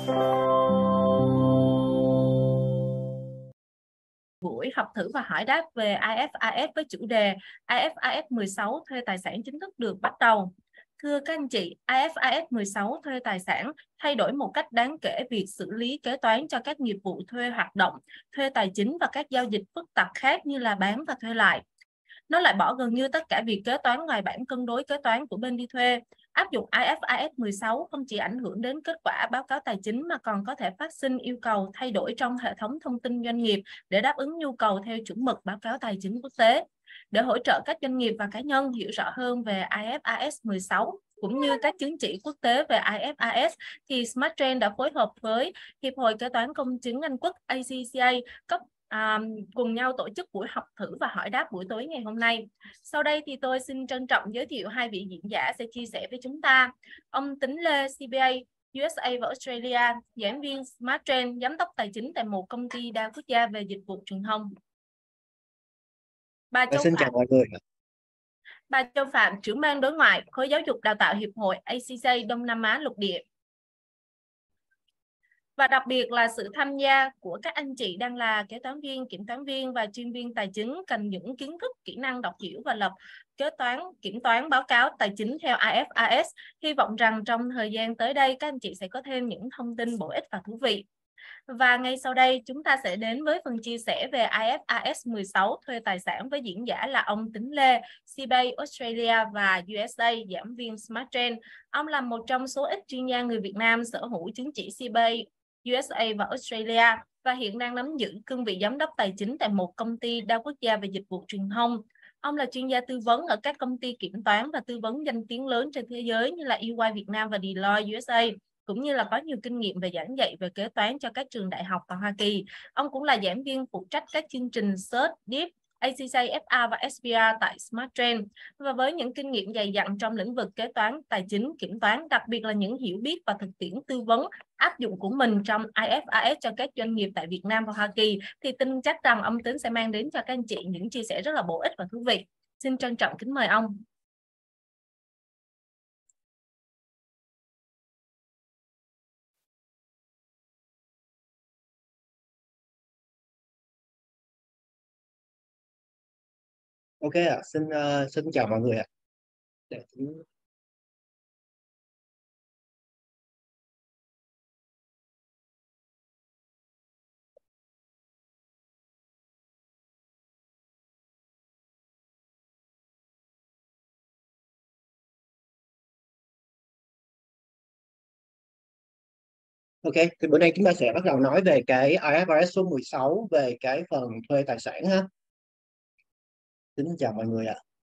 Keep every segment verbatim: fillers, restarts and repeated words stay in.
Buổi học thử và hỏi đáp về i ép a ét với chủ đề i ép a ét mười sáu thuê tài sản chính thức được bắt đầu. Thưa các anh chị, i ép a ét mười sáu thuê tài sản thay đổi một cách đáng kể việc xử lý kế toán cho các nghiệp vụ thuê hoạt động, thuê tài chính và các giao dịch phức tạp khác như là bán và thuê lại. Nó lại bỏ gần như tất cả việc kế toán ngoài bảng cân đối kế toán của bên đi thuê. Áp dụng i ép a ét mười sáu không chỉ ảnh hưởng đến kết quả báo cáo tài chính mà còn có thể phát sinh yêu cầu thay đổi trong hệ thống thông tin doanh nghiệp để đáp ứng nhu cầu theo chuẩn mực báo cáo tài chính quốc tế. Để hỗ trợ các doanh nghiệp và cá nhân hiểu rõ hơn về i ép a ét mười sáu cũng như các chứng chỉ quốc tế về i ép a ét, thì SmartTrend đã phối hợp với Hiệp hội Kế toán Công chứng Anh Quốc A C C A cấp À, cùng nhau tổ chức buổi học thử và hỏi đáp buổi tối ngày hôm nay. Sau đây thì tôi xin trân trọng giới thiệu hai vị diễn giả sẽ chia sẻ với chúng ta. Ông Tính Lê, xê bê a, u ét a và Australia, giảng viên SmartTrend, giám đốc tài chính tại một công ty đa quốc gia về dịch vụ truyền thông. Bà Châu Xin Phạm, chào mọi người. bà Châu Phạm, trưởng ban đối ngoại, khối giáo dục đào tạo Hiệp hội A C C A Đông Nam Á lục địa. Và đặc biệt là sự tham gia của các anh chị đang là kế toán viên, kiểm toán viên và chuyên viên tài chính cần những kiến thức, kỹ năng đọc hiểu và lập kế toán, kiểm toán, báo cáo tài chính theo i ép a ét. Hy vọng rằng trong thời gian tới đây các anh chị sẽ có thêm những thông tin bổ ích và thú vị. Và ngay sau đây chúng ta sẽ đến với phần chia sẻ về i ép a ét mười sáu thuê tài sản với diễn giả là ông Tính Lê, xê bê a Australia và u ét a, giảng viên SmartTrend. Ông là một trong số ít chuyên gia người Việt Nam sở hữu chứng chỉ xê bê a u ét a và Australia và hiện đang nắm giữ cương vị giám đốc tài chính tại một công ty đa quốc gia về dịch vụ truyền thông. Ông là chuyên gia tư vấn ở các công ty kiểm toán và tư vấn danh tiếng lớn trên thế giới như là e y Việt Nam và Deloitte u ét a, cũng như là có nhiều kinh nghiệm về giảng dạy về kế toán cho các trường đại học tại Hoa Kỳ. Ông cũng là giảng viên phụ trách các chương trình Cert, Deep, a xê xê a, ép a và ét pê rờ tại SmartTrend. Và với những kinh nghiệm dày dặn trong lĩnh vực kế toán, tài chính, kiểm toán, đặc biệt là những hiểu biết và thực tiễn tư vấn áp dụng của mình trong i ép a ét cho các doanh nghiệp tại Việt Nam và Hoa Kỳ, thì tin chắc rằng ông Tính sẽ mang đến cho các anh chị những chia sẻ rất là bổ ích và thú vị. Xin trân trọng kính mời ông. Ok ạ, xin uh, xin chào mọi người ạ. Để... Ok, thì bữa nay chúng ta sẽ bắt đầu nói về cái i ép a ét số mười sáu về cái phần thuê tài sản ha. Xin chào mọi người ạ.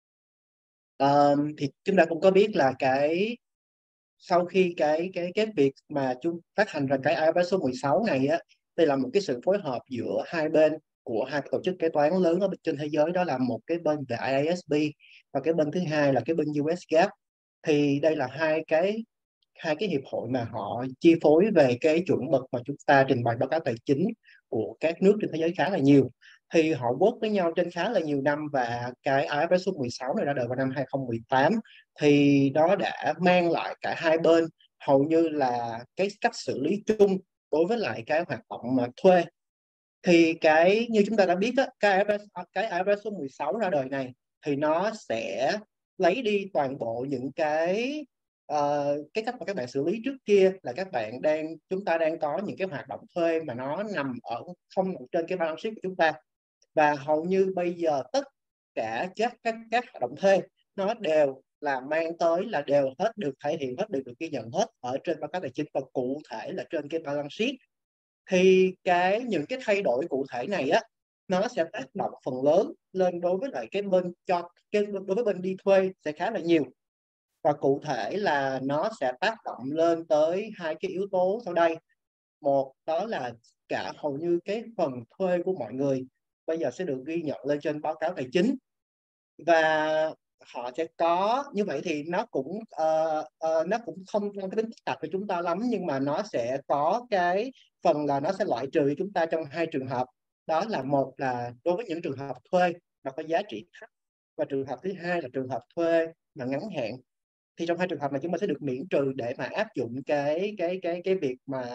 Ờ, thì chúng ta cũng có biết là cái sau khi cái cái cái việc mà chúng phát hành ra cái i ép a ét số mười sáu này á, đây là một cái sự phối hợp giữa hai bên của hai tổ chức kế toán lớn ở trên thế giới, đó là một cái bên về i a ét bê và cái bên thứ hai là cái bên u ét giáp. Thì đây là hai cái hai cái hiệp hội mà họ chi phối về cái chuẩn mực mà chúng ta trình bày báo cáo tài chính của các nước trên thế giới khá là nhiều. Thì họ work với nhau trên khá là nhiều năm, và cái i ép ét số mười sáu này ra đời vào năm hai không một tám. Thì nó đã mang lại cả hai bên hầu như là cái cách xử lý chung đối với lại cái hoạt động mà thuê. Thì cái như chúng ta đã biết á, cái i ép ét, cái i ép ét số mười sáu ra đời này thì nó sẽ lấy đi toàn bộ những cái ờ, cái cách mà các bạn xử lý trước kia, là các bạn đang chúng ta đang có những cái hoạt động thuê mà nó nằm ở không nằm trên cái balance sheet của chúng ta. Và hầu như bây giờ tất cả các các các hoạt động thuê nó đều là mang tới là đều hết được thể hiện hết, được được ghi nhận hết ở trên báo cáo tài chính, và cụ thể là trên cái balance sheet. Thì cái những cái thay đổi cụ thể này á, nó sẽ tác động phần lớn lên đối với lại cái bên cho cái đối với bên đi thuê sẽ khá là nhiều. Và cụ thể là nó sẽ tác động lên tới hai cái yếu tố sau đây. Một, đó là cả hầu như cái phần thuê của mọi người bây giờ sẽ được ghi nhận lên trên báo cáo tài chính, và họ sẽ có như vậy. Thì nó cũng uh, uh, nó cũng không có cái tính phức tạp của chúng ta lắm, nhưng mà nó sẽ có cái phần là nó sẽ loại trừ chúng ta trong hai trường hợp. Đó là một là đối với những trường hợp thuê mà có giá trị thấp, và trường hợp thứ hai là trường hợp thuê mà ngắn hạn. Thì trong hai trường hợp này chúng ta sẽ được miễn trừ để mà áp dụng cái cái cái cái việc mà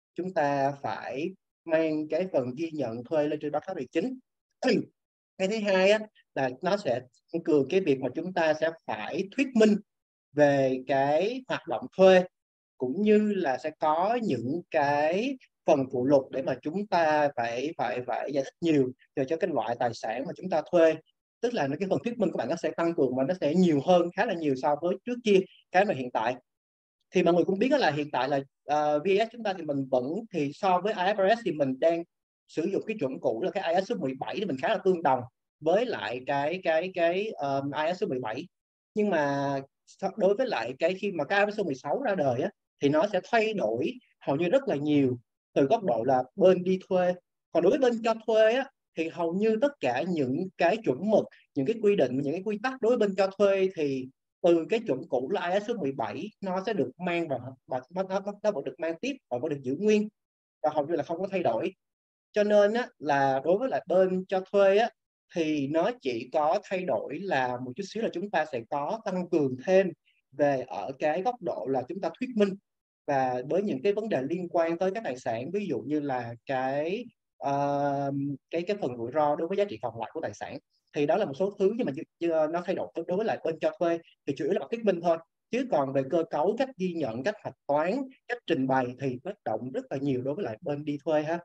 chúng ta phải mang cái phần ghi nhận thuê lên trên báo cáo tài chính. Cái thứ hai á, là nó sẽ tăng cường cái việc mà chúng ta sẽ phải thuyết minh về cái hoạt động thuê, cũng như là sẽ có những cái phần phụ lục để mà chúng ta phải phải phải giải thích nhiều về cho cái loại tài sản mà chúng ta thuê. Tức là cái phần thuyết minh của bạn nó sẽ tăng cường và nó sẽ nhiều hơn, khá là nhiều so với trước kia cái mà hiện tại. Thì mọi người cũng biết đó là hiện tại là uh, vê ét chúng ta thì mình vẫn thì so với i ép rờ ét thì mình đang sử dụng cái chuẩn cũ là cái i ét số mười bảy, thì mình khá là tương đồng với lại cái cái cái um, i ét số mười bảy. Nhưng mà đối với lại cái khi mà cái i ét số mười sáu ra đời á, thì nó sẽ thay đổi hầu như rất là nhiều từ góc độ là bên đi thuê. Còn đối với bên cho thuê á, thì hầu như tất cả những cái chuẩn mực, những cái quy định, những cái quy tắc đối với bên cho thuê thì từ cái chuẩn cũ là i ét số mười bảy nó sẽ được mang vào và nó, nó, nó vẫn được mang tiếp và vẫn được giữ nguyên và hầu như là không có thay đổi. Cho nên á, là đối với lại bên cho thuê á, thì nó chỉ có thay đổi là một chút xíu là chúng ta sẽ có tăng cường thêm về ở cái góc độ là chúng ta thuyết minh và với những cái vấn đề liên quan tới các tài sản, ví dụ như là cái uh, cái cái phần rủi ro đối với giá trị còn lại của tài sản. Thì đó là một số thứ nhưng mà nó thay đổi đối với lại bên cho thuê thì chủ yếu là thuyết minh thôi, chứ còn về cơ cấu, cách ghi nhận, cách hạch toán, cách trình bày thì tác động rất là nhiều đối với lại bên đi thuê ha.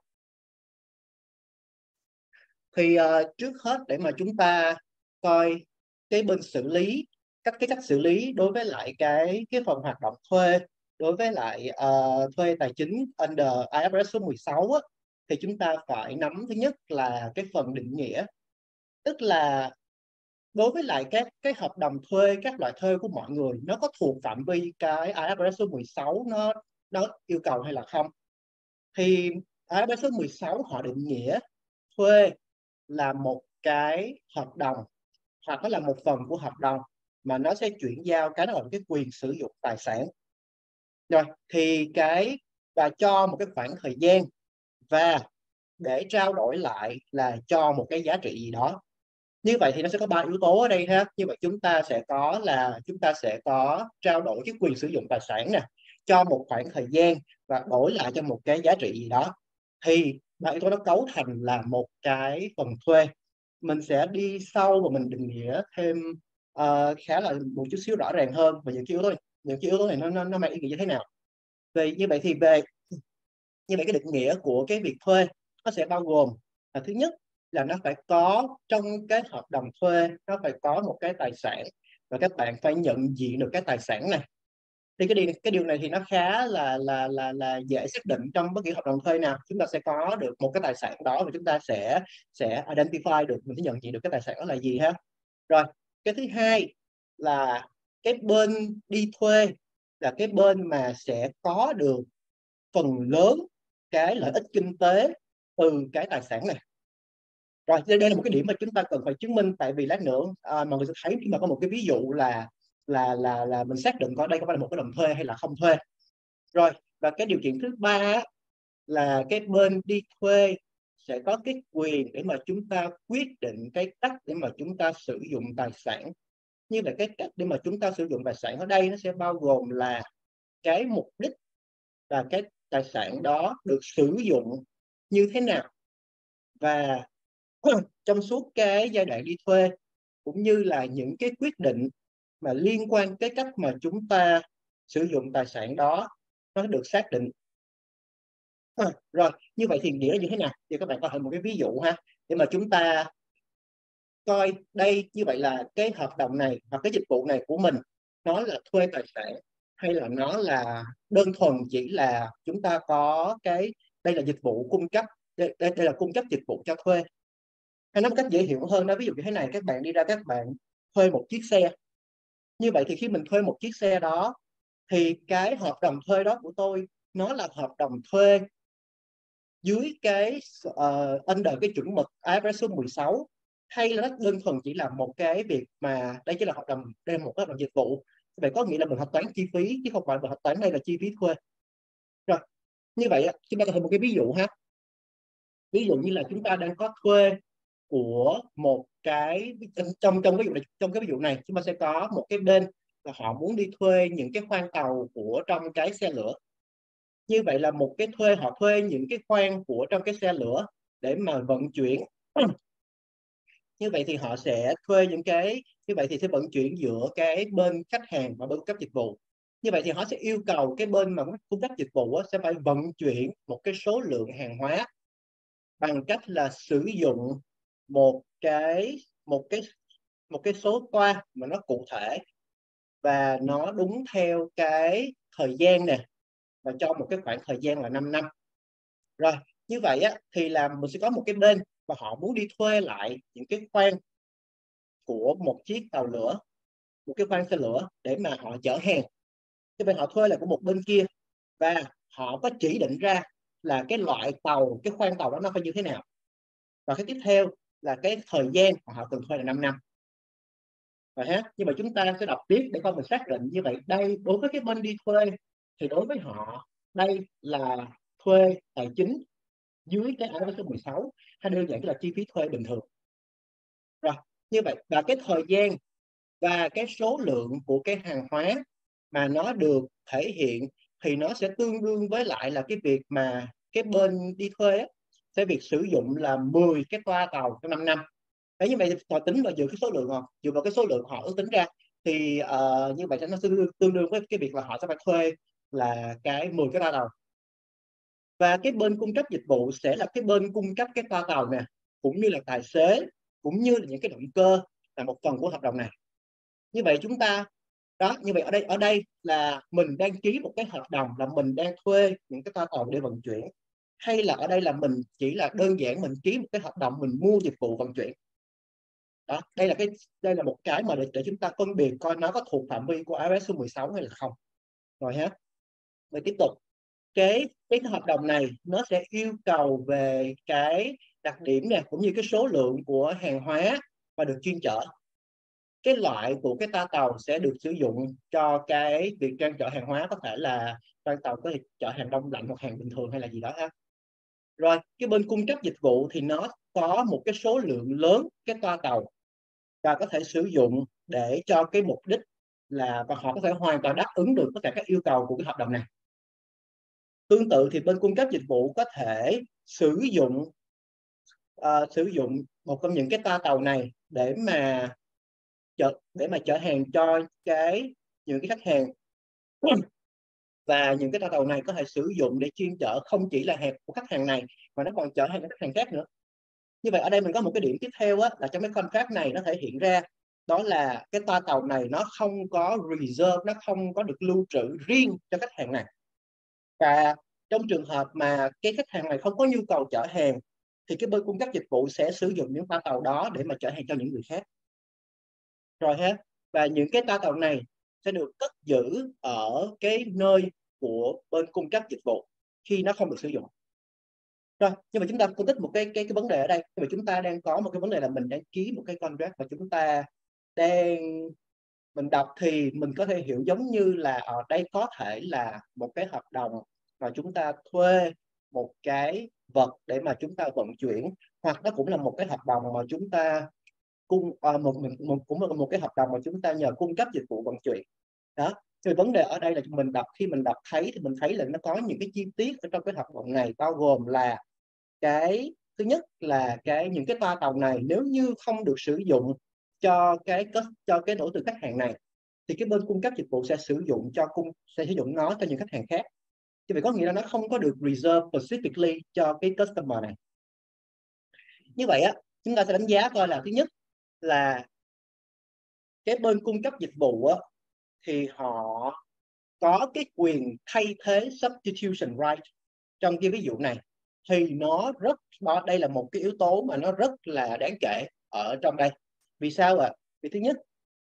Thì uh, trước hết để mà chúng ta coi cái bên xử lý, các cái cách xử lý đối với lại cái cái phần hoạt động thuê đối với lại uh, thuê tài chính under i ép rờ ét số mười sáu á, thì chúng ta phải nắm thứ nhất là cái phần định nghĩa. Tức là đối với lại các cái hợp đồng thuê, các loại thuê của mọi người nó có thuộc phạm vi cái i ép rờ ét số mười sáu nó nó yêu cầu hay là không. Thì i ép rờ ét số mười sáu họ định nghĩa thuê là một cái hợp đồng hoặc nó là một phần của hợp đồng mà nó sẽ chuyển giao cái đó là cái quyền sử dụng tài sản. Rồi thì cái và cho một cái khoảng thời gian và để trao đổi lại là cho một cái giá trị gì đó. Như vậy thì nó sẽ có ba yếu tố ở đây ha. Như vậy chúng ta sẽ có là chúng ta sẽ có trao đổi cái quyền sử dụng tài sản nè, cho một khoảng thời gian và đổi lại cho một cái giá trị gì đó. Thì ba yếu tố nó cấu thành là một cái phần thuê. Mình sẽ đi sâu và mình định nghĩa thêm uh, khá là một chút xíu rõ ràng hơn về những cái yếu tố này, những cái yếu tố này nó nó, nó mang ý nghĩa như thế nào. Về như vậy thì về như vậy cái định nghĩa của cái việc thuê nó sẽ bao gồm là thứ nhất là nó phải có trong cái hợp đồng thuê, nó phải có một cái tài sản và các bạn phải nhận diện được cái tài sản này. Thì cái điều cái điều này thì nó khá là là là là dễ xác định trong bất kỳ hợp đồng thuê nào. Chúng ta sẽ có được một cái tài sản đó và chúng ta sẽ sẽ identify được, mình sẽ nhận diện được cái tài sản đó là gì ha. Rồi cái thứ hai là cái bên đi thuê là cái bên mà sẽ có được phần lớn cái lợi ích kinh tế từ cái tài sản này. Rồi đây, đây là một cái điểm mà chúng ta cần phải chứng minh, tại vì lát nữa à, mọi người sẽ thấy khi mà có một cái ví dụ là là là là mình xác định coi đây có phải là một cái đồng thuê hay là không thuê. Rồi và cái điều kiện thứ ba là cái bên đi thuê sẽ có cái quyền để mà chúng ta quyết định cái cách để mà chúng ta sử dụng tài sản. Như vậy cái cách để mà chúng ta sử dụng tài sản ở đây nó sẽ bao gồm là cái mục đích và cái tài sản đó được sử dụng như thế nào, và trong suốt cái giai đoạn đi thuê cũng như là những cái quyết định mà liên quan tới cách mà chúng ta sử dụng tài sản đó nó được xác định. À, rồi như vậy thì nghĩa là như thế nào thì các bạn có thể một cái ví dụ ha, để mà chúng ta coi đây như vậy là cái hợp đồng này hoặc cái dịch vụ này của mình nó là thuê tài sản hay là nó là đơn thuần chỉ là chúng ta có cái đây là dịch vụ cung cấp, đây, đây, đây là cung cấp dịch vụ cho thuê. Hay nói một cách dễ hiểu hơn đó, ví dụ như thế này, các bạn đi ra các bạn thuê một chiếc xe. Như vậy thì khi mình thuê một chiếc xe đó thì cái hợp đồng thuê đó của tôi nó là hợp đồng thuê dưới cái uh, under cái chuẩn mực i ép rờ ét số mười sáu, hay là nó đơn thuần chỉ là một cái việc mà đây chỉ là hợp đồng, đây là một cái hợp đồng dịch vụ. Vậy có nghĩa là mình thanh toán chi phí chứ không phải mình thanh toán đây là chi phí thuê. Rồi như vậy chúng ta có thể một cái ví dụ ha, ví dụ như là chúng ta đang có thuê của một cái trong trong ví dụ này, trong cái ví dụ này chúng ta sẽ có một cái bên là họ muốn đi thuê những cái khoang tàu của trong cái xe lửa. Như vậy là một cái thuê, họ thuê những cái khoang của trong cái xe lửa để mà vận chuyển. Như vậy thì họ sẽ thuê những cái, như vậy thì sẽ vận chuyển giữa cái bên khách hàng và bên cung cấp dịch vụ. Như vậy thì họ sẽ yêu cầu cái bên mà cung cấp dịch vụ sẽ phải vận chuyển một cái số lượng hàng hóa bằng cách là sử dụng một cái một cái một cái số toa mà nó cụ thể và nó đúng theo cái thời gian nè, và cho một cái khoảng thời gian là năm năm. Rồi, như vậy á, thì là mình sẽ có một cái bên và họ muốn đi thuê lại những cái khoang của một chiếc tàu lửa, một cái khoang xe lửa để mà họ chở hàng. Cái bên họ thuê là của một bên kia và họ có chỉ định ra là cái loại tàu, cái khoang tàu đó nó phải như thế nào. Và cái tiếp theo là cái thời gian mà họ cần thuê là năm năm. Rồi ha, nhưng mà chúng ta sẽ đọc tiếp để coi mình xác định như vậy. Đây, đối với cái bên đi thuê thì đối với họ đây là thuê tài chính dưới cái ải ép số mười sáu, hay đơn giản là chi phí thuê bình thường. Rồi, như vậy và cái thời gian và cái số lượng của cái hàng hóa mà nó được thể hiện thì nó sẽ tương đương với lại là cái việc mà cái bên đi thuê á, sẽ việc sử dụng là mười cái toa tàu trong năm năm. Đấy, như vậy họ tính vào dựa cái số lượng họ dựa vào cái số lượng họ ước tính ra thì uh, như vậy nó sẽ tương đương với cái việc là họ sẽ phải thuê là cái mười cái toa tàu. Và cái bên cung cấp dịch vụ sẽ là cái bên cung cấp cái toa tàu nè, cũng như là tài xế, cũng như là những cái động cơ là một phần của hợp đồng này. Như vậy chúng ta đó, như vậy ở đây ở đây là mình đang ký một cái hợp đồng là mình đang thuê những cái toa tàu để vận chuyển, hay là ở đây là mình chỉ là đơn giản mình ký một cái hợp đồng mình mua dịch vụ vận chuyển. Đó, đây là cái đây là một cái mà để, để chúng ta phân biệt coi nó có thuộc phạm vi của i ép rờ ét số mười sáu hay là không. Rồi ha. Rồi tiếp tục. Cái cái hợp đồng này nó sẽ yêu cầu về cái đặc điểm nè, cũng như cái số lượng của hàng hóa mà được chuyên chở. Cái loại của cái toa tàu sẽ được sử dụng cho cái việc trang chở hàng hóa, có thể là toa tàu có thể chở hàng đông lạnh hoặc hàng bình thường hay là gì đó ha. Rồi, cái bên cung cấp dịch vụ thì nó có một cái số lượng lớn cái toa tàu và có thể sử dụng để cho cái mục đích là, và họ có thể hoàn toàn đáp ứng được tất cả các yêu cầu của cái hợp đồng này. Tương tự thì bên cung cấp dịch vụ có thể sử dụng uh, sử dụng một trong những cái toa tàu này để mà chở để mà chở hàng cho cái những cái khách hàng, và những cái toa tàu này có thể sử dụng để chuyên chở không chỉ là hàng của khách hàng này mà nó còn chở hàng của khách hàng khác nữa. Như vậy ở đây mình có một cái điểm tiếp theo á, là trong cái contract này nó thể hiện ra đó là cái toa tàu này nó không có reserve, nó không có được lưu trữ riêng cho khách hàng này. Và trong trường hợp mà cái khách hàng này không có nhu cầu chở hàng thì cái bên cung cấp dịch vụ sẽ sử dụng những toa tàu đó để mà chở hàng cho những người khác. Rồi ha, và những cái toa tàu này sẽ được cất giữ ở cái nơi của bên cung cấp dịch vụ khi nó không được sử dụng. Rồi, nhưng mà chúng ta phân tích một cái cái cái vấn đề ở đây, nhưng mà chúng ta đang có một cái vấn đề là mình đang ký một cái contract và chúng ta đang mình đọc thì mình có thể hiểu giống như là ở đây có thể là một cái hợp đồng mà chúng ta thuê một cái vật để mà chúng ta vận chuyển, hoặc đó cũng là một cái hợp đồng mà chúng ta cung à, một, một cũng là một cái hợp đồng mà chúng ta nhờ cung cấp dịch vụ vận chuyển. Đó, thì vấn đề ở đây là mình đọc khi mình đọc thấy thì mình thấy là nó có những cái chi tiết ở trong cái hợp đồng này, bao gồm là cái thứ nhất là cái những cái toa tàu này nếu như không được sử dụng cho cái cho cái đối tượng khách hàng này thì cái bên cung cấp dịch vụ sẽ sử dụng cho cung sẽ sử dụng nó cho những khách hàng khác. Như vậy có nghĩa là nó không có được reserve specifically cho cái customer này. Như vậy á, chúng ta sẽ đánh giá coi là thứ nhất là cái bên cung cấp dịch vụ á, thì họ có cái quyền thay thế substitution right trong cái ví dụ này, thì nó rất đó, đây là một cái yếu tố mà nó rất là đáng kể ở trong đây. Vì sao ạ? À? Vì thứ nhất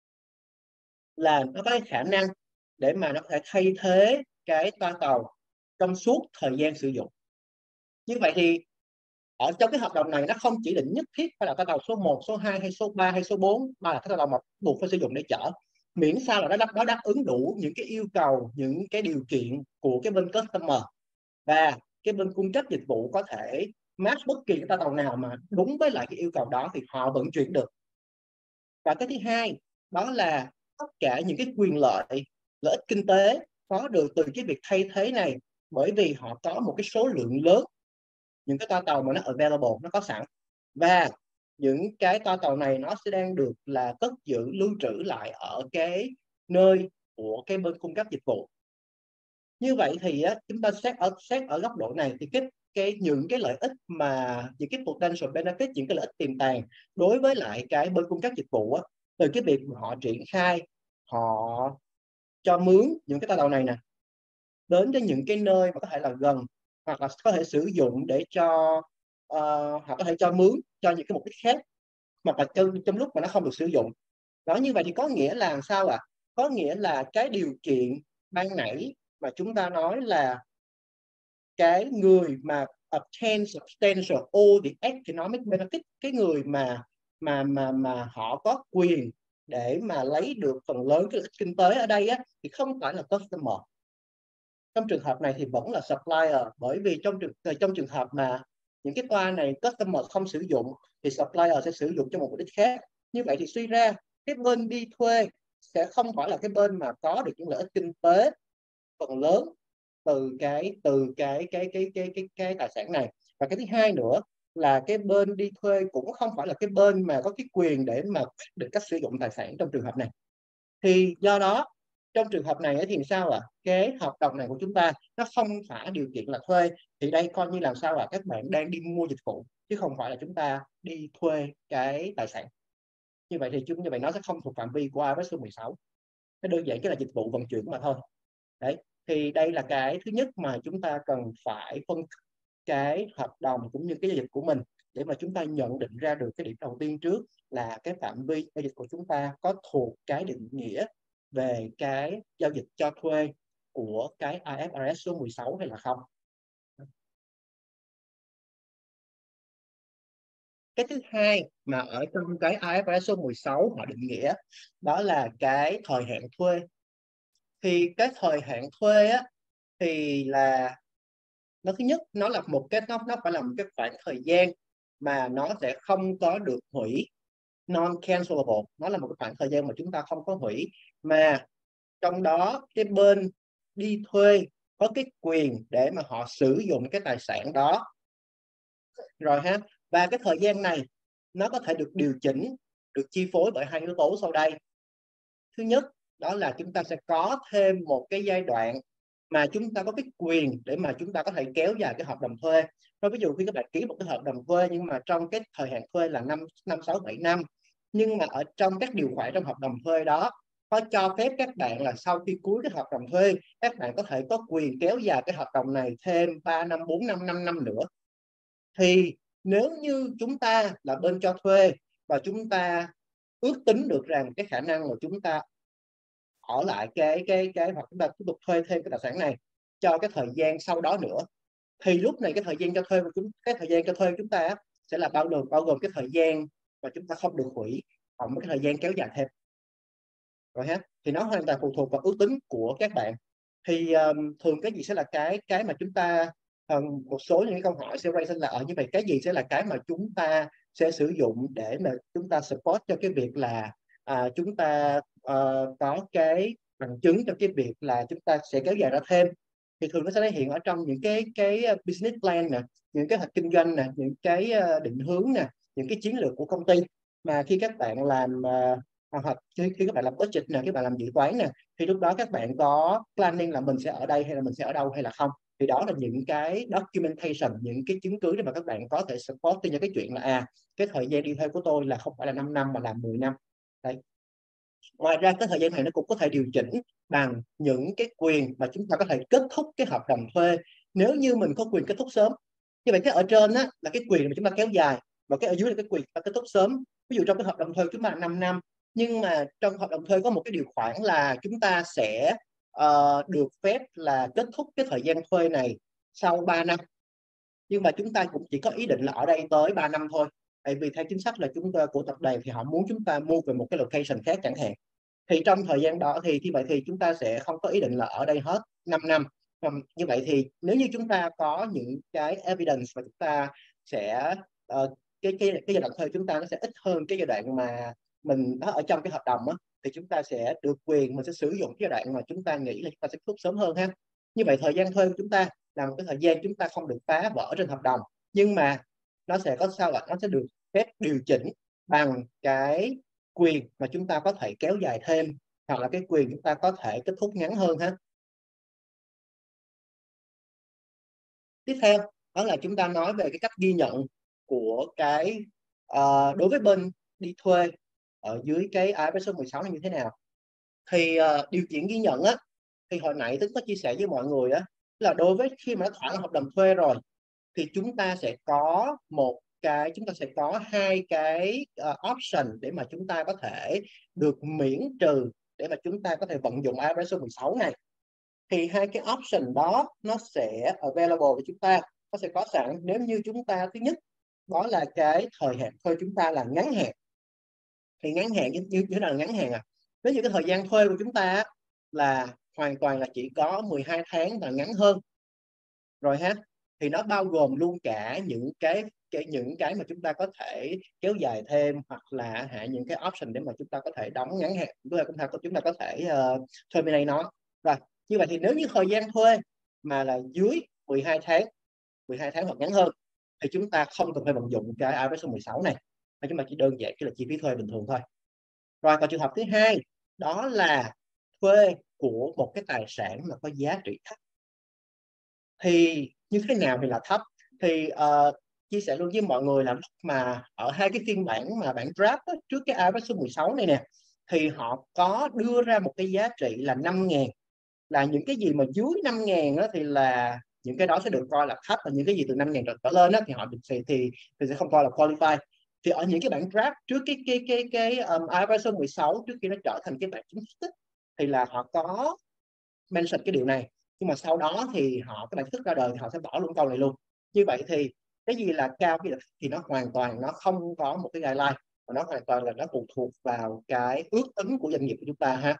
là nó có cái khả năng để mà nó có thể thay thế cái toa tàu trong suốt thời gian sử dụng. Như vậy thì ở trong cái hợp đồng này nó không chỉ định nhất thiết phải là toa tàu số một, số hai hay số ba hay số bốn, mà là toa tàu mà buộc phải sử dụng để chở, miễn sao là nó đáp, nó đáp ứng đủ những cái yêu cầu, những cái điều kiện của cái bên customer, và cái bên cung cấp dịch vụ có thể match bất kỳ cái toa tàu nào mà đúng với lại cái yêu cầu đó thì họ vận chuyển được. Và cái thứ hai đó là tất cả những cái quyền lợi, lợi ích kinh tế có được từ cái việc thay thế này bởi vì họ có một cái số lượng lớn những cái toa tàu mà nó available, nó có sẵn, và những cái toa tàu này nó sẽ đang được là cất giữ lưu trữ lại ở cái nơi của cái bên cung cấp dịch vụ. Như vậy thì á, chúng ta xét ở xét ở góc độ này thì cái cái những cái lợi ích mà những cái potential benefit, những cái lợi ích tiềm tàng đối với lại cái bên cung cấp dịch vụ á, từ cái việc mà họ triển khai, họ cho mướn những cái toa tàu này nè đến với những cái nơi mà có thể là gần, hoặc là có thể sử dụng để cho uh, họ có thể cho mướn cho những cái mục đích khác, hoặc là trong, trong lúc mà nó không được sử dụng. Đó, như vậy thì có nghĩa là sao ạ? À? Có nghĩa là cái điều kiện ban nãy mà chúng ta nói là cái người mà obtain substantial all the economic benefit, cái người mà mà mà mà họ có quyền để mà lấy được phần lớn cái lợi ích kinh tế ở đây á, thì không phải là customer. Trong trường hợp này thì vẫn là supplier, bởi vì trong trường trong trường hợp mà những cái toa này customer không sử dụng thì supplier sẽ sử dụng cho một mục đích khác. Như vậy thì suy ra cái bên đi thuê sẽ không phải là cái bên mà có được những lợi ích kinh tế phần lớn từ cái từ cái cái cái cái cái cái tài sản này. Và cái thứ hai nữa là cái bên đi thuê cũng không phải là cái bên mà có cái quyền để mà quyết định cách sử dụng tài sản trong trường hợp này. Thì do đó trong trường hợp này thì sao ạ? À? Cái hợp đồng này của chúng ta nó không phải điều kiện là thuê, thì đây coi như làm sao ạ? À? Các bạn đang đi mua dịch vụ chứ không phải là chúng ta đi thuê cái tài sản. Như vậy thì chúng như vậy nó sẽ không thuộc phạm vi của a ép ét số mười sáu. Cái đơn giản chỉ là dịch vụ vận chuyển mà thôi. Đấy, thì đây là cái thứ nhất mà chúng ta cần phải phân cái hợp đồng cũng như cái giao dịch của mình để mà chúng ta nhận định ra được cái điểm đầu tiên trước là cái phạm vi giao dịch của chúng ta có thuộc cái định nghĩa về cái giao dịch cho thuê của cái i ép rờ ét số mười sáu hay là không. Cái thứ hai mà ở trong cái i ép rờ ét số mười sáu họ định nghĩa đó là cái thời hạn thuê. Thì cái thời hạn thuê á thì là nó thứ nhất nó là một cái nó nó phải là một cái khoảng thời gian mà nó sẽ không có được hủy, non cancelable. Nó là một cái khoảng thời gian mà chúng ta không có hủy, mà trong đó cái bên đi thuê có cái quyền để mà họ sử dụng cái tài sản đó rồi ha. Và cái thời gian này nó có thể được điều chỉnh, được chi phối bởi hai yếu tố sau đây. Thứ nhất đó là chúng ta sẽ có thêm một cái giai đoạn mà chúng ta có cái quyền để mà chúng ta có thể kéo dài cái hợp đồng thuê. Nói ví dụ khi các bạn ký một cái hợp đồng thuê nhưng mà trong cái thời hạn thuê là năm năm sáu bảy năm, nhưng mà ở trong các điều khoản trong hợp đồng thuê đó có cho phép các bạn là sau khi cuối cái hợp đồng thuê các bạn có thể có quyền kéo dài cái hợp đồng này thêm ba năm, bốn năm, năm năm nữa. Thì nếu như chúng ta là bên cho thuê và chúng ta ước tính được rằng cái khả năng mà chúng ta ở lại cái cái cái hoặc chúng ta tiếp tục thuê thêm cái tài sản này cho cái thời gian sau đó nữa, thì lúc này cái thời gian cho thuê của chúng cái thời gian cho thuê của chúng ta sẽ là bao gồm bao gồm cái thời gian mà chúng ta không được hủy, còn cái thời gian kéo dài thêm rồi ha. Thì nó hoàn toàn phụ thuộc vào ước tính của các bạn. Thì um, thường cái gì sẽ là cái cái mà chúng ta um, một số những câu hỏi sẽ raise là ở như vậy cái gì sẽ là cái mà chúng ta sẽ sử dụng để mà chúng ta support cho cái việc là à, chúng ta uh, có cái bằng chứng cho cái việc là chúng ta sẽ kéo dài ra thêm. Thì thường nó sẽ thể hiện ở trong những cái cái business plan nè, những cái hoạch kinh doanh nè, những cái định hướng nè, những cái chiến lược của công ty mà khi các bạn làm uh, hoặc khi, khi các bạn làm budget nè, các bạn làm dự toán nè, thì lúc đó các bạn có planning là mình sẽ ở đây hay là mình sẽ ở đâu hay là không. Thì đó là những cái documentation, những cái chứng cứ để mà các bạn có thể support cho cái chuyện là à cái thời gian đi thuê của tôi là không phải là năm năm mà là mười năm. Đấy. Ngoài ra cái thời gian này nó cũng có thể điều chỉnh bằng những cái quyền mà chúng ta có thể kết thúc cái hợp đồng thuê nếu như mình có quyền kết thúc sớm. Như vậy cái ở trên á là cái quyền mà chúng ta kéo dài, và cái ở dưới là cái quyền chúng ta kết thúc sớm. Ví dụ trong cái hợp đồng thuê chúng ta là năm năm, nhưng mà trong hợp đồng thuê có một cái điều khoản là chúng ta sẽ uh, được phép là kết thúc cái thời gian thuê này sau ba năm, nhưng mà chúng ta cũng chỉ có ý định là ở đây tới ba năm thôi, tại vì theo chính sách là chúng ta của tập đoàn thì họ muốn chúng ta mua về một cái location khác chẳng hạn. Thì trong thời gian đó thì như vậy thì chúng ta sẽ không có ý định là ở đây hết năm năm. Như vậy thì nếu như chúng ta có những cái evidence và chúng ta sẽ uh, cái cái cái giai đoạn thuê chúng ta nó sẽ ít hơn cái giai đoạn mà mình nó ở trong cái hợp đồng á, thì chúng ta sẽ được quyền mình sẽ sử dụng cái giai đoạn mà chúng ta nghĩ là chúng ta sẽ kết thúc sớm hơn ha. Như vậy thời gian thuê của chúng ta là một cái thời gian chúng ta không được phá vỡ trên hợp đồng, nhưng mà nó sẽ có sao là nó sẽ được phép điều chỉnh bằng cái quyền mà chúng ta có thể kéo dài thêm, hoặc là cái quyền chúng ta có thể kết thúc ngắn hơn ha. Tiếp theo đó là chúng ta nói về cái cách ghi nhận của cái uh, đối với bên đi thuê ở dưới cái i ép ét số mười sáu này như thế nào. Thì uh, điều kiện ghi nhận á, thì hồi nãy Tính có chia sẻ với mọi người á, là đối với khi mà nó thỏa hợp đồng thuê rồi thì chúng ta sẽ có một cái chúng ta sẽ có hai cái uh, option để mà chúng ta có thể được miễn trừ, để mà chúng ta có thể vận dụng i ép ét số mười sáu này. Thì hai cái option đó nó sẽ available với chúng ta, nó sẽ có sẵn nếu như chúng ta, thứ nhất đó là cái thời hạn thuê chúng ta là ngắn hạn. Thì ngắn hạn như, như thế nào là ngắn hạn à? Nếu như cái thời gian thuê của chúng ta là hoàn toàn là chỉ có mười hai tháng và ngắn hơn rồi ha, thì nó bao gồm luôn cả những cái, cái những cái mà chúng ta có thể kéo dài thêm, hoặc là hạ những cái option để mà chúng ta có thể đóng ngắn hạn, chúng ta chúng ta chúng ta có thể uh, terminate nó. Rồi như vậy thì nếu như thời gian thuê mà là dưới mười hai tháng mười hai tháng hoặc ngắn hơn thì chúng ta không cần phải vận dụng cái i ép ét số mười sáu này, mà chúng ta chỉ đơn giản cái là chi phí thuê bình thường thôi. Rồi còn trường hợp thứ hai đó là thuê của một cái tài sản mà có giá trị thấp. Thì như thế nào thì là thấp? Thì uh, chia sẻ luôn với mọi người là lúc mà ở hai cái phiên bản mà bản draft đó, trước cái i ép ét số mười sáu này nè, thì họ có đưa ra một cái giá trị là năm ngàn. Là những cái gì mà dưới năm ngàn đó thì là những cái đó sẽ được coi là thấp, và những cái gì từ năm ngàn trở lên đó thì họ thì, thì, thì sẽ không coi là qualify. Thì ở những cái bản draft trước cái cái cái cái um, i ép ét số mười sáu, trước khi nó trở thành cái bản chính thức thì là họ có mention cái điều này, nhưng mà sau đó thì họ cái bản thức ra đời thì họ sẽ bỏ luôn câu này luôn. Như vậy thì cái gì là cao cái thì nó hoàn toàn nó không có một cái guideline, và nó hoàn toàn là nó phụ thuộc vào cái ước tính của doanh nghiệp của chúng ta ha.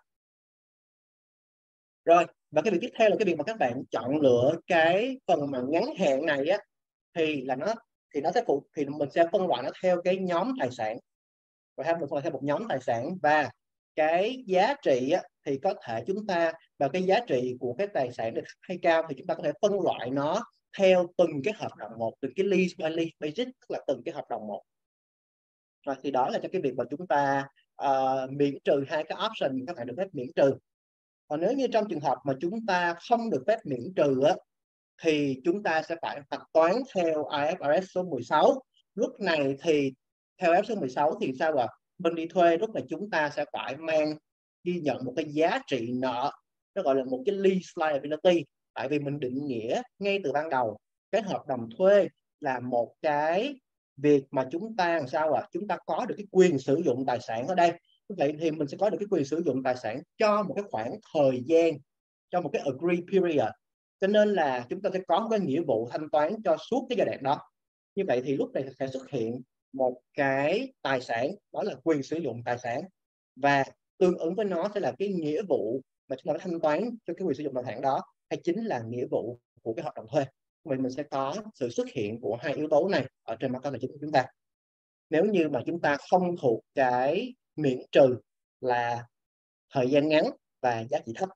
Rồi và cái việc tiếp theo là cái việc mà các bạn chọn lựa cái phần mà ngắn hạn này á, thì là nó thì nó sẽ phụ thì mình sẽ phân loại nó theo cái nhóm tài sản, và theo một theo một nhóm tài sản, và cái giá trị á, thì có thể chúng ta và cái giá trị của cái tài sản được hay cao thì chúng ta có thể phân loại nó theo từng cái hợp đồng một, từng cái lease by lease basis, tức là từng cái hợp đồng một. Rồi thì đó là cho cái việc mà chúng ta uh, miễn trừ hai cái option các bạn được phép miễn trừ. Còn nếu như trong trường hợp mà chúng ta không được phép miễn trừ á, thì chúng ta sẽ phải hạch toán theo i ép ét số mười sáu. Lúc này thì theo i ép ét số mười sáu thì sao ạ? Bên đi thuê lúc này chúng ta sẽ phải mang ghi nhận một cái giá trị nợ, nó gọi là một cái lease liability. Tại vì mình định nghĩa ngay từ ban đầu cái hợp đồng thuê là một cái việc mà chúng ta làm sao ạ? Chúng ta có được cái quyền sử dụng tài sản ở đây. Vậy thì mình sẽ có được cái quyền sử dụng tài sản cho một cái khoảng thời gian, cho một cái agree period. Cho nên là chúng ta sẽ có cái nghĩa vụ thanh toán cho suốt cái giai đoạn đó. Như vậy thì lúc này sẽ xuất hiện một cái tài sản, đó là quyền sử dụng tài sản, và tương ứng với nó sẽ là cái nghĩa vụ mà chúng ta thanh toán cho cái quyền sử dụng tài sản đó, hay chính là nghĩa vụ của cái hợp đồng thuê. Mình mình sẽ có sự xuất hiện của hai yếu tố này ở trên báo cáo tài chính của chúng ta. Nếu như mà chúng ta không thuộc cái miễn trừ là thời gian ngắn và giá trị thấp.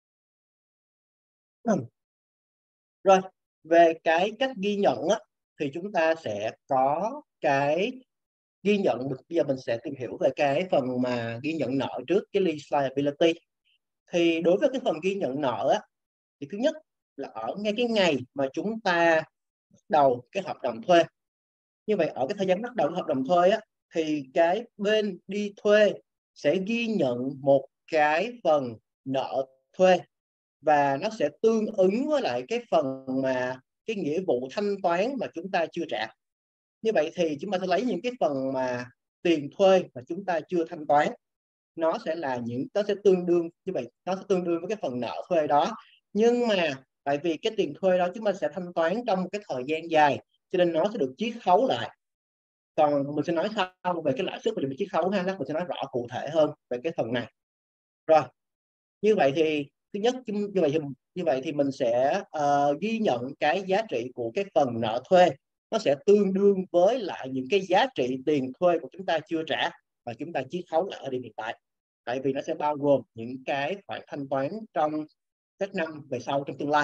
Rồi về cái cách ghi nhận á, thì chúng ta sẽ có cái ghi nhận. Bây giờ mình sẽ tìm hiểu về cái phần mà ghi nhận nợ trước, cái lease liability. Thì đối với cái phần ghi nhận nợ á, thì thứ nhất là ở ngay cái ngày mà chúng ta bắt đầu cái hợp đồng thuê. Như vậy ở cái thời gian bắt đầu hợp đồng thuê á, thì cái bên đi thuê sẽ ghi nhận một cái phần nợ thuê, và nó sẽ tương ứng với lại cái phần mà cái nghĩa vụ thanh toán mà chúng ta chưa trả. Như vậy thì chúng ta sẽ lấy những cái phần mà tiền thuê mà chúng ta chưa thanh toán, nó sẽ là những nó sẽ tương đương như vậy, nó sẽ tương đương với cái phần nợ thuê đó. Nhưng mà tại vì cái tiền thuê đó chúng ta sẽ thanh toán trong một cái thời gian dài, cho nên nó sẽ được chiết khấu lại. Còn mình sẽ nói sau về cái lãi suất của mình chiết khấu ha, mình sẽ nói rõ cụ thể hơn về cái phần này. Rồi như vậy thì thứ nhất như vậy thì như vậy thì mình sẽ uh, ghi nhận cái giá trị của cái phần nợ thuê, nó sẽ tương đương với lại những cái giá trị tiền thuê của chúng ta chưa trả và chúng ta chiết khấu lại ở điểm hiện tại. Tại vì nó sẽ bao gồm những cái khoản thanh toán trong các năm về sau trong tương lai.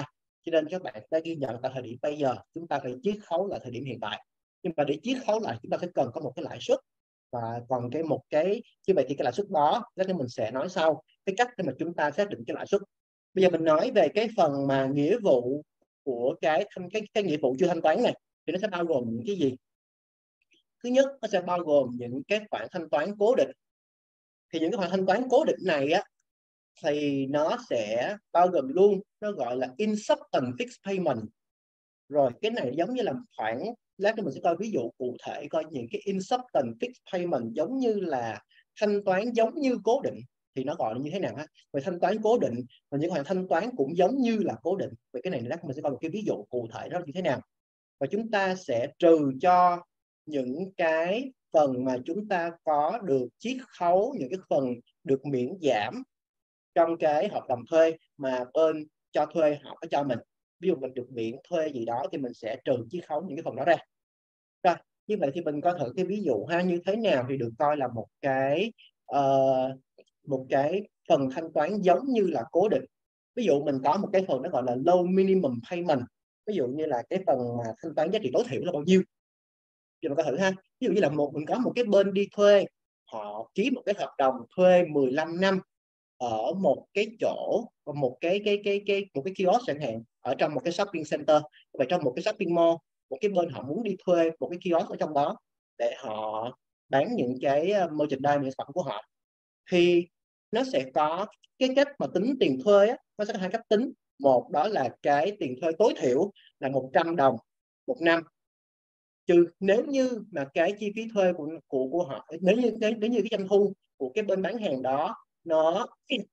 cho nên các bạn đã ghi nhận tại thời điểm bây giờ chúng ta phải chiết khấu lại thời điểm hiện tại. Nhưng mà để chiết khấu lại chúng ta phải cần có một cái lãi suất, và còn cái một cái như vậy thì cái lãi suất đó lát nữa mình sẽ nói sau cái cách để mà chúng ta xác định cái lãi suất. Bây giờ mình nói về cái phần mà nghĩa vụ của cái cái cái nghĩa vụ chưa thanh toán này, thì nó sẽ bao gồm những cái gì? Thứ nhất, nó sẽ bao gồm những cái khoản thanh toán cố định. Thì những cái khoản thanh toán cố định này á thì nó sẽ bao gồm luôn, nó gọi là insubstantial fixed payment. Rồi cái này giống như là khoản, lát nữa mình sẽ coi ví dụ cụ thể coi những cái insubstantial fixed payment giống như là thanh toán giống như cố định thì nó gọi là như thế nào ha. Về thanh toán cố định và những khoản thanh toán cũng giống như là cố định, về cái này lát mình sẽ coi một cái ví dụ cụ thể đó như thế nào. Và chúng ta sẽ trừ cho những cái phần mà chúng ta có được chiết khấu, những cái phần được miễn giảm trong cái hợp đồng thuê mà bên cho thuê họ có cho mình. Ví dụ mình được miễn thuê gì đó thì mình sẽ trừ chiết khấu những cái phần đó ra. Rồi, như vậy thì mình coi thử cái ví dụ ha, như thế nào thì được coi là một cái uh, một cái phần thanh toán giống như là cố định. Ví dụ mình có một cái phần nó gọi là low minimum payment. Ví dụ như là cái phần mà thanh toán giá trị tối thiểu là bao nhiêu. Thì mình coi thử ha. Ví dụ như là một mình có một cái bên đi thuê, họ ký một cái hợp đồng thuê mười lăm năm ở một cái chỗ, một cái cái cái cái một cái kiosk chẳng hạn, ở trong một cái shopping center. Vậy trong một cái shopping mall, một cái bên họ muốn đi thuê một cái kiosk ở trong đó để họ bán những cái merchandise, những sản phẩm của họ, thì nó sẽ có cái cách mà tính tiền thuê á, nó sẽ có hai cách tính. Một đó là cái tiền thuê tối thiểu là một trăm đồng một năm, trừ nếu như mà cái chi phí thuê của của, của họ, nếu như nếu, nếu như cái doanh thu của cái bên bán hàng đó nó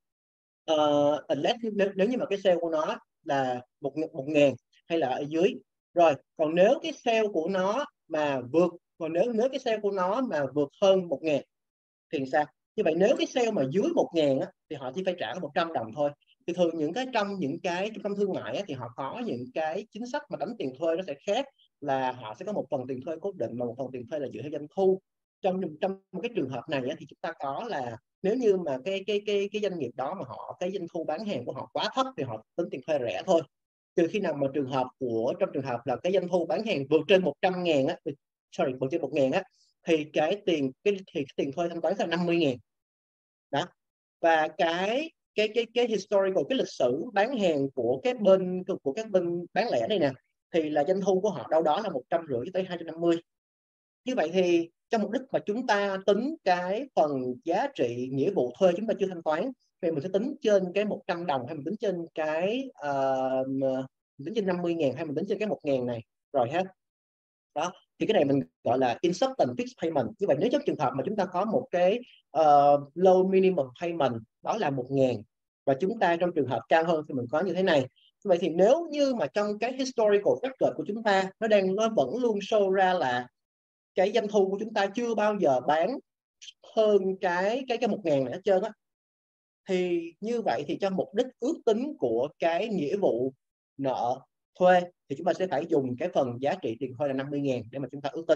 uh, unless, nếu, nếu như mà cái sale của nó là một một ngàn hay là ở dưới. Rồi còn nếu cái sale của nó mà vượt còn nếu nếu cái sale của nó mà vượt hơn một ngàn thì sao? Như vậy nếu cái sale mà dưới một ngàn á, thì họ chỉ phải trả một trăm đồng thôi. Thì thường những cái trong những cái trung tâm thương mại á, thì họ có những cái chính sách mà đánh tiền thuê nó sẽ khác, là họ sẽ có một phần tiền thuê cố định và một phần tiền thuê là dựa theo doanh thu. Trong trong một cái trường hợp này á, thì chúng ta có là nếu như mà cái cái cái cái doanh nghiệp đó mà họ cái doanh thu bán hàng của họ quá thấp thì họ tính tiền thuê rẻ thôi. Trừ khi nào mà trường hợp của trong trường hợp là cái doanh thu bán hàng vượt trên một trăm ngàn á, sorry vượt trên một ngàn á, thì cái tiền cái thì cái tiền thuê thanh toán là năm mươi ngàn đó. Và cái cái cái cái historical, cái lịch sử bán hàng của các bên của các bên bán lẻ này nè, thì là doanh thu của họ đâu đó là một trăm rưỡi tới hai trăm năm mươi. Như vậy thì trong mục đích mà chúng ta tính cái phần giá trị nghĩa vụ thuê chúng ta chưa thanh toán, thì mình sẽ tính trên cái một trăm đồng, hay mình tính trên cái uh, mình tính trên năm mươi ngàn, hay mình tính trên cái một ngàn này rồi ha. Đó, thì cái này mình gọi là insubstantial fixed payment. Như vậy nếu trong trường hợp mà chúng ta có một cái uh, low minimum payment đó là một ngàn, và chúng ta trong trường hợp cao hơn thì mình có như thế này. Vậy thì nếu như mà trong cái historical record của chúng ta nó đang nó vẫn luôn show ra là cái doanh thu của chúng ta chưa bao giờ bán hơn cái cái cái một ngàn này hết trơn á, thì như vậy thì cho mục đích ước tính của cái nghĩa vụ nợ thuê thì chúng ta sẽ phải dùng cái phần giá trị tiền thuê là năm mươi ngàn để mà chúng ta ước tính.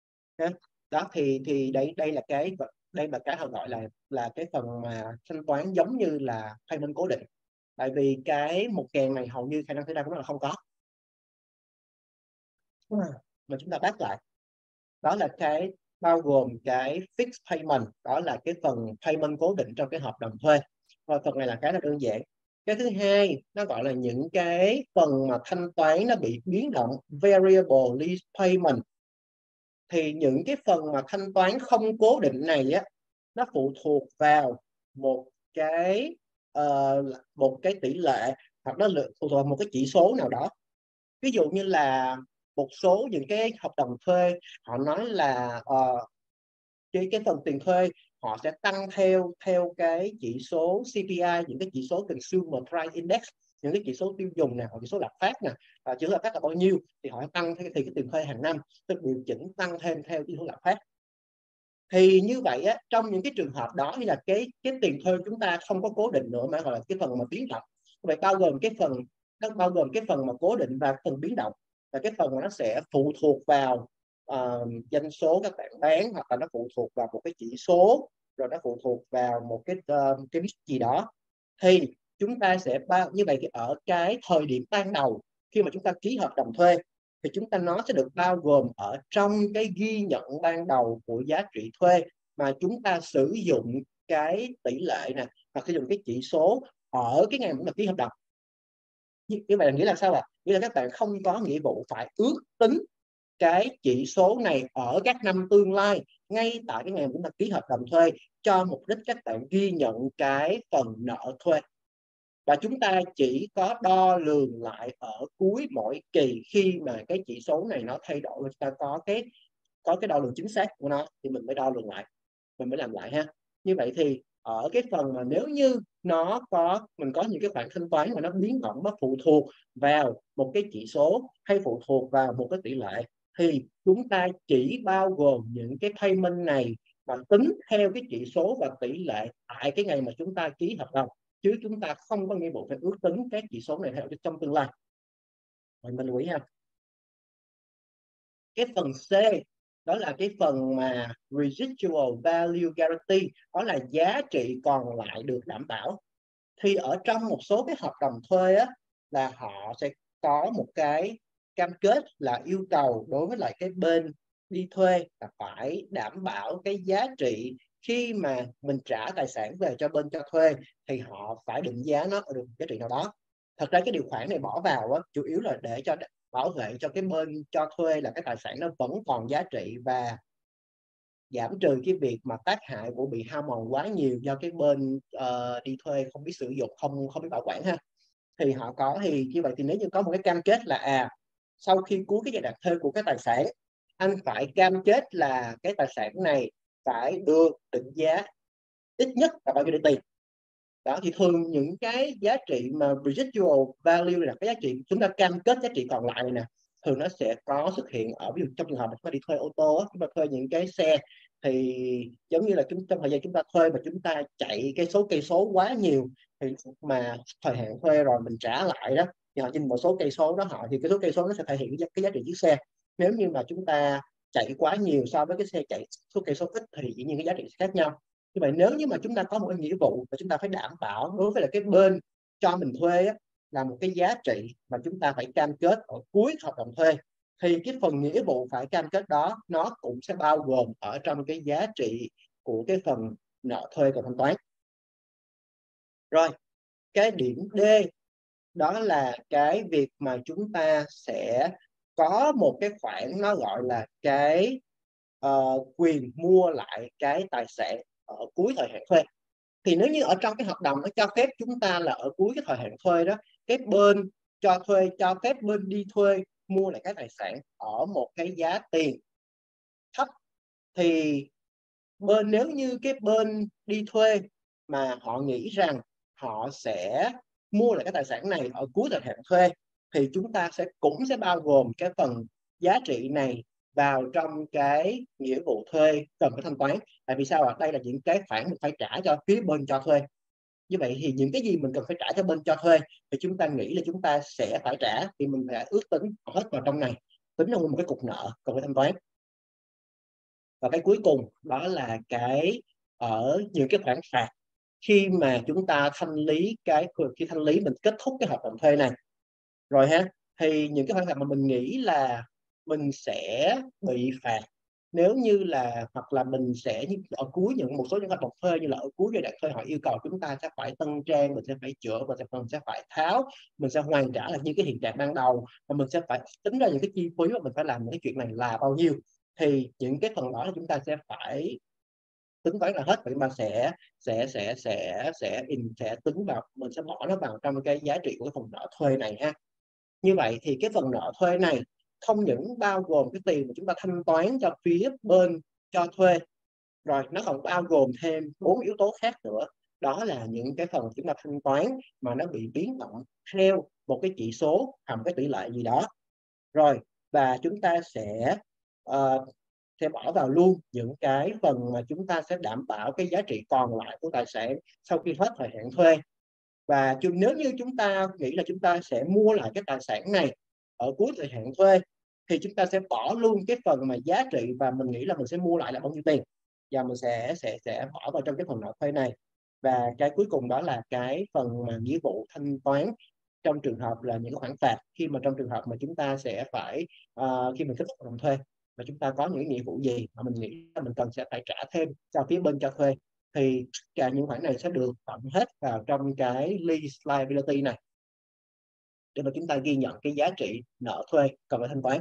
Đó thì thì đây đây là cái đây là cái họ gọi là là cái phần mà thanh toán giống như là payment cố định. Tại vì cái một ngàn này hầu như khả năng xảy ra của nó là không có. Mà chúng ta bắt lại, đó là cái bao gồm cái fixed payment, đó là cái phần payment cố định trong cái hợp đồng thuê. Và phần này là cái là đơn giản. Cái thứ hai nó gọi là những cái phần mà thanh toán nó bị biến động, variable lease payment. Thì những cái phần mà thanh toán không cố định này á, nó phụ thuộc vào một cái uh, một cái tỷ lệ, hoặc nó phụ thuộc vào một cái chỉ số nào đó. Ví dụ như là một số những cái hợp đồng thuê họ nói là uh, cái cái phần tiền thuê họ sẽ tăng theo theo cái chỉ số xê pê i, những cái chỉ số Consumer Price Index, những cái chỉ số tiêu dùng nào, chỉ số lạm phát nè, à, chỉ số lạm phát là bao nhiêu thì họ tăng theo thì cái tiền thuê hàng năm được điều chỉnh tăng thêm theo chỉ số lạm phát. Thì như vậy á, trong những cái trường hợp đó thì là cái cái tiền thuê chúng ta không có cố định nữa mà gọi là cái phần mà biến động. Vậy bao gồm cái phần nó bao gồm cái phần mà cố định và phần biến động, và cái phần mà nó sẽ phụ thuộc vào uh, doanh số các bạn bán, hoặc là nó phụ thuộc vào một cái chỉ số, rồi nó phụ thuộc vào một cái uh, cái gì đó. Thì chúng ta sẽ bao như vậy thì ở cái thời điểm ban đầu khi mà chúng ta ký hợp đồng thuê thì chúng ta nó sẽ được bao gồm ở trong cái ghi nhận ban đầu của giá trị thuê mà chúng ta sử dụng cái tỷ lệ nè hoặc sử dụng cái chỉ số ở cái ngày mà ký hợp đồng. Như, như vậy là nghĩa là sao ạ? Nghĩa là các bạn không có nghĩa vụ phải ước tính cái chỉ số này ở các năm tương lai ngay tại cái ngày chúng ta ký hợp đồng thuê cho mục đích các bạn ghi nhận cái phần nợ thuê. Và chúng ta chỉ có đo lường lại ở cuối mỗi kỳ khi mà cái chỉ số này nó thay đổi, chúng ta có cái có cái đo lường chính xác của nó thì mình mới đo lường lại, mình mới làm lại ha. Như vậy thì ở cái phần mà nếu như nó có mình có những cái khoản thanh toán mà nó biến động, nó phụ thuộc vào một cái chỉ số hay phụ thuộc vào một cái tỷ lệ thì chúng ta chỉ bao gồm những cái payment này và tính theo cái chỉ số và tỷ lệ tại cái ngày mà chúng ta ký hợp đồng, chứ chúng ta không có nghĩa vụ phải ước tính các chỉ số này theo trong tương lai. Rồi mình lưu ý ha. Cái phần C đó là cái phần mà residual value guarantee, đó là giá trị còn lại được đảm bảo. Thì ở trong một số cái hợp đồng thuê á, là họ sẽ có một cái cam kết là yêu cầu đối với lại cái bên đi thuê là phải đảm bảo cái giá trị khi mà mình trả tài sản về cho bên cho thuê thì họ phải định giá nó ở được giá trị nào đó. Thật ra cái điều khoản này bỏ vào á, chủ yếu là để cho bảo vệ cho cái bên cho thuê là cái tài sản nó vẫn còn giá trị và giảm trừ cái việc mà tác hại của bị hao mòn quá nhiều do cái bên uh, đi thuê không biết sử dụng, không không biết bảo quản ha. Thì họ có thì như vậy thì nếu như có một cái cam kết là à sau khi cuối cái giai đoạn thuê của cái tài sản, anh phải cam kết là cái tài sản này phải được định giá ít nhất là bao nhiêu tiền. Đó thì thường những cái giá trị mà residual value là cái giá trị chúng ta cam kết giá trị còn lại này nè, thường nó sẽ có xuất hiện ở ví dụ trong trường hợp mà chúng ta đi thuê ô tô, chúng ta thuê những cái xe thì giống như là chúng trong thời gian chúng ta thuê mà chúng ta chạy cái số cây số quá nhiều thì mà thời hạn thuê rồi mình trả lại đó thì họ nhìn một số cây số đó họ thì cái số cây số nó sẽ thể hiện cái giá trị chiếc xe. Nếu như mà chúng ta chạy quá nhiều so với cái xe chạy số cây số ít thì dĩ nhiên cái giá trị sẽ khác nhau. Như vậy nếu như mà chúng ta có một cái nghĩa vụ và chúng ta phải đảm bảo đối với là cái bên cho mình thuê á, là một cái giá trị mà chúng ta phải cam kết ở cuối hợp đồng thuê thì cái phần nghĩa vụ phải cam kết đó nó cũng sẽ bao gồm ở trong cái giá trị của cái phần nợ thuê cần thanh toán. Rồi, cái điểm D đó là cái việc mà chúng ta sẽ có một cái khoản nó gọi là cái uh, quyền mua lại cái tài sản ở cuối thời hạn thuê. Thì nếu như ở trong cái hợp đồng nó cho phép chúng ta là ở cuối cái thời hạn thuê đó, cái bên cho thuê cho phép bên đi thuê mua lại cái tài sản ở một cái giá tiền thấp thì bên nếu như cái bên đi thuê mà họ nghĩ rằng họ sẽ mua lại cái tài sản này ở cuối thời hạn thuê thì chúng ta sẽ cũng sẽ bao gồm cái phần giá trị này vào trong cái nghĩa vụ thuê cần phải thanh toán. Tại vì sao ạ? Đây là những cái khoản mình phải trả cho phía bên cho thuê. Như vậy thì những cái gì mình cần phải trả cho bên cho thuê thì chúng ta nghĩ là chúng ta sẽ phải trả thì mình phải ước tính hết vào trong này, tính ra một cái cục nợ cần phải thanh toán. Và cái cuối cùng đó là cái ở những cái khoản phạt khi mà chúng ta thanh lý cái khi thanh lý mình kết thúc cái hợp đồng thuê này rồi ha, thì những cái khoản phạt mà mình nghĩ là mình sẽ bị phạt nếu như là hoặc là mình sẽ ở cuối những một số những hợp đồng thuê như là ở cuối giai đoạn thuê họ yêu cầu chúng ta sẽ phải tân trang, mình sẽ phải chữa, mình sẽ, mình sẽ phải tháo, mình sẽ hoàn trả lại những cái hiện trạng ban đầu và mình sẽ phải tính ra những cái chi phí mà mình phải làm những cái chuyện này là bao nhiêu thì những cái phần đó là chúng ta sẽ phải tính toán là hết vậy mà sẽ sẽ sẽ sẽ sẽ in sẽ tính vào, mình sẽ bỏ nó vào trong cái giá trị của cái phần nợ thuê này ha. Như vậy thì cái phần nợ thuê này không những bao gồm cái tiền mà chúng ta thanh toán cho phía bên cho thuê rồi, nó còn bao gồm thêm bốn yếu tố khác nữa, đó là những cái phần chúng ta thanh toán mà nó bị biến động theo một cái chỉ số hoặc một cái tỷ lệ gì đó rồi, và chúng ta sẽ uh, sẽ bỏ vào luôn những cái phần mà chúng ta sẽ đảm bảo cái giá trị còn lại của tài sản sau khi hết thời hạn thuê. Và nếu như chúng ta nghĩ là chúng ta sẽ mua lại cái tài sản này ở cuối thời hạn thuê thì chúng ta sẽ bỏ luôn cái phần mà giá trị và mình nghĩ là mình sẽ mua lại là bao nhiêu tiền và mình sẽ sẽ sẽ bỏ vào trong cái phần nợ thuê này. Và cái cuối cùng đó là cái phần mà nghĩa vụ thanh toán trong trường hợp là những khoản phạt, khi mà trong trường hợp mà chúng ta sẽ phải uh, khi mình kết thúc hợp đồng thuê mà chúng ta có những nghĩa vụ gì mà mình nghĩ là mình cần sẽ phải trả thêm cho phía bên cho thuê, thì cả những khoản này sẽ được tổng hết vào trong cái lease liability này để mà chúng ta ghi nhận cái giá trị nợ thuê cần phải thanh toán.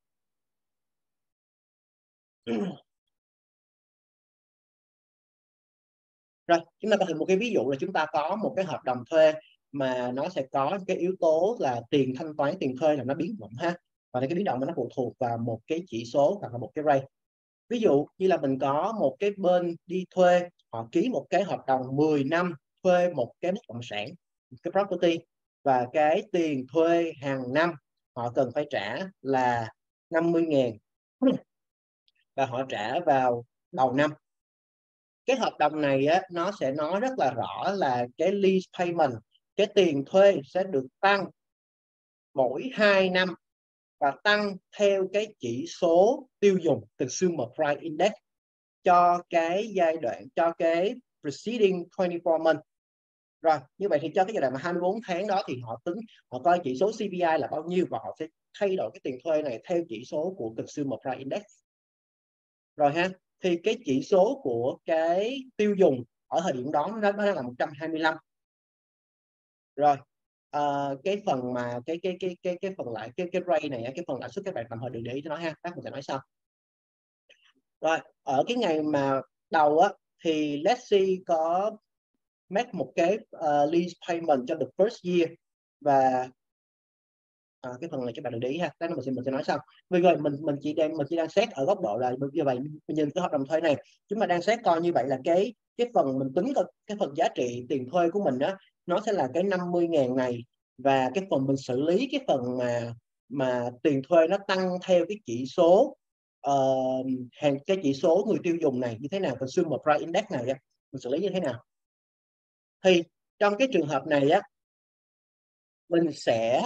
Rồi, chúng ta có thể một cái ví dụ là chúng ta có một cái hợp đồng thuê mà nó sẽ có cái yếu tố là tiền thanh toán tiền thuê là nó biến động ha, và cái biến động nó phụ thuộc vào một cái chỉ số hoặc là một cái rate. Ví dụ như là mình có một cái bên đi thuê, họ ký một cái hợp đồng mười năm thuê một cái bất động sản, một cái property, và cái tiền thuê hàng năm họ cần phải trả là năm mươi ngàn và họ trả vào đầu năm. Cái hợp đồng này á, nó sẽ nói rất là rõ là cái lease payment, cái tiền thuê sẽ được tăng mỗi hai năm và tăng theo cái chỉ số tiêu dùng Consumer Price Index cho cái giai đoạn, cho cái preceding hai mươi bốn months. Rồi, như vậy thì cho cái giai đoạn mà hai mươi bốn tháng đó thì họ tính, họ coi chỉ số xê pê i là bao nhiêu và họ sẽ thay đổi cái tiền thuê này theo chỉ số của Consumer Price Index. Rồi ha, thì cái chỉ số của cái tiêu dùng ở thời điểm đó nó là một trăm hai mươi lăm. Rồi, uh, cái phần mà cái cái cái cái cái phần lại cái cái rate này, cái phần lãi suất các bạn tạm thời đừng để ý cho nó ha, các mình sẽ nói sau. Rồi, ở cái ngày mà đầu á thì let's say có make một cái uh, lease payment cho the first year, và à, cái phần này các bạn đừng để ý ha, cái mình sẽ mình sẽ nói sau. Bây giờ mình mình chỉ đang mình chỉ đang xét ở góc độ là như vậy, mình nhìn cái hợp đồng thuê này, chúng ta đang xét coi như vậy là cái cái phần mình tính cái phần giá trị tiền thuê của mình đó, nó sẽ là cái năm mươi ngàn này, và cái phần mình xử lý cái phần mà mà tiền thuê nó tăng theo cái chỉ số uh, hàng cái chỉ số người tiêu dùng này như thế nào, Consumer Price Index này á, mình xử lý như thế nào. Thì trong cái trường hợp này á, mình sẽ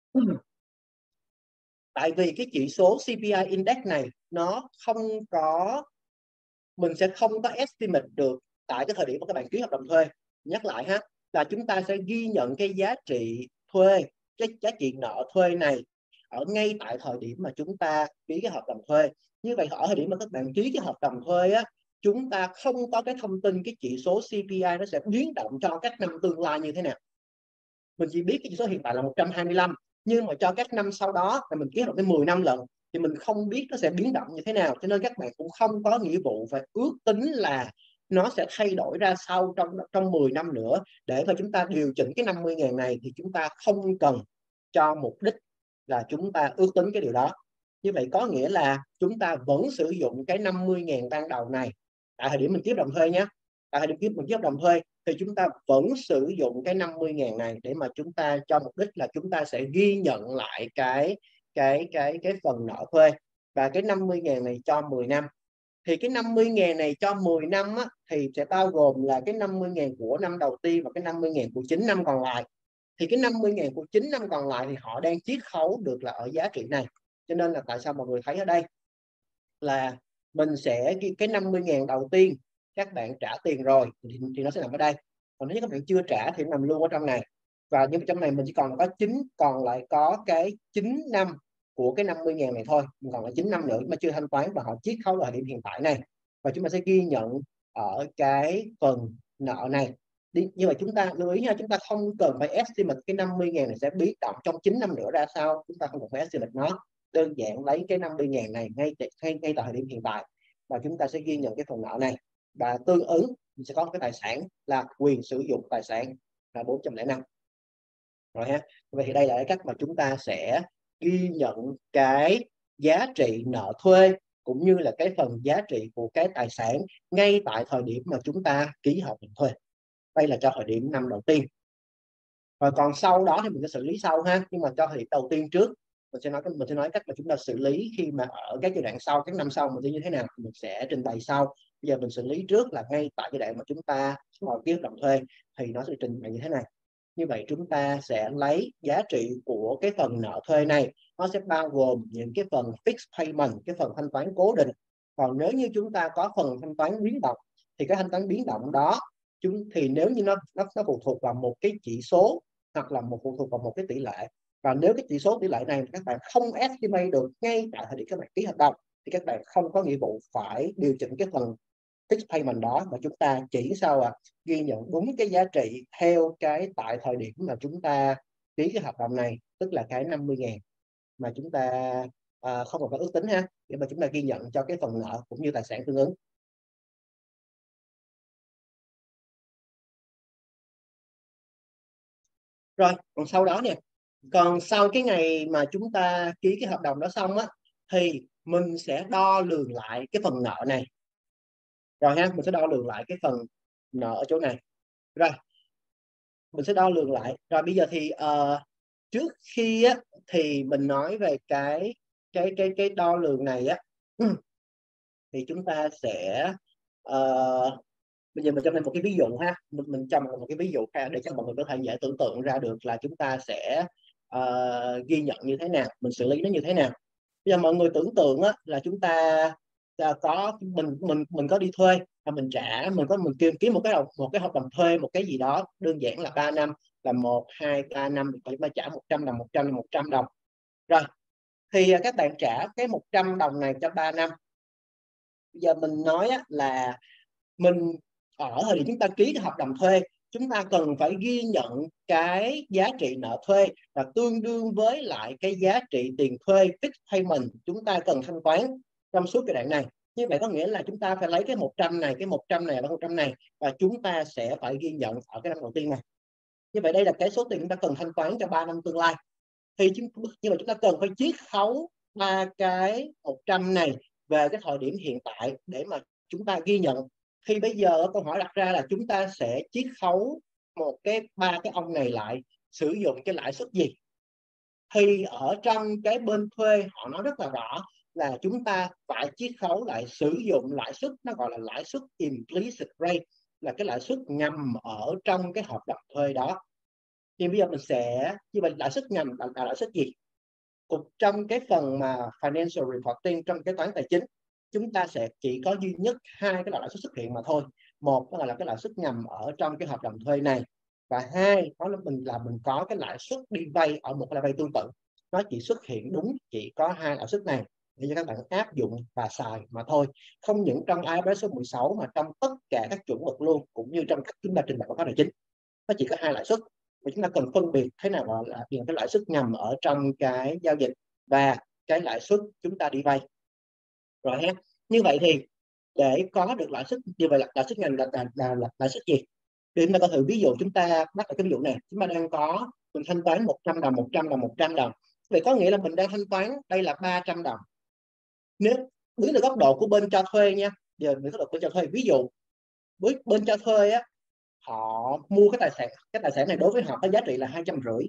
tại vì cái chỉ số xê pê i index này nó không có, mình sẽ không có estimate được tại cái thời điểm mà các bạn ký hợp đồng thuê. Nhắc lại ha, là chúng ta sẽ ghi nhận cái giá trị thuê, cái giá trị nợ thuê này ở ngay tại thời điểm mà chúng ta ký cái hợp đồng thuê. Như vậy ở thời điểm mà các bạn ký cái hợp đồng thuê á, chúng ta không có cái thông tin cái chỉ số xê pê i nó sẽ biến động cho các năm tương lai như thế nào. Mình chỉ biết cái chỉ số hiện tại là một trăm hai mươi lăm, nhưng mà cho các năm sau đó là mình ký hợp đồng mười năm lần thì mình không biết nó sẽ biến động như thế nào, cho nên các bạn cũng không có nghĩa vụ phải ước tính là nó sẽ thay đổi ra sau trong trong mười năm nữa để mà chúng ta điều chỉnh cái năm mươi ngàn này, thì chúng ta không cần cho mục đích là chúng ta ước tính cái điều đó. Như vậy có nghĩa là chúng ta vẫn sử dụng cái năm mươi ngàn ban đầu này tại thời điểm mình ký hợp đồng thuê nhé, tại thời điểm mình ký hợp đồng thuê thì chúng ta vẫn sử dụng cái năm mươi ngàn này để mà chúng ta cho mục đích là chúng ta sẽ ghi nhận lại cái cái cái cái phần nợ thuê, và cái năm mươi ngàn này cho mười năm. Thì cái năm mươi ngàn này cho mười năm á, thì sẽ bao gồm là cái năm mươi ngàn của năm đầu tiên và cái năm mươi ngàn của chín năm còn lại. Thì cái năm mươi ngàn của chín năm còn lại thì họ đang chiết khấu được là ở giá trị này. Cho nên là tại sao mọi người thấy ở đây là mình sẽ cái năm mươi ngàn đầu tiên các bạn trả tiền rồi thì, thì nó sẽ nằm ở đây, còn nếu các bạn chưa trả thì nó nằm luôn ở trong này. Và nhưng trong này mình chỉ còn có chín, còn lại có cái chín năm của cái năm mươi ngàn này thôi, mình còn lại chín năm nữa mà chưa thanh toán và họ chiết khấu vào thời điểm hiện tại này, và chúng ta sẽ ghi nhận ở cái phần nợ này. Đi, nhưng mà chúng ta lưu ý nha, chúng ta không cần phải estimate cái năm mươi ngàn này sẽ biến động trong chín năm nữa ra sao, chúng ta không cần phải estimate nó, đơn giản lấy cái năm mươi ngàn này ngay ngay ngay tại thời điểm hiện tại và chúng ta sẽ ghi nhận cái phần nợ này, và tương ứng mình sẽ có cái tài sản là quyền sử dụng tài sản là bốn trăm lẻ năm. Rồi ha, vậy thì đây là cái cách mà chúng ta sẽ ghi nhận cái giá trị nợ thuê cũng như là cái phần giá trị của cái tài sản ngay tại thời điểm mà chúng ta ký hợp đồng thuê. Đây là cho thời điểm năm đầu tiên. Rồi còn sau đó thì mình sẽ xử lý sau ha, nhưng mà cho thời điểm đầu tiên trước mình sẽ nói mình sẽ nói cách mà chúng ta xử lý khi mà ở các giai đoạn sau, các năm sau mình sẽ như thế nào mình sẽ trình bày sau. Bây giờ mình xử lý trước là ngay tại giai đoạn mà chúng ta vào ký hợp đồng thuê thì nó sẽ trình bày như thế này. Như vậy chúng ta sẽ lấy giá trị của cái phần nợ thuê này, nó sẽ bao gồm những cái phần fixed payment, cái phần thanh toán cố định. Còn nếu như chúng ta có phần thanh toán biến động thì cái thanh toán biến động đó chúng thì nếu như nó nó nó phụ thuộc vào một cái chỉ số hoặc là một phụ thuộc vào một cái tỷ lệ, và nếu cái chỉ số tỷ lệ này các bạn không estimate được ngay tại thời điểm các bạn ký hợp đồng thì các bạn không có nghĩa vụ phải điều chỉnh cái phần fixed payment đó, mà chúng ta chỉ sao à ghi nhận đúng cái giá trị theo cái tại thời điểm mà chúng ta ký cái hợp đồng này, tức là cái năm mươi ngàn mà chúng ta à, không còn phải ước tính ha, để mà chúng ta ghi nhận cho cái phần nợ cũng như tài sản tương ứng. Rồi còn sau đó nè, còn sau cái ngày mà chúng ta ký cái hợp đồng đó xong á, thì mình sẽ đo lường lại cái phần nợ này. Rồi ha, mình sẽ đo lường lại cái phần nợ ở chỗ này. Rồi mình sẽ đo lường lại. Rồi bây giờ thì uh, trước khi á thì mình nói về cái cái cái cái đo lường này á thì chúng ta sẽ uh, bây giờ mình cho mình một cái ví dụ ha, mình, mình cho một cái ví dụ ha để cho mọi người có thể dễ tưởng tượng ra được là chúng ta sẽ uh, ghi nhận như thế nào, mình xử lý nó như thế nào. Bây giờ mọi người tưởng tượng á, là chúng ta uh, có mình mình mình có đi thuê và mình trả, mình có mình kiếm kiếm một cái một cái hợp đồng thuê một cái gì đó đơn giản là ba năm, là một hai ba năm mình phải trả một trăm đồng, một trăm một trăm đồng. Rồi thì uh, các bạn trả cái một trăm đồng này cho ba năm. Bây giờ mình nói á, là mình ở thời điểm chúng ta ký cái hợp đồng thuê, chúng ta cần phải ghi nhận cái giá trị nợ thuê là tương đương với lại cái giá trị tiền thuê fixed payment chúng ta cần thanh toán trong suốt cái đoạn này. Như vậy có nghĩa là chúng ta phải lấy cái một trăm này, cái một trăm này và một trăm này, và chúng ta sẽ phải ghi nhận ở cái năm đầu tiên này. Như vậy đây là cái số tiền chúng ta cần thanh toán cho ba năm tương lai. Thì chúng, như vậy chúng ta cần phải chiết khấu ba cái một trăm này về cái thời điểm hiện tại để mà chúng ta ghi nhận. Thì bây giờ câu hỏi đặt ra là chúng ta sẽ chiết khấu một cái ba cái ông này lại sử dụng cái lãi suất gì? Thì ở trong cái bên thuê họ nói rất là rõ là chúng ta phải chiết khấu lại sử dụng lãi suất, nó gọi là lãi suất implicit rate, là cái lãi suất ngầm ở trong cái hợp đồng thuê đó. Thì bây giờ mình sẽ như vậy lãi suất ngầm là, là lãi suất gì? Cục trong cái phần mà financial reporting trong cái toán tài chính, chúng ta sẽ chỉ có duy nhất hai cái loại lãi suất xuất hiện mà thôi. Một đó là cái lãi suất ngầm ở trong cái hợp đồng thuê này, và hai đó là mình là mình có cái lãi suất đi vay ở một cái vay tương tự. Nó chỉ xuất hiện đúng chỉ có hai lãi suất này để cho các bạn áp dụng và xài mà thôi. Không những trong i ép rét số mười sáu mà trong tất cả các chuẩn mực luôn, cũng như trong các chúng ta trình bày báo cáo tài chính, nó chỉ có hai lãi suất. Và chúng ta cần phân biệt thế nào gọi là cái lãi suất ngầm ở trong cái giao dịch và cái lãi suất chúng ta đi vay. Rồi ha, như vậy thì để có được lãi suất như vậy là lãi suất ngầm là, là, là, là lãi suất gì? Thì chúng ta có thử ví dụ, chúng ta bắt lại cái ví dụ này, chúng ta đang có mình thanh toán một trăm đồng, một trăm đồng, một trăm đồng. Vậy có nghĩa là mình đang thanh toán đây là ba trăm đồng. Nếu đứng từ góc độ của bên cho thuê nha, giờ mình góc độ của cho thuê, ví dụ với bên cho thuê á, họ mua cái tài sản cái tài sản này đối với họ có giá trị là hai trăm rưỡi,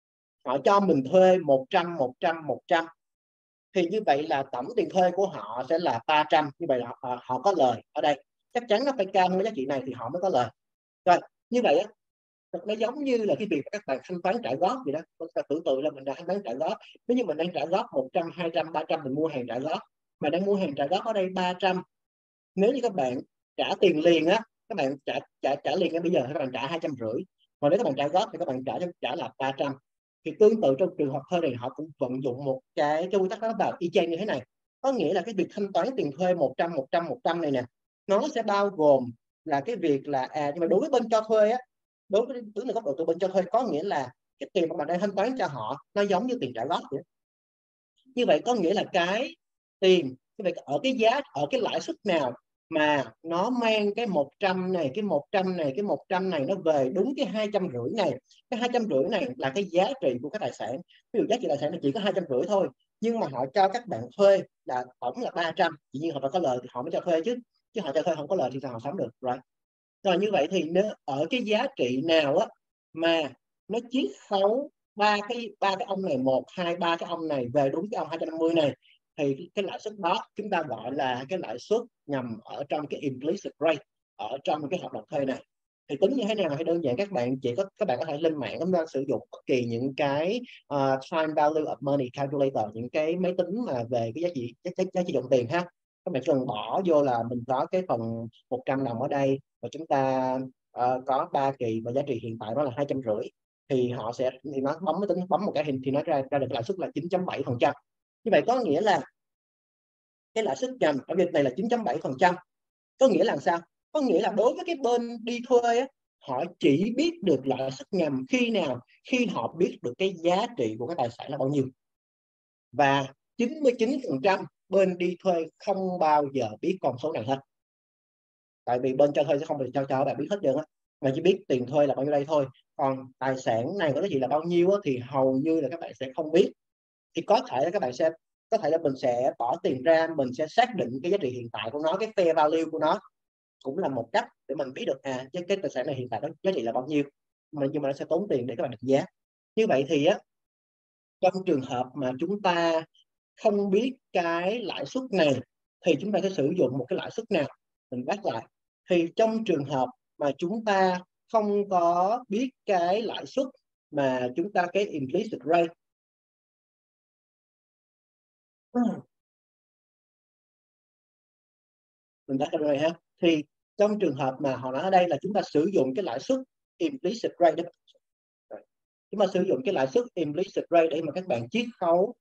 họ cho mình thuê một trăm, một trăm, một trăm, thì như vậy là tổng tiền thuê của họ sẽ là ba trăm. Như vậy là họ, họ có lời ở đây, chắc chắn nó phải cao hơn cái giá trị này thì họ mới có lời. Rồi như vậy á, nó giống như là cái việc các bạn thanh toán trả góp vậy đó. Chúng ta tưởng tượng là mình đang thanh toán trả góp, nếu như mình đang trả góp một trăm, hai trăm, ba trăm, mình mua hàng trả góp, mà đang mua hàng trả góp ở đây ba trăm. Nếu như các bạn trả tiền liền á, các bạn trả trả trả liền ngay bây giờ các bạn trả hai trăm rưỡi, còn nếu các bạn trả góp thì các bạn trả trả là ba trăm. Thì tương tự trong trường hợp thuê này họ cũng vận dụng một cái cái quy tắc đó vào y chang như thế này. Có nghĩa là cái việc thanh toán tiền thuê một trăm, một trăm, một trăm này nè, nó sẽ bao gồm là cái việc là à nhưng mà đối với bên cho thuê á, đối với đứng từ góc độ từ bên cho thuê, có nghĩa là cái tiền mà bạn đang thanh toán cho họ nó giống như tiền trả góp vậy. Như vậy có nghĩa là cái tiền như vậy ở cái giá ở cái lãi suất nào mà nó mang cái một trăm này, cái một trăm này, cái một trăm này nó về đúng cái hai trăm rưỡi này. Cái hai trăm rưỡi này là cái giá trị của cái tài sản. Ví dụ giá trị tài sản nó chỉ có hai trăm rưỡi thôi, nhưng mà họ cho các bạn thuê là tổng là ba trăm, chỉ nhiên họ phải có lời thì họ mới cho thuê chứ, chứ họ cho thuê không có lời thì sao họ sống được. Rồi rồi như vậy thì nếu ở cái giá trị nào á mà nó chiết khấu ba cái ba cái ông này, một hai ba cái ông này về đúng cái ông hai trăm năm mươi này, thì cái lãi suất đó chúng ta gọi là cái lãi suất nhằm ở trong cái implicit rate ở trong cái hợp đồng thuê này. Thì tính như thế nào hay đơn giản, các bạn chỉ có các bạn có thể lên mạng chúng ta sử dụng bất kỳ những cái uh, time value of money calculator, những cái máy tính mà về cái giá trị giá, giá, giá trị đồng tiền ha. Các bạn cần bỏ vô là mình có cái phần một trăm đồng ở đây và chúng ta uh, có ba kỳ và giá trị hiện tại đó là hai trăm rưỡi, thì họ sẽ thì nó bấm máy tính bấm một cái hình thì nó ra ra được lãi suất là chín chấm bảy phần trăm. Như vậy có nghĩa là cái lãi suất ngầm ở việc này là chín chấm bảy phần trăm. Có nghĩa là sao? Có nghĩa là đối với cái bên đi thuê á, họ chỉ biết được lãi suất ngầm khi nào? Khi họ biết được cái giá trị của cái tài sản là bao nhiêu. Và chín mươi chín phần trăm bên đi thuê không bao giờ biết con số này hết. Tại vì bên cho thuê sẽ không bao giờ cho cho các bạn biết hết trơn á, mà chỉ biết tiền thuê là bao nhiêu đây thôi. Còn tài sản này có giá trị là bao nhiêu á, thì hầu như là các bạn sẽ không biết. Thì có thể là các bạn sẽ có thể là mình sẽ bỏ tiền ra, mình sẽ xác định cái giá trị hiện tại của nó, cái fair value của nó, cũng là một cách để mình biết được à cái, cái tài sản này hiện tại đó giá trị là bao nhiêu, mà nhưng mà nó sẽ tốn tiền để các bạn định giá. Như vậy thì á, trong trường hợp mà chúng ta không biết cái lãi suất này thì chúng ta sẽ sử dụng một cái lãi suất nào? Mình bắt lại, thì trong trường hợp mà chúng ta không có biết cái lãi suất mà chúng ta cái implicit rate, mình bắt ra rồi ha, thì trong trường hợp mà họ nói ở đây là chúng ta sử dụng cái lãi suất implicit rate đó, chúng ta sử dụng cái lãi suất implicit rate để mà các bạn chiết khấu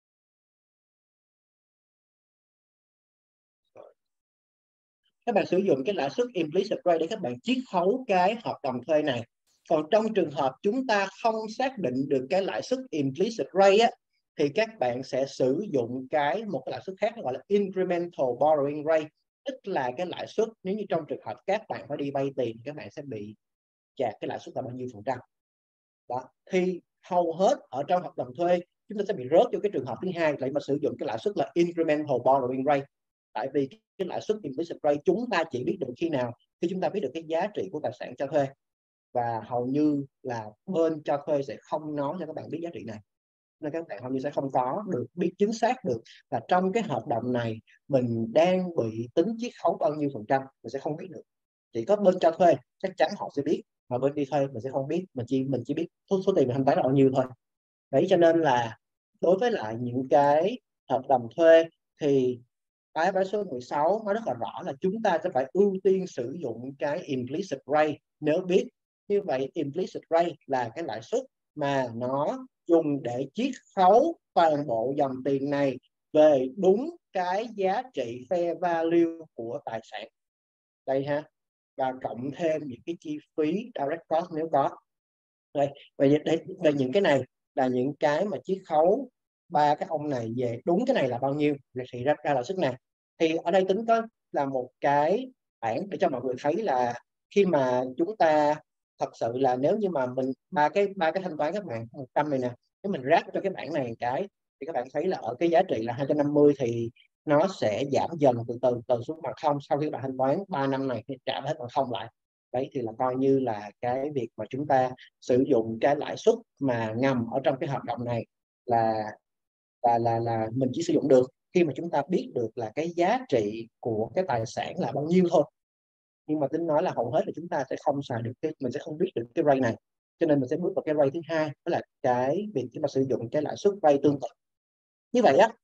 các bạn sử dụng cái lãi suất implicit rate để các bạn chiết khấu cái hợp đồng thuê này. Còn trong trường hợp chúng ta không xác định được cái lãi suất implicit rate á, thì các bạn sẽ sử dụng cái một cái lãi suất khác gọi là incremental borrowing rate, tức là cái lãi suất nếu như trong trường hợp các bạn phải đi vay tiền, các bạn sẽ bị chạc cái lãi suất là bao nhiêu phần trăm. Đó, thì hầu hết ở trong hợp đồng thuê chúng ta sẽ bị rớt vô cái trường hợp thứ hai lại mà sử dụng cái lãi suất là incremental borrowing rate. Tại vì cái lãi suất implicit rate chúng ta chỉ biết được khi nào? Khi chúng ta biết được cái giá trị của tài sản cho thuê, và hầu như là bên cho thuê sẽ không nói cho các bạn biết giá trị này, nên các bạn hầu như sẽ không có được biết chính xác được là trong cái hợp đồng này mình đang bị tính chiết khấu bao nhiêu phần trăm, mình sẽ không biết được. Chỉ có bên cho thuê chắc chắn họ sẽ biết, mà bên đi thuê mình sẽ không biết, mình chỉ mình chỉ biết số, số tiền mình thanh toán là bao nhiêu thôi. Đấy, cho nên là đối với lại những cái hợp đồng thuê thì cái bài số mười sáu nói rất là rõ là chúng ta sẽ phải ưu tiên sử dụng cái implicit rate nếu biết. Như vậy implicit rate là cái lãi suất mà nó dùng để chiết khấu toàn bộ dòng tiền này về đúng cái giá trị fair value của tài sản đây ha, và cộng thêm những cái chi phí direct cost nếu có. Đây, về, về những cái này là những cái mà chiết khấu ba cái ông này về đúng cái này là bao nhiêu thì ra ra là sức này. Thì ở đây tính có là một cái bảng để cho mọi người thấy là khi mà chúng ta thật sự là nếu như mà mình ba cái ba cái thanh toán các bạn một trăm này nè, nếu mình ráp cho cái bảng này cái thì các bạn thấy là ở cái giá trị là hai trăm năm mươi thì nó sẽ giảm dần từ từ từ xuống bằng không sau khi bạn thanh toán ba năm này thì trả hết bằng không lại. Đấy thì là coi như là cái việc mà chúng ta sử dụng cái lãi suất mà ngầm ở trong cái hợp đồng này là là là là mình chỉ sử dụng được khi mà chúng ta biết được là cái giá trị của cái tài sản là bao nhiêu thôi. Nhưng mà tính nói là hầu hết là chúng ta sẽ không xài được cái, mình sẽ không biết được cái rate này, cho nên mình sẽ bước vào cái rate thứ hai, đó là cái việc chúng ta sử dụng cái lãi suất rate tương tự. Như vậy á,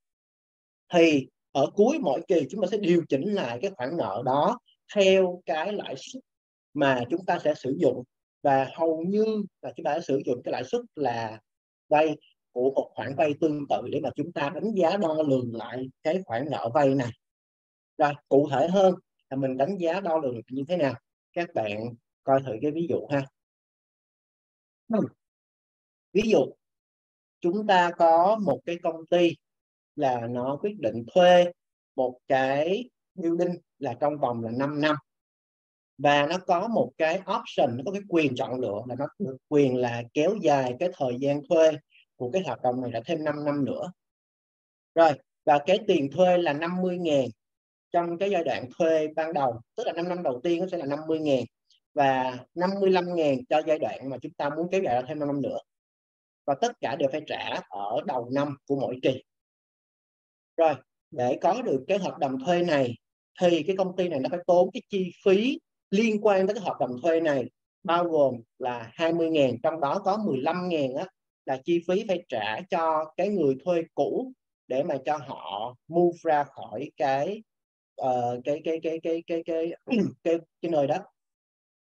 thì ở cuối mỗi kỳ chúng ta sẽ điều chỉnh lại cái khoản nợ đó theo cái lãi suất mà chúng ta sẽ sử dụng, và hầu như là chúng ta sẽ sử dụng cái lãi suất là vay của một khoản vay tương tự để mà chúng ta đánh giá đo lường lại cái khoản nợ vay này. Rồi cụ thể hơn là mình đánh giá đo lường như thế nào, các bạn coi thử cái ví dụ ha. Ví dụ chúng ta có một cái công ty là nó quyết định thuê một cái building là trong vòng là năm năm, và nó có một cái option, nó có cái quyền chọn lựa là nó được quyền là kéo dài cái thời gian thuê của cái hợp đồng này là thêm năm năm nữa. Rồi, và cái tiền thuê là năm mươi ngàn trong cái giai đoạn thuê ban đầu, tức là năm năm đầu tiên nó sẽ là năm mươi ngàn, và năm mươi lăm ngàn cho giai đoạn mà chúng ta muốn kéo dài thêm năm năm nữa, và tất cả đều phải trả ở đầu năm của mỗi kỳ. Rồi, để có được cái hợp đồng thuê này thì cái công ty này nó phải tốn cái chi phí liên quan tới cái hợp đồng thuê này, bao gồm là hai mươi ngàn, trong đó có mười lăm ngàn á, là chi phí phải trả cho cái người thuê cũ để mà cho họ move ra khỏi cái uh, cái, cái, cái, cái, cái, cái, cái, cái, cái nơi đó.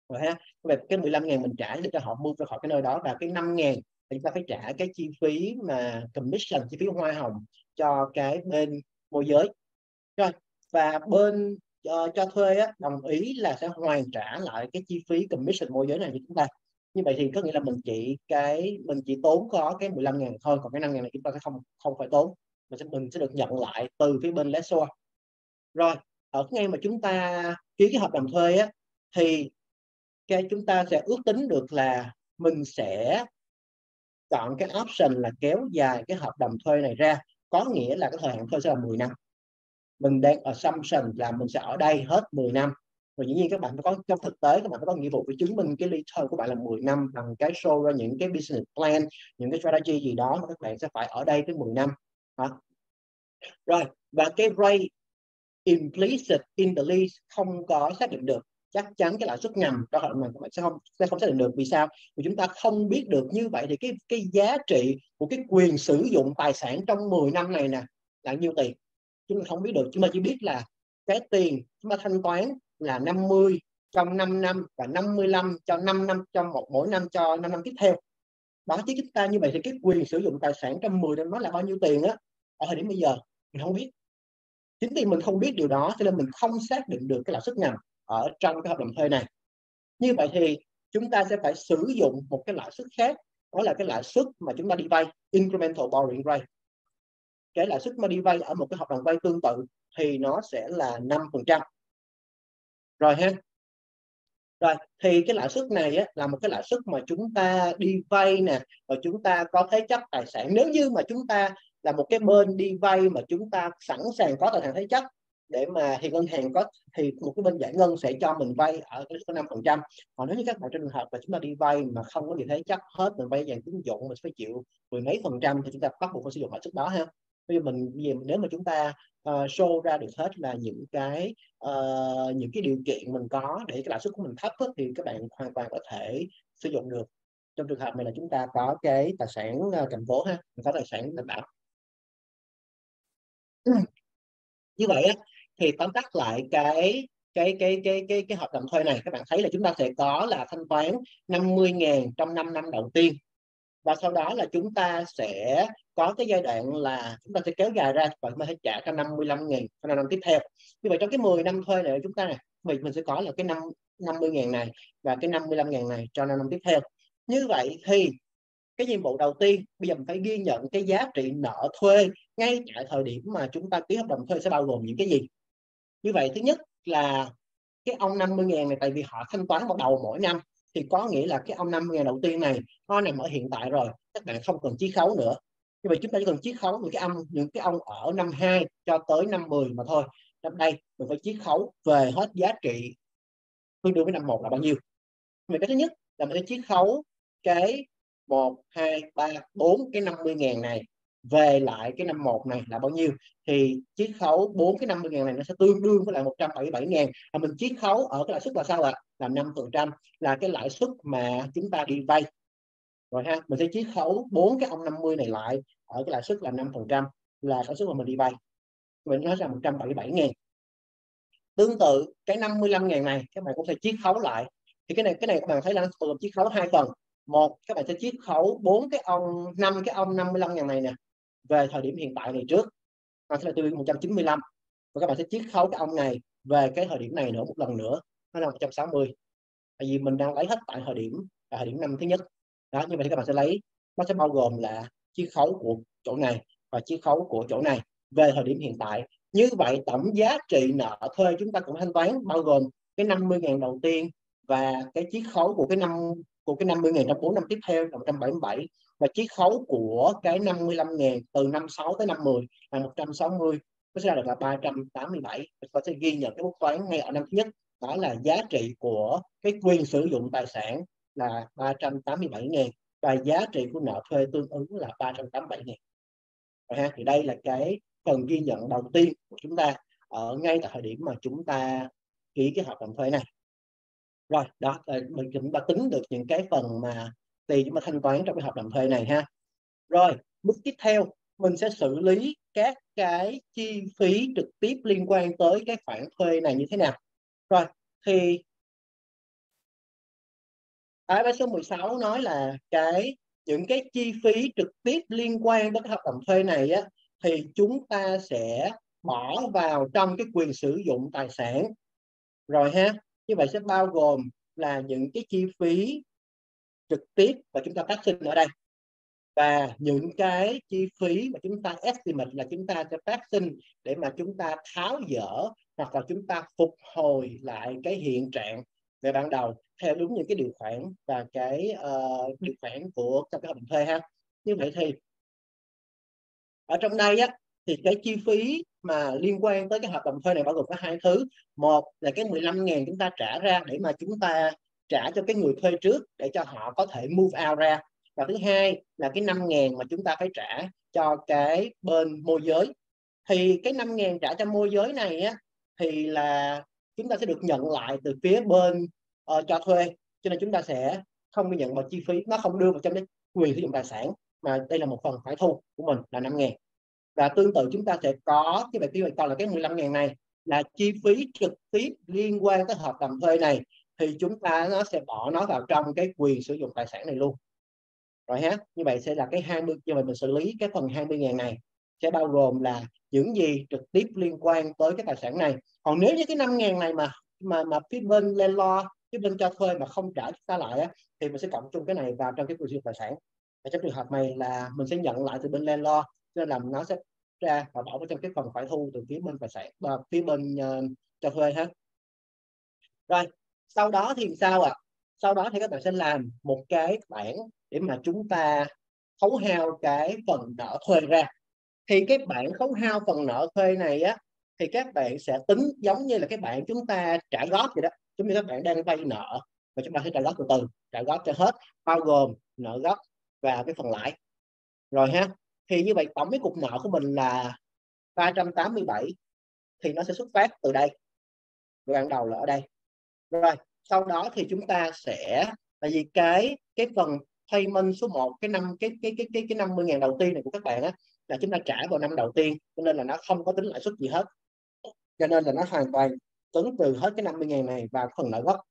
rồi ha. Về cái mười lăm ngàn mình trả để cho họ move ra khỏi cái nơi đó, và cái năm ngàn thì chúng ta phải trả cái chi phí mà commission, chi phí hoa hồng cho cái bên môi giới. Rồi, và bên uh, cho thuê á, đồng ý là sẽ hoàn trả lại cái chi phí commission môi giới này cho chúng ta. Như vậy thì có nghĩa là mình chỉ cái mình chỉ tốn có cái mười lăm ngàn thôi, còn cái năm ngàn này chúng ta sẽ không không phải tốn, mình sẽ mình sẽ được nhận lại từ phía bên lessor. Rồi, ở ngay mà chúng ta ký cái hợp đồng thuê á, thì cái chúng ta sẽ ước tính được là mình sẽ chọn cái option là kéo dài cái hợp đồng thuê này ra, có nghĩa là cái thời hạn thuê sẽ là mười năm. Mình đang assumption là mình sẽ ở đây hết mười năm. Rồi dĩ nhiên các bạn phải có, trong thực tế các bạn phải có nghĩa vụ phải chứng minh cái lease term của bạn là mười năm bằng cái show ra những cái business plan, những cái strategy gì đó mà các bạn sẽ phải ở đây tới mười năm. Đó. Rồi, và cái rate implicit in the lease không có xác định được, chắc chắn cái lãi suất ngầm đó hợp đồng các bạn sẽ không sẽ không xác định được. Vì sao? Vì chúng ta không biết được. Như vậy thì cái cái giá trị của cái quyền sử dụng tài sản trong mười năm này nè là nhiêu tiền, chúng ta không biết được. Chúng ta chỉ biết là cái tiền chúng ta thanh toán là năm mươi trong năm năm và năm mươi lăm cho năm năm, trong một mỗi năm cho năm năm tiếp theo. Đó, chứ chúng ta như vậy thì cái quyền sử dụng tài sản trong mười năm đó là bao nhiêu tiền á, ở thời điểm bây giờ mình không biết. Chính vì mình không biết điều đó cho nên mình không xác định được cái lãi suất ngầm ở trong cái hợp đồng thuê này. Như vậy thì chúng ta sẽ phải sử dụng một cái lãi suất khác, đó là cái lãi suất mà chúng ta đi vay, incremental borrowing rate. Cái lãi suất mà đi vay ở một cái hợp đồng vay tương tự thì nó sẽ là năm phần trăm. Rồi ha. Rồi, thì cái lãi suất này á, là một cái lãi suất mà chúng ta đi vay nè, và chúng ta có thế chấp tài sản. Nếu như mà chúng ta là một cái bên đi vay mà chúng ta sẵn sàng có tài sản thế chấp để mà thì ngân hàng có thì một cái bên giải ngân sẽ cho mình vay ở cái số năm phần trăm. Còn nếu như các bạn trong trường hợp là chúng ta đi vay mà không có gì thế chấp hết, mình vay dạng tín dụng mình phải chịu mười mấy phần trăm thì chúng ta bắt buộc phải sử dụng lãi suất đó ha. Bây giờ mình nếu mà chúng ta uh, show ra được hết là những cái uh, những cái điều kiện mình có để cái lãi suất của mình thấp hết, thì các bạn hoàn toàn có thể sử dụng được. Trong trường hợp này là chúng ta có cái tài sản uh, cầm cố ha, mình có tài sản đảm bảo. Ừ. Như vậy á, thì tóm tắt lại cái cái cái cái cái cái hợp đồng thuê này, các bạn thấy là chúng ta sẽ có là thanh toán năm mươi ngàn trong năm năm đầu tiên, và sau đó là chúng ta sẽ có cái giai đoạn là chúng ta sẽ kéo dài ra và chúng ta sẽ trả cho năm mươi lăm ngàn trong năm tiếp theo. Như vậy trong cái mười năm thuê này của chúng ta này, mình mình sẽ có là cái năm năm mươi ngàn này và cái năm mươi lăm ngàn này cho năm năm tiếp theo. Như vậy thì cái nhiệm vụ đầu tiên bây giờ mình phải ghi nhận cái giá trị nợ thuê ngay tại thời điểm mà chúng ta ký hợp đồng thuê sẽ bao gồm những cái gì. Như vậy thứ nhất là cái ông năm mươi ngàn này, tại vì họ thanh toán vào đầu mỗi năm, thì có nghĩa là cái ông năm mươi ngàn đầu tiên này nó nằm ở hiện tại rồi, các bạn không cần chiết khấu nữa. Như vậy chúng ta chỉ cần chiết khấu những cái ông những cái ông ở năm hai cho tới năm mười mà thôi. Năm đây mình phải chiết khấu về hết giá trị tương đương với năm một là bao nhiêu. Vậy cái thứ nhất là mình sẽ chiết khấu cái một, hai, ba, bốn cái năm mươi ngàn này về lại cái năm một này là bao nhiêu, thì chiết khấu bốn cái năm mươi ngàn này nó sẽ tương đương với lại một trăm bảy mươi bảy ngàn. Và mình chiết khấu ở cái lãi suất là sao ạ? Là năm phần trăm, là cái lãi suất mà chúng ta đi vay. Rồi ha, mình sẽ chiết khấu bốn cái ông năm mươi này lại ở cái lãi suất là năm phần trăm, là lãi suất mà mình đi vay. Mình nói là một trăm bảy mươi bảy ngàn. Tương tự cái năm mươi lăm ngàn này các bạn cũng sẽ chiết khấu lại. Thì cái này cái này các bạn thấy là nó chiết khấu hai phần. Một, các bạn sẽ chiết khấu bốn cái ông năm cái ông năm mươi lăm ngàn này nè về thời điểm hiện tại này trước, nó sẽ là tương đương một trăm chín mươi lăm, và các bạn sẽ chiết khấu cái ông này về cái thời điểm này nữa một lần nữa, nó là một trăm sáu mươi. Tại vì mình đang lấy hết tại thời điểm tại thời điểm năm thứ nhất đó. Như vậy thì các bạn sẽ lấy, nó sẽ bao gồm là chiết khấu của chỗ này và chiết khấu của chỗ này về thời điểm hiện tại. Như vậy tổng giá trị nợ thuê chúng ta cũng thanh toán bao gồm cái năm mươi ngàn đầu tiên và cái chiết khấu của cái năm của cái năm mươi ngàn trong bốn năm tiếp theo là một trăm bảy mươi bảy, và chiết khấu của cái năm mươi lăm ngàn từ năm sáu tới năm mười là một trăm sáu mươi, nó sẽ ra được là ba trăm tám mươi bảy. Và sẽ ghi nhận cái bút toán ngay ở năm thứ nhất, đó là giá trị của cái quyền sử dụng tài sản là ba trăm tám mươi bảy ngàn và giá trị của nợ thuê tương ứng là ba trăm tám mươi bảy ngàn. Rồi ha, thì đây là cái phần ghi nhận đầu tiên của chúng ta ở ngay tại thời điểm mà chúng ta ký cái hợp đồng thuê này. Rồi đó, mình chúng ta tính được những cái phần mà tiền chúng ta thanh toán trong cái hợp đồng thuê này ha. Rồi bước tiếp theo mình sẽ xử lý các cái chi phí trực tiếp liên quan tới cái khoản thuê này như thế nào. Rồi thì i ép ét số mười sáu nói là cái những cái chi phí trực tiếp liên quan đến cái hợp đồng thuê này á, thì chúng ta sẽ bỏ vào trong cái quyền sử dụng tài sản rồi ha. Như vậy sẽ bao gồm là những cái chi phí trực tiếp mà chúng ta phát sinh ở đây, và những cái chi phí mà chúng ta estimate là chúng ta sẽ phát sinh để mà chúng ta tháo dỡ hoặc là chúng ta phục hồi lại cái hiện trạng về ban đầu theo đúng những cái điều khoản và cái uh, điều khoản của trong cái hợp đồng thuê ha. Như vậy thì ở trong đây á, thì cái chi phí mà liên quan tới cái hợp đồng thuê này bao gồm có hai thứ. Một là cái mười lăm ngàn chúng ta trả ra để mà chúng ta trả cho cái người thuê trước để cho họ có thể move out ra, và thứ hai là cái năm ngàn mà chúng ta phải trả cho cái bên môi giới. Thì cái năm ngàn trả cho môi giới này á, thì là chúng ta sẽ được nhận lại từ phía bên uh, cho thuê, cho nên chúng ta sẽ không bị nhận vào chi phí, nó không đưa vào trong cái quyền sử dụng tài sản, mà đây là một phần phải thu của mình là năm ngàn. Và tương tự chúng ta sẽ có cái bài phí còn là cái mười lăm ngàn này là chi phí trực tiếp liên quan tới hợp đồng thuê này, thì chúng ta nó sẽ bỏ nó vào trong cái quyền sử dụng tài sản này luôn rồi ha. Như vậy sẽ là cái hai mươi, như vậy mình xử lý cái phần hai mươi ngàn này sẽ bao gồm là những gì trực tiếp liên quan tới cái tài sản này. Còn nếu như cái năm ngàn này mà mà mà phía bên landlord, phía bên cho thuê mà không trả chúng ta lại á, thì mình sẽ cộng chung cái này vào trong cái quyền sử dụng tài sản. Ở trong trường hợp này là mình sẽ nhận lại từ bên landlord, nên là nó sẽ ra và bỏ vào trong cái phần phải thu từ phía bên tài sản và phía bên uh, cho thuê ha. Rồi sau đó thì sao ạ? À? Sau đó thì các bạn sẽ làm một cái bảng để mà chúng ta khấu hao cái phần nợ thuê ra. Thì cái bảng khấu hao phần nợ thuê này á, thì các bạn sẽ tính giống như là cái bảng chúng ta trả góp vậy đó. Giống như các bạn đang vay nợ và chúng ta sẽ trả góp từ từ, trả góp cho hết, bao gồm nợ gốc và cái phần lãi rồi ha. Thì như vậy tổng cái cục nợ của mình là ba trăm tám mươi bảy, thì nó sẽ xuất phát từ đây, ban đầu là ở đây. Rồi sau đó thì chúng ta sẽ, tại vì cái cái phần payment số một, cái năm cái cái cái cái cái năm mươi ngàn đầu tiên này của các bạn á, là chúng ta trả vào năm đầu tiên, cho nên là nó không có tính lãi suất gì hết, cho nên là nó hoàn toàn tính từ hết cái năm mươi ngàn này vào phần nợ gốc.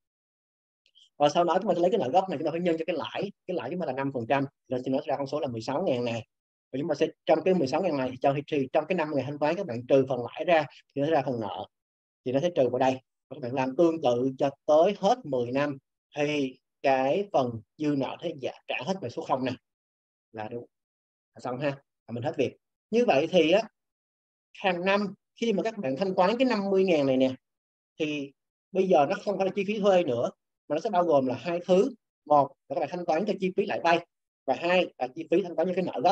Và sau đó chúng ta sẽ lấy cái nợ gốc này, chúng ta phải nhân cho cái lãi, cái lãi chúng ta là năm phần trăm, rồi thì nó ra con số là mười sáu ngàn này. Và chúng ta sẽ trong cái mười sáu ngàn này cho thì trong cái năm ngàn thanh toán các bạn trừ phần lãi ra thì nó sẽ ra phần nợ, thì nó sẽ trừ vào đây. Các bạn làm tương tự cho tới hết mười năm thì cái phần dư nợ thế giả trả hết về số không này là đúng, xong ha, là mình hết việc. Như vậy thì á, hàng năm khi mà các bạn thanh toán cái năm mươi ngàn này nè, thì bây giờ nó không phải là chi phí thuê nữa, mà nó sẽ bao gồm là hai thứ. Một là các bạn thanh toán cho chi phí lãi vay, và hai là chi phí thanh toán cho cái nợ gốc.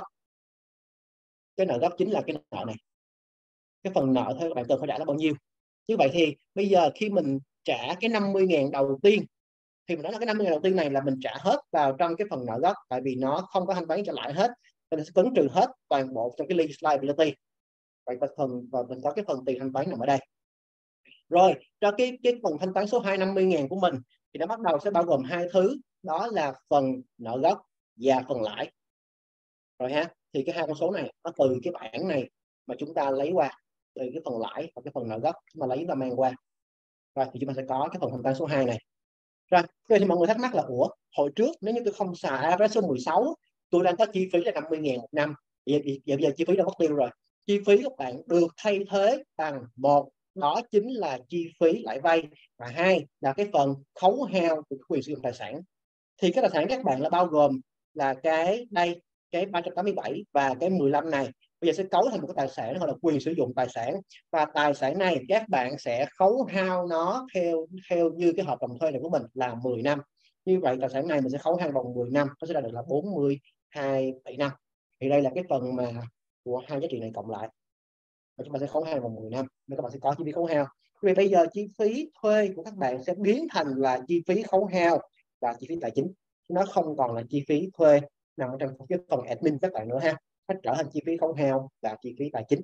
Cái nợ gốc chính là cái nợ này, cái phần nợ thuê các bạn cần phải trả là bao nhiêu. Như vậy thì bây giờ khi mình trả cái năm mươi ngàn đầu tiên, thì mình nói là cái năm mươi ngàn đầu tiên này là mình trả hết vào trong cái phần nợ gốc, tại vì nó không có thanh toán trở lại hết, nên sẽ cấn trừ hết toàn bộ trong cái lease liability. Vậy có phần và mình có cái phần tiền thanh toán nằm ở đây. Rồi cho cái cái phần thanh toán số hai, năm mươi ngàn của mình thì nó bắt đầu sẽ bao gồm hai thứ, đó là phần nợ gốc và phần lãi rồi ha. Thì cái hai con số này nó từ cái bảng này mà chúng ta lấy qua, từ cái phần lãi và cái phần nợ gốc chúng ta lấy và mang qua. Rồi thì chúng ta sẽ có cái phần thanh toán số hai này. Rồi thì mọi người thắc mắc là ủa, hồi trước nếu như tôi không xài i ép ét số mười sáu, tôi đang có chi phí là năm mươi ngàn một năm, vậy bây giờ chi phí đã mất tiêu rồi. Chi phí các bạn được thay thế bằng một, đó chính là chi phí lãi vay, và hai là cái phần khấu hao của quyền sử dụng tài sản. Thì cái tài sản các bạn là bao gồm là cái đây, cái ba trăm tám mươi bảy và cái mười lăm này, bây giờ sẽ cấu thành một cái tài sản gọi là quyền sử dụng tài sản. Và tài sản này các bạn sẽ khấu hao nó theo theo như cái hợp đồng thuê này của mình là mười năm. Như vậy tài sản này mình sẽ khấu hao vòng mười năm, nó sẽ ra được là bốn mươi hai phẩy năm. Thì đây là cái phần mà của hai giá trị này cộng lại, và chúng ta sẽ khấu hao vòng mười năm, nên các bạn sẽ có chi phí khấu hao. Vì bây giờ chi phí thuê của các bạn sẽ biến thành là chi phí khấu hao và chi phí tài chính, nó không còn là chi phí thuê nằm ở trong cái phần admin các bạn nữa ha, nó trở thành chi phí khấu hao và chi phí tài chính.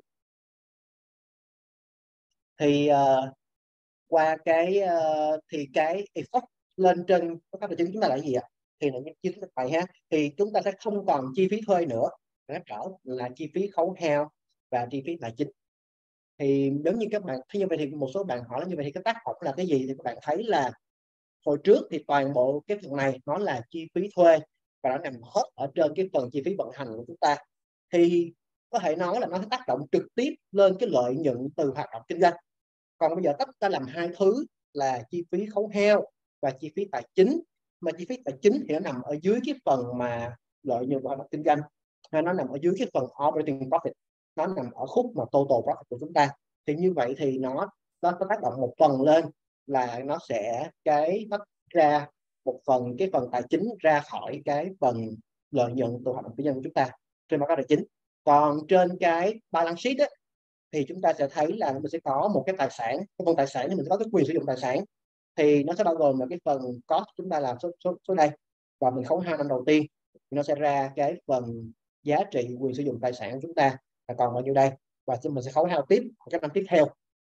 Thì uh, qua cái uh, thì cái effect lên trên các tài chính chúng ta là gì ạ? Thì là những chi phí này ha, thì chúng ta sẽ không còn chi phí thuê nữa, nó trở là chi phí khấu hao và chi phí tài chính. Thì nếu như các bạn thấy như vậy thì một số bạn hỏi là như vậy thì cái tác động là cái gì, thì các bạn thấy là hồi trước thì toàn bộ cái phần này nó là chi phí thuê và nó nằm hết ở trên cái phần chi phí vận hành của chúng ta, thì có thể nói là nó sẽ tác động trực tiếp lên cái lợi nhuận từ hoạt động kinh doanh. Còn bây giờ tách ra làm hai thứ là chi phí khấu hao và chi phí tài chính, mà chi phí tài chính thì nó nằm ở dưới cái phần mà lợi nhuận hoạt động kinh doanh, hay nó nằm ở dưới cái phần operating profit, nó nằm ở khúc mà total profit của chúng ta. Thì như vậy thì nó nó có tác động một phần lên là nó sẽ cái tách ra một phần cái phần tài chính ra khỏi cái phần lợi nhuận từ hoạt động kinh doanh của chúng ta trên báo cáo tài chính. Còn trên cái balance sheet á, thì chúng ta sẽ thấy là mình sẽ có một cái tài sản, cái phần tài sản thì mình sẽ có cái quyền sử dụng tài sản, thì nó sẽ bao gồm là cái phần cost chúng ta làm số, số, số đây, và mình khấu hao năm đầu tiên thì nó sẽ ra cái phần giá trị quyền sử dụng tài sản của chúng ta là còn bao nhiêu đây, và mình sẽ khấu hao tiếp các năm tiếp theo.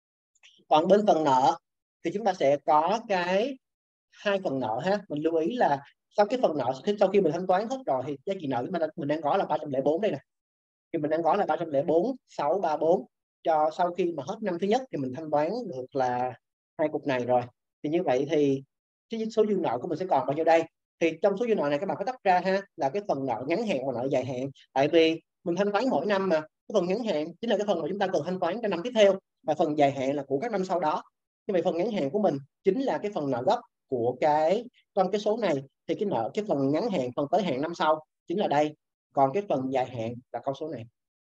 Còn bên phần nợ thì chúng ta sẽ có cái hai phần nợ ha. Mình lưu ý là sau cái phần nợ, sau khi mình thanh toán hết rồi thì giá trị nợ mình, mình đang có là ba trăm lẻ bốn đây nè, thì mình đang có là ba trăm lẻ bốn sáu ba bốn, cho sau khi mà hết năm thứ nhất thì mình thanh toán được là hai cục này rồi. Thì như vậy thì cái số dư nợ của mình sẽ còn bao nhiêu đây? Thì trong số dư nợ này các bạn có tách ra ha, là cái phần nợ ngắn hạn và nợ dài hạn. Tại vì mình thanh toán mỗi năm mà, cái phần ngắn hạn chính là cái phần mà chúng ta cần thanh toán cho năm tiếp theo, và phần dài hạn là của các năm sau đó. Như vậy phần ngắn hạn của mình chính là cái phần nợ gốc của cái trong cái số này, thì cái nợ cái phần ngắn hạn, phần tới hạn năm sau chính là đây, còn cái phần dài hạn là con số này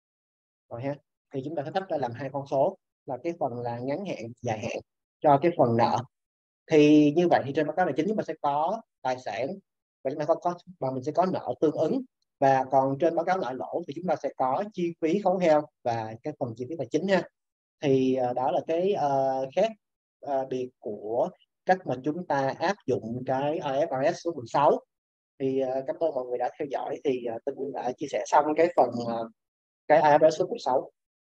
rồi ha. Thì chúng ta sẽ tách ra làm hai con số, là cái phần là ngắn hạn, dài hạn cho cái phần nợ. Thì như vậy thì trên báo cáo tài chính chúng ta sẽ có tài sản và chúng ta có, có và mình sẽ có nợ tương ứng, và còn trên báo cáo lợi lỗ thì chúng ta sẽ có chi phí khấu hao và cái phần chi phí tài chính ha. Thì uh, đó là cái uh, khác uh, biệt của cách mà chúng ta áp dụng cái i ép rờ ét số mười sáu. Thì uh, cảm ơn mọi người đã theo dõi. Thì uh, tôi cũng đã chia sẻ xong cái phần uh, cái i ép rờ ét số mười sáu.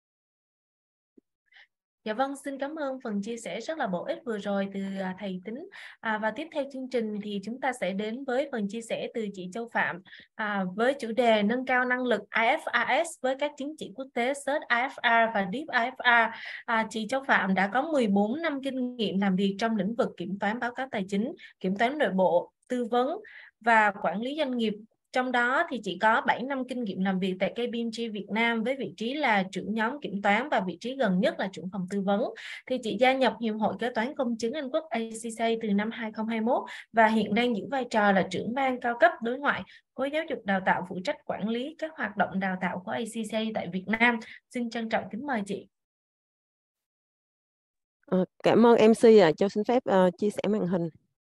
Dạ vâng, xin cảm ơn phần chia sẻ rất là bổ ích vừa rồi từ thầy Tính. À, và tiếp theo chương trình thì chúng ta sẽ đến với phần chia sẻ từ chị Châu Phạm à, với chủ đề nâng cao năng lực i ép rờ ét với các chứng chỉ quốc tế xớt i ép rờ và đê i ép i ép rờ. À, chị Châu Phạm đã có mười bốn năm kinh nghiệm làm việc trong lĩnh vực kiểm toán báo cáo tài chính, kiểm toán nội bộ, tư vấn và quản lý doanh nghiệp. Trong đó thì chị có bảy năm kinh nghiệm làm việc tại ca pê em giê Việt Nam với vị trí là trưởng nhóm kiểm toán và vị trí gần nhất là trưởng phòng tư vấn. Thì chị gia nhập Hiệp hội Kế toán Công chứng Anh Quốc a xê xê từ năm hai không hai mốt và hiện đang giữ vai trò là trưởng ban cao cấp đối ngoại khối giáo dục đào tạo, phụ trách quản lý các hoạt động đào tạo của a xê xê tại Việt Nam. Xin trân trọng kính mời chị. À, cảm ơn em xê à, cho xin phép uh, chia sẻ màn hình.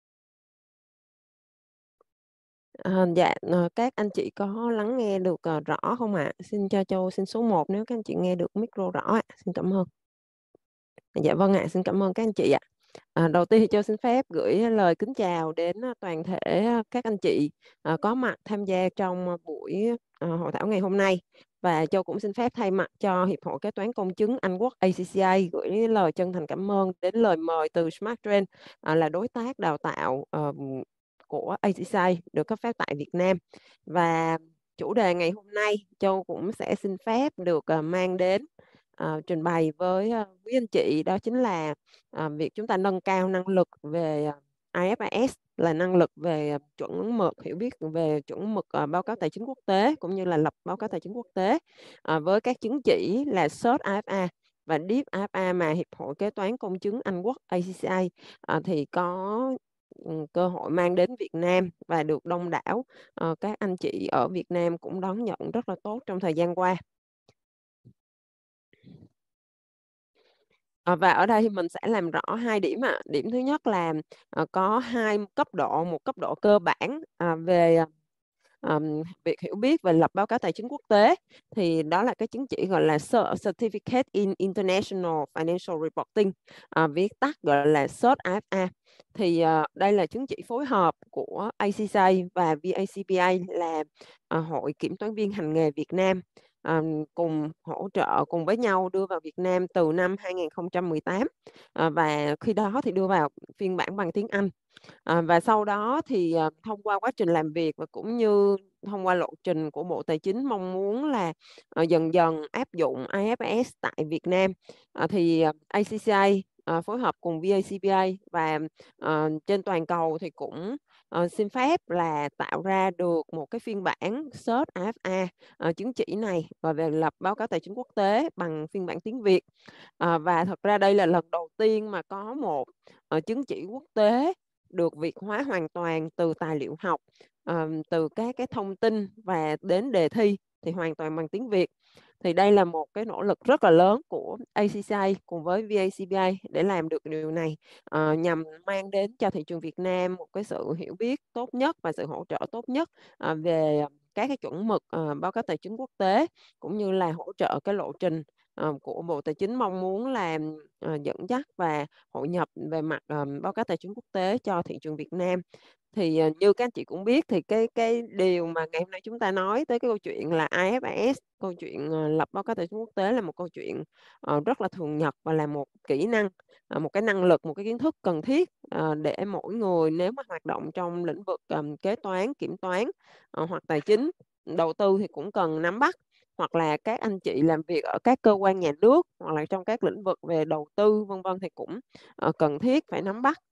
À, dạ, à, các anh chị có lắng nghe được à, rõ không ạ? À? Xin cho Châu xin số một nếu các anh chị nghe được micro rõ ạ. À. Xin cảm ơn. Dạ vâng ạ, à, xin cảm ơn các anh chị ạ. À, đầu tiên thì Châu xin phép gửi lời kính chào đến toàn thể các anh chị à, có mặt tham gia trong buổi à, hội thảo ngày hôm nay. Và Châu cũng xin phép thay mặt cho Hiệp hội Kế toán Công chứng Anh Quốc a xê xê gửi lời chân thành cảm ơn đến lời mời từ SmartTrend à, là đối tác đào tạo à, của a xê xê được cấp phép tại Việt Nam. Và chủ đề ngày hôm nay Châu cũng sẽ xin phép được uh, mang đến uh, trình bày với uh, quý anh chị, đó chính là uh, việc chúng ta nâng cao năng lực về uh, i ép rờ ét, là năng lực về uh, chuẩn mực, hiểu biết về chuẩn mực uh, báo cáo tài chính quốc tế cũng như là lập báo cáo tài chính quốc tế uh, với các chứng chỉ là xớt i ép rờ và đê i ép i ép rờ mà Hiệp hội Kế toán Công chứng Anh Quốc a xê xê uh, thì có cơ hội mang đến Việt Nam và được đông đảo uh, các anh chị ở Việt Nam cũng đón nhận rất là tốt trong thời gian qua. À, và ở đây thì mình sẽ làm rõ hai điểm ạ. À. Điểm thứ nhất là uh, có hai cấp độ, một cấp độ cơ bản uh, về Um, việc hiểu biết về lập báo cáo tài chính quốc tế, thì đó là cái chứng chỉ gọi là Certificate in International Financial Reporting, uh, viết tắt gọi là xớt i ép rờ. Thì uh, đây là chứng chỉ phối hợp của a xê xê và vê a xê pê a là uh, Hội Kiểm toán viên hành nghề Việt Nam, um, cùng hỗ trợ cùng với nhau đưa vào Việt Nam từ năm hai nghìn không trăm mười tám, uh, và khi đó thì đưa vào phiên bản bằng tiếng Anh. À, và sau đó thì à, thông qua quá trình làm việc và cũng như thông qua lộ trình của Bộ Tài chính mong muốn là à, dần dần áp dụng i ép rờ ét tại Việt Nam, à, thì a xê xê uh, phối hợp cùng vê a xê pê a và uh, trên toàn cầu thì cũng uh, xin phép là tạo ra được một cái phiên bản cert a ép a uh, chứng chỉ này và về lập báo cáo tài chính quốc tế bằng phiên bản tiếng Việt. Uh, và thật ra đây là lần đầu tiên mà có một uh, chứng chỉ quốc tế được Việt hóa hoàn toàn từ tài liệu học, uh, từ các cái thông tin và đến đề thi thì hoàn toàn bằng tiếng Việt. Thì đây là một cái nỗ lực rất là lớn của a xê xê a cùng với vê a xê pê a để làm được điều này, uh, nhằm mang đến cho thị trường Việt Nam một cái sự hiểu biết tốt nhất và sự hỗ trợ tốt nhất uh, về các cái chuẩn mực uh, báo cáo tài chính quốc tế, cũng như là hỗ trợ cái lộ trình uh, của Bộ Tài chính mong muốn làm uh, dẫn dắt và hội nhập về mặt uh, báo cáo tài chính quốc tế cho thị trường Việt Nam. Thì uh, như các anh chị cũng biết thì cái cái điều mà ngày hôm nay chúng ta nói tới cái câu chuyện là i ép ét, câu chuyện uh, lập báo cáo tài chính quốc tế là một câu chuyện uh, rất là thường nhật và là một kỹ năng, uh, một cái năng lực, một cái kiến thức cần thiết uh, để mỗi người nếu mà hoạt động trong lĩnh vực um, kế toán, kiểm toán uh, hoặc tài chính, đầu tư thì cũng cần nắm bắt, hoặc là các anh chị làm việc ở các cơ quan nhà nước hoặc là trong các lĩnh vực về đầu tư vân vân thì cũng uh, cần thiết phải nắm bắt.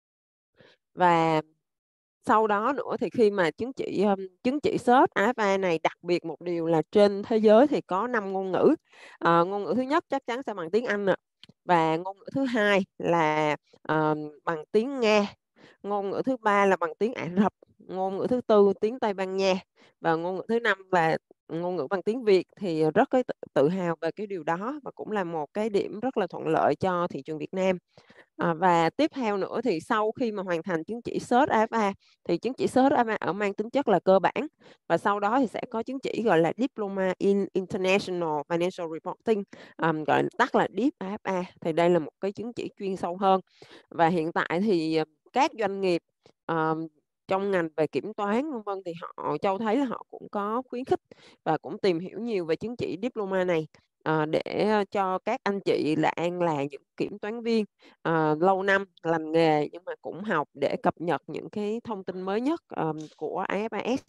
Và sau đó nữa thì khi mà chứng chỉ um, chứng chỉ cert a ép a này đặc biệt một điều là trên thế giới thì có năm ngôn ngữ. Uh, ngôn ngữ thứ nhất chắc chắn sẽ bằng tiếng Anh ạ. Và ngôn ngữ thứ hai là uh, bằng tiếng Nga, ngôn ngữ thứ ba là bằng tiếng Ả Rập, ngôn ngữ thứ tư tiếng Tây Ban Nha, và ngôn ngữ thứ năm là ngôn ngữ bằng tiếng Việt. Thì rất cái tự hào về cái điều đó và cũng là một cái điểm rất là thuận lợi cho thị trường Việt Nam. À, và tiếp theo nữa thì sau khi mà hoàn thành chứng chỉ cert a ép a thì chứng chỉ cert a ép a ở mang tính chất là cơ bản, và sau đó thì sẽ có chứng chỉ gọi là Diploma in International Financial Reporting, um, gọi tắt là đê i pê a ép a. Thì đây là một cái chứng chỉ chuyên sâu hơn, và hiện tại thì các doanh nghiệp um, trong ngành về kiểm toán vân vân thì họ Châu thấy là họ cũng có khuyến khích và cũng tìm hiểu nhiều về chứng chỉ diploma này, à, để cho các anh chị đang là những kiểm toán viên à, lâu năm làm nghề nhưng mà cũng học để cập nhật những cái thông tin mới nhất um, của i ép ét.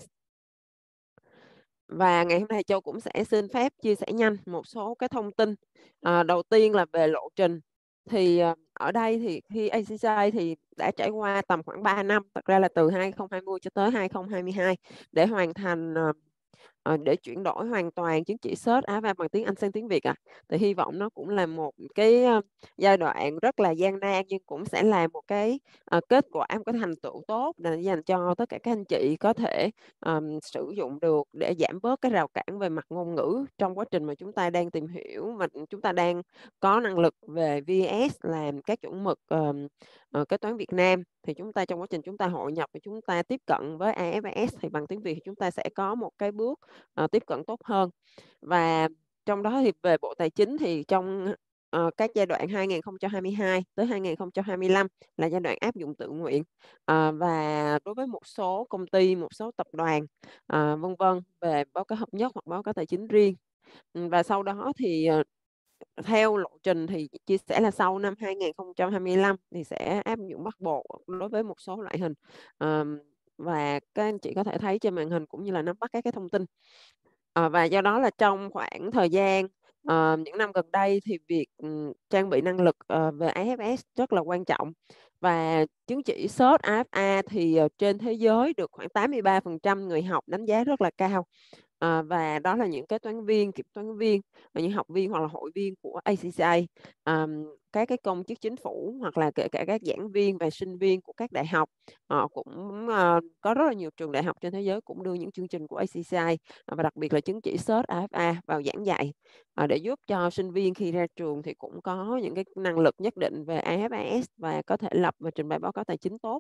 Và ngày hôm nay Châu cũng sẽ xin phép chia sẻ nhanh một số cái thông tin. À, đầu tiên là về lộ trình. Thì uh, ở đây thì khi a xê xê a thì đã trải qua tầm khoảng ba năm, thật ra là từ hai không hai không cho tới hai không hai hai để hoàn thành uh, uh, để chuyển đổi hoàn toàn chứng chỉ cert a ép a bằng tiếng Anh sang tiếng Việt à. Thì hy vọng nó cũng là một cái uh, giai đoạn rất là gian nan, nhưng cũng sẽ là một cái uh, kết quả, một cái thành tựu tốt để dành cho tất cả các anh chị có thể um, sử dụng được để giảm bớt cái rào cản về mặt ngôn ngữ trong quá trình mà chúng ta đang tìm hiểu và chúng ta đang có năng lực về vê ét làm các chuẩn mực um, uh, kế toán Việt Nam. Thì chúng ta trong quá trình chúng ta hội nhập và chúng ta tiếp cận với i ép ét thì bằng tiếng Việt thì chúng ta sẽ có một cái bước uh, tiếp cận tốt hơn. Và trong đó thì về Bộ Tài chính thì trong uh, các giai đoạn hai không hai hai tới hai không hai lăm là giai đoạn áp dụng tự nguyện, uh, và đối với một số công ty, một số tập đoàn uh, vân vân về báo cáo hợp nhất hoặc báo cáo tài chính riêng. Và sau đó thì uh, theo lộ trình thì chia sẻ là sau năm hai không hai lăm thì sẽ áp dụng bắt buộc đối với một số loại hình, um, và các anh chị có thể thấy trên màn hình cũng như là nắm bắt các cái thông tin. À, và do đó là trong khoảng thời gian uh, những năm gần đây thì việc um, trang bị năng lực uh, về i ép ét rất là quan trọng. Và chứng chỉ cert a ép a thì uh, trên thế giới được khoảng tám mươi ba phần trăm người học đánh giá rất là cao. À, và đó là những kế toán viên, kiểm toán viên, và những học viên hoặc là hội viên của a xê xê a, à, các cái công chức chính phủ, hoặc là kể cả các giảng viên và sinh viên của các đại học. Họ cũng uh, có rất là nhiều trường đại học trên thế giới cũng đưa những chương trình của a xê xê a và đặc biệt là chứng chỉ cert a ép a vào giảng dạy, uh, để giúp cho sinh viên khi ra trường thì cũng có những cái năng lực nhất định về i ép ét và có thể lập và trình bày báo cáo tài chính tốt.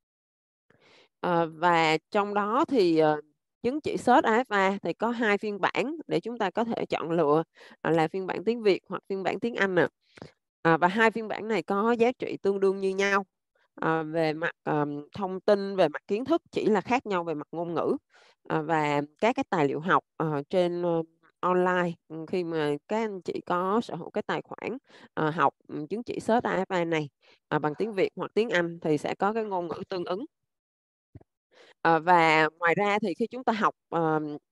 Uh, và trong đó thì uh, chứng chỉ cert a ép a thì có hai phiên bản để chúng ta có thể chọn lựa, là phiên bản tiếng Việt hoặc phiên bản tiếng Anh. À, và hai phiên bản này có giá trị tương đương như nhau à, về mặt um, thông tin, về mặt kiến thức, chỉ là khác nhau về mặt ngôn ngữ. À, và các cái tài liệu học uh, trên uh, online, khi mà các anh chị có sở hữu cái tài khoản uh, học um, chứng chỉ cert a ép a này uh, bằng tiếng Việt hoặc tiếng Anh thì sẽ có cái ngôn ngữ tương ứng. À, và ngoài ra thì khi chúng ta học uh,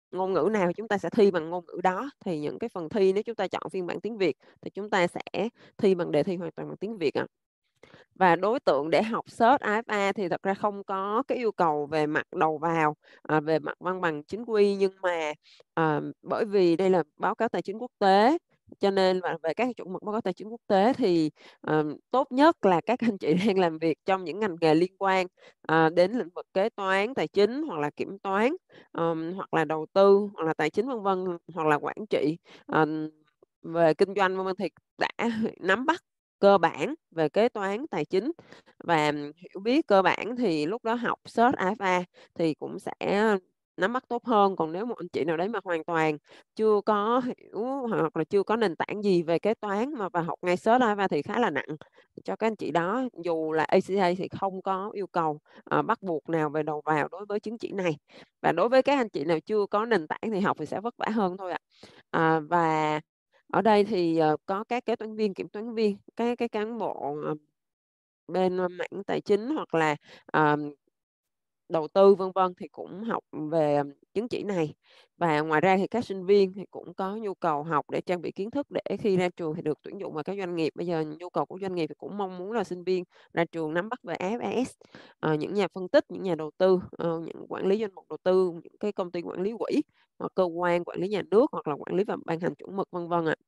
ngôn ngữ nào chúng ta sẽ thi bằng ngôn ngữ đó. Thì những cái phần thi nếu chúng ta chọn phiên bản tiếng Việt thì chúng ta sẽ thi bằng đề thi hoàn toàn bằng tiếng Việt ạ. Và đối tượng để học search a ép a thì thật ra không có cái yêu cầu về mặt đầu vào, à, về mặt văn bằng chính quy, nhưng mà à, bởi vì đây là báo cáo tài chính quốc tế, cho nên là về các chuẩn mực báo cáo tài chính quốc tế thì à, tốt nhất là các anh chị đang làm việc trong những ngành nghề liên quan à, đến lĩnh vực kế toán, tài chính hoặc là kiểm toán, um, hoặc là đầu tư, hoặc là tài chính vân vân, hoặc là quản trị, um, về kinh doanh vân vân thì đã nắm bắt cơ bản về kế toán tài chính và hiểu biết cơ bản thì lúc đó học search a ép a thì cũng sẽ nắm bắt tốt hơn. Còn nếu một anh chị nào đấy mà hoàn toàn chưa có hiểu hoặc là chưa có nền tảng gì về kế toán mà và học ngay search a ép a thì khá là nặng cho các anh chị đó. Dù là a xê a thì không có yêu cầu uh, bắt buộc nào về đầu vào đối với chứng chỉ này, và đối với các anh chị nào chưa có nền tảng thì học thì sẽ vất vả hơn thôi ạ. À, và ở đây thì uh, có các kế toán viên, kiểm toán viên, các cái cán bộ uh, bên mảng tài chính hoặc là uh, đầu tư vân vân thì cũng học về chứng chỉ này. Và ngoài ra thì các sinh viên thì cũng có nhu cầu học để trang bị kiến thức để khi ra trường thì được tuyển dụng vào các doanh nghiệp. Bây giờ nhu cầu của doanh nghiệp thì cũng mong muốn là sinh viên ra trường nắm bắt về a ép a ét, à, những nhà phân tích, những nhà đầu tư, uh, những quản lý danh mục đầu tư, những cái công ty quản lý quỹ, hoặc cơ quan quản lý nhà nước, hoặc là quản lý và ban hành chuẩn mực vân vân ạ.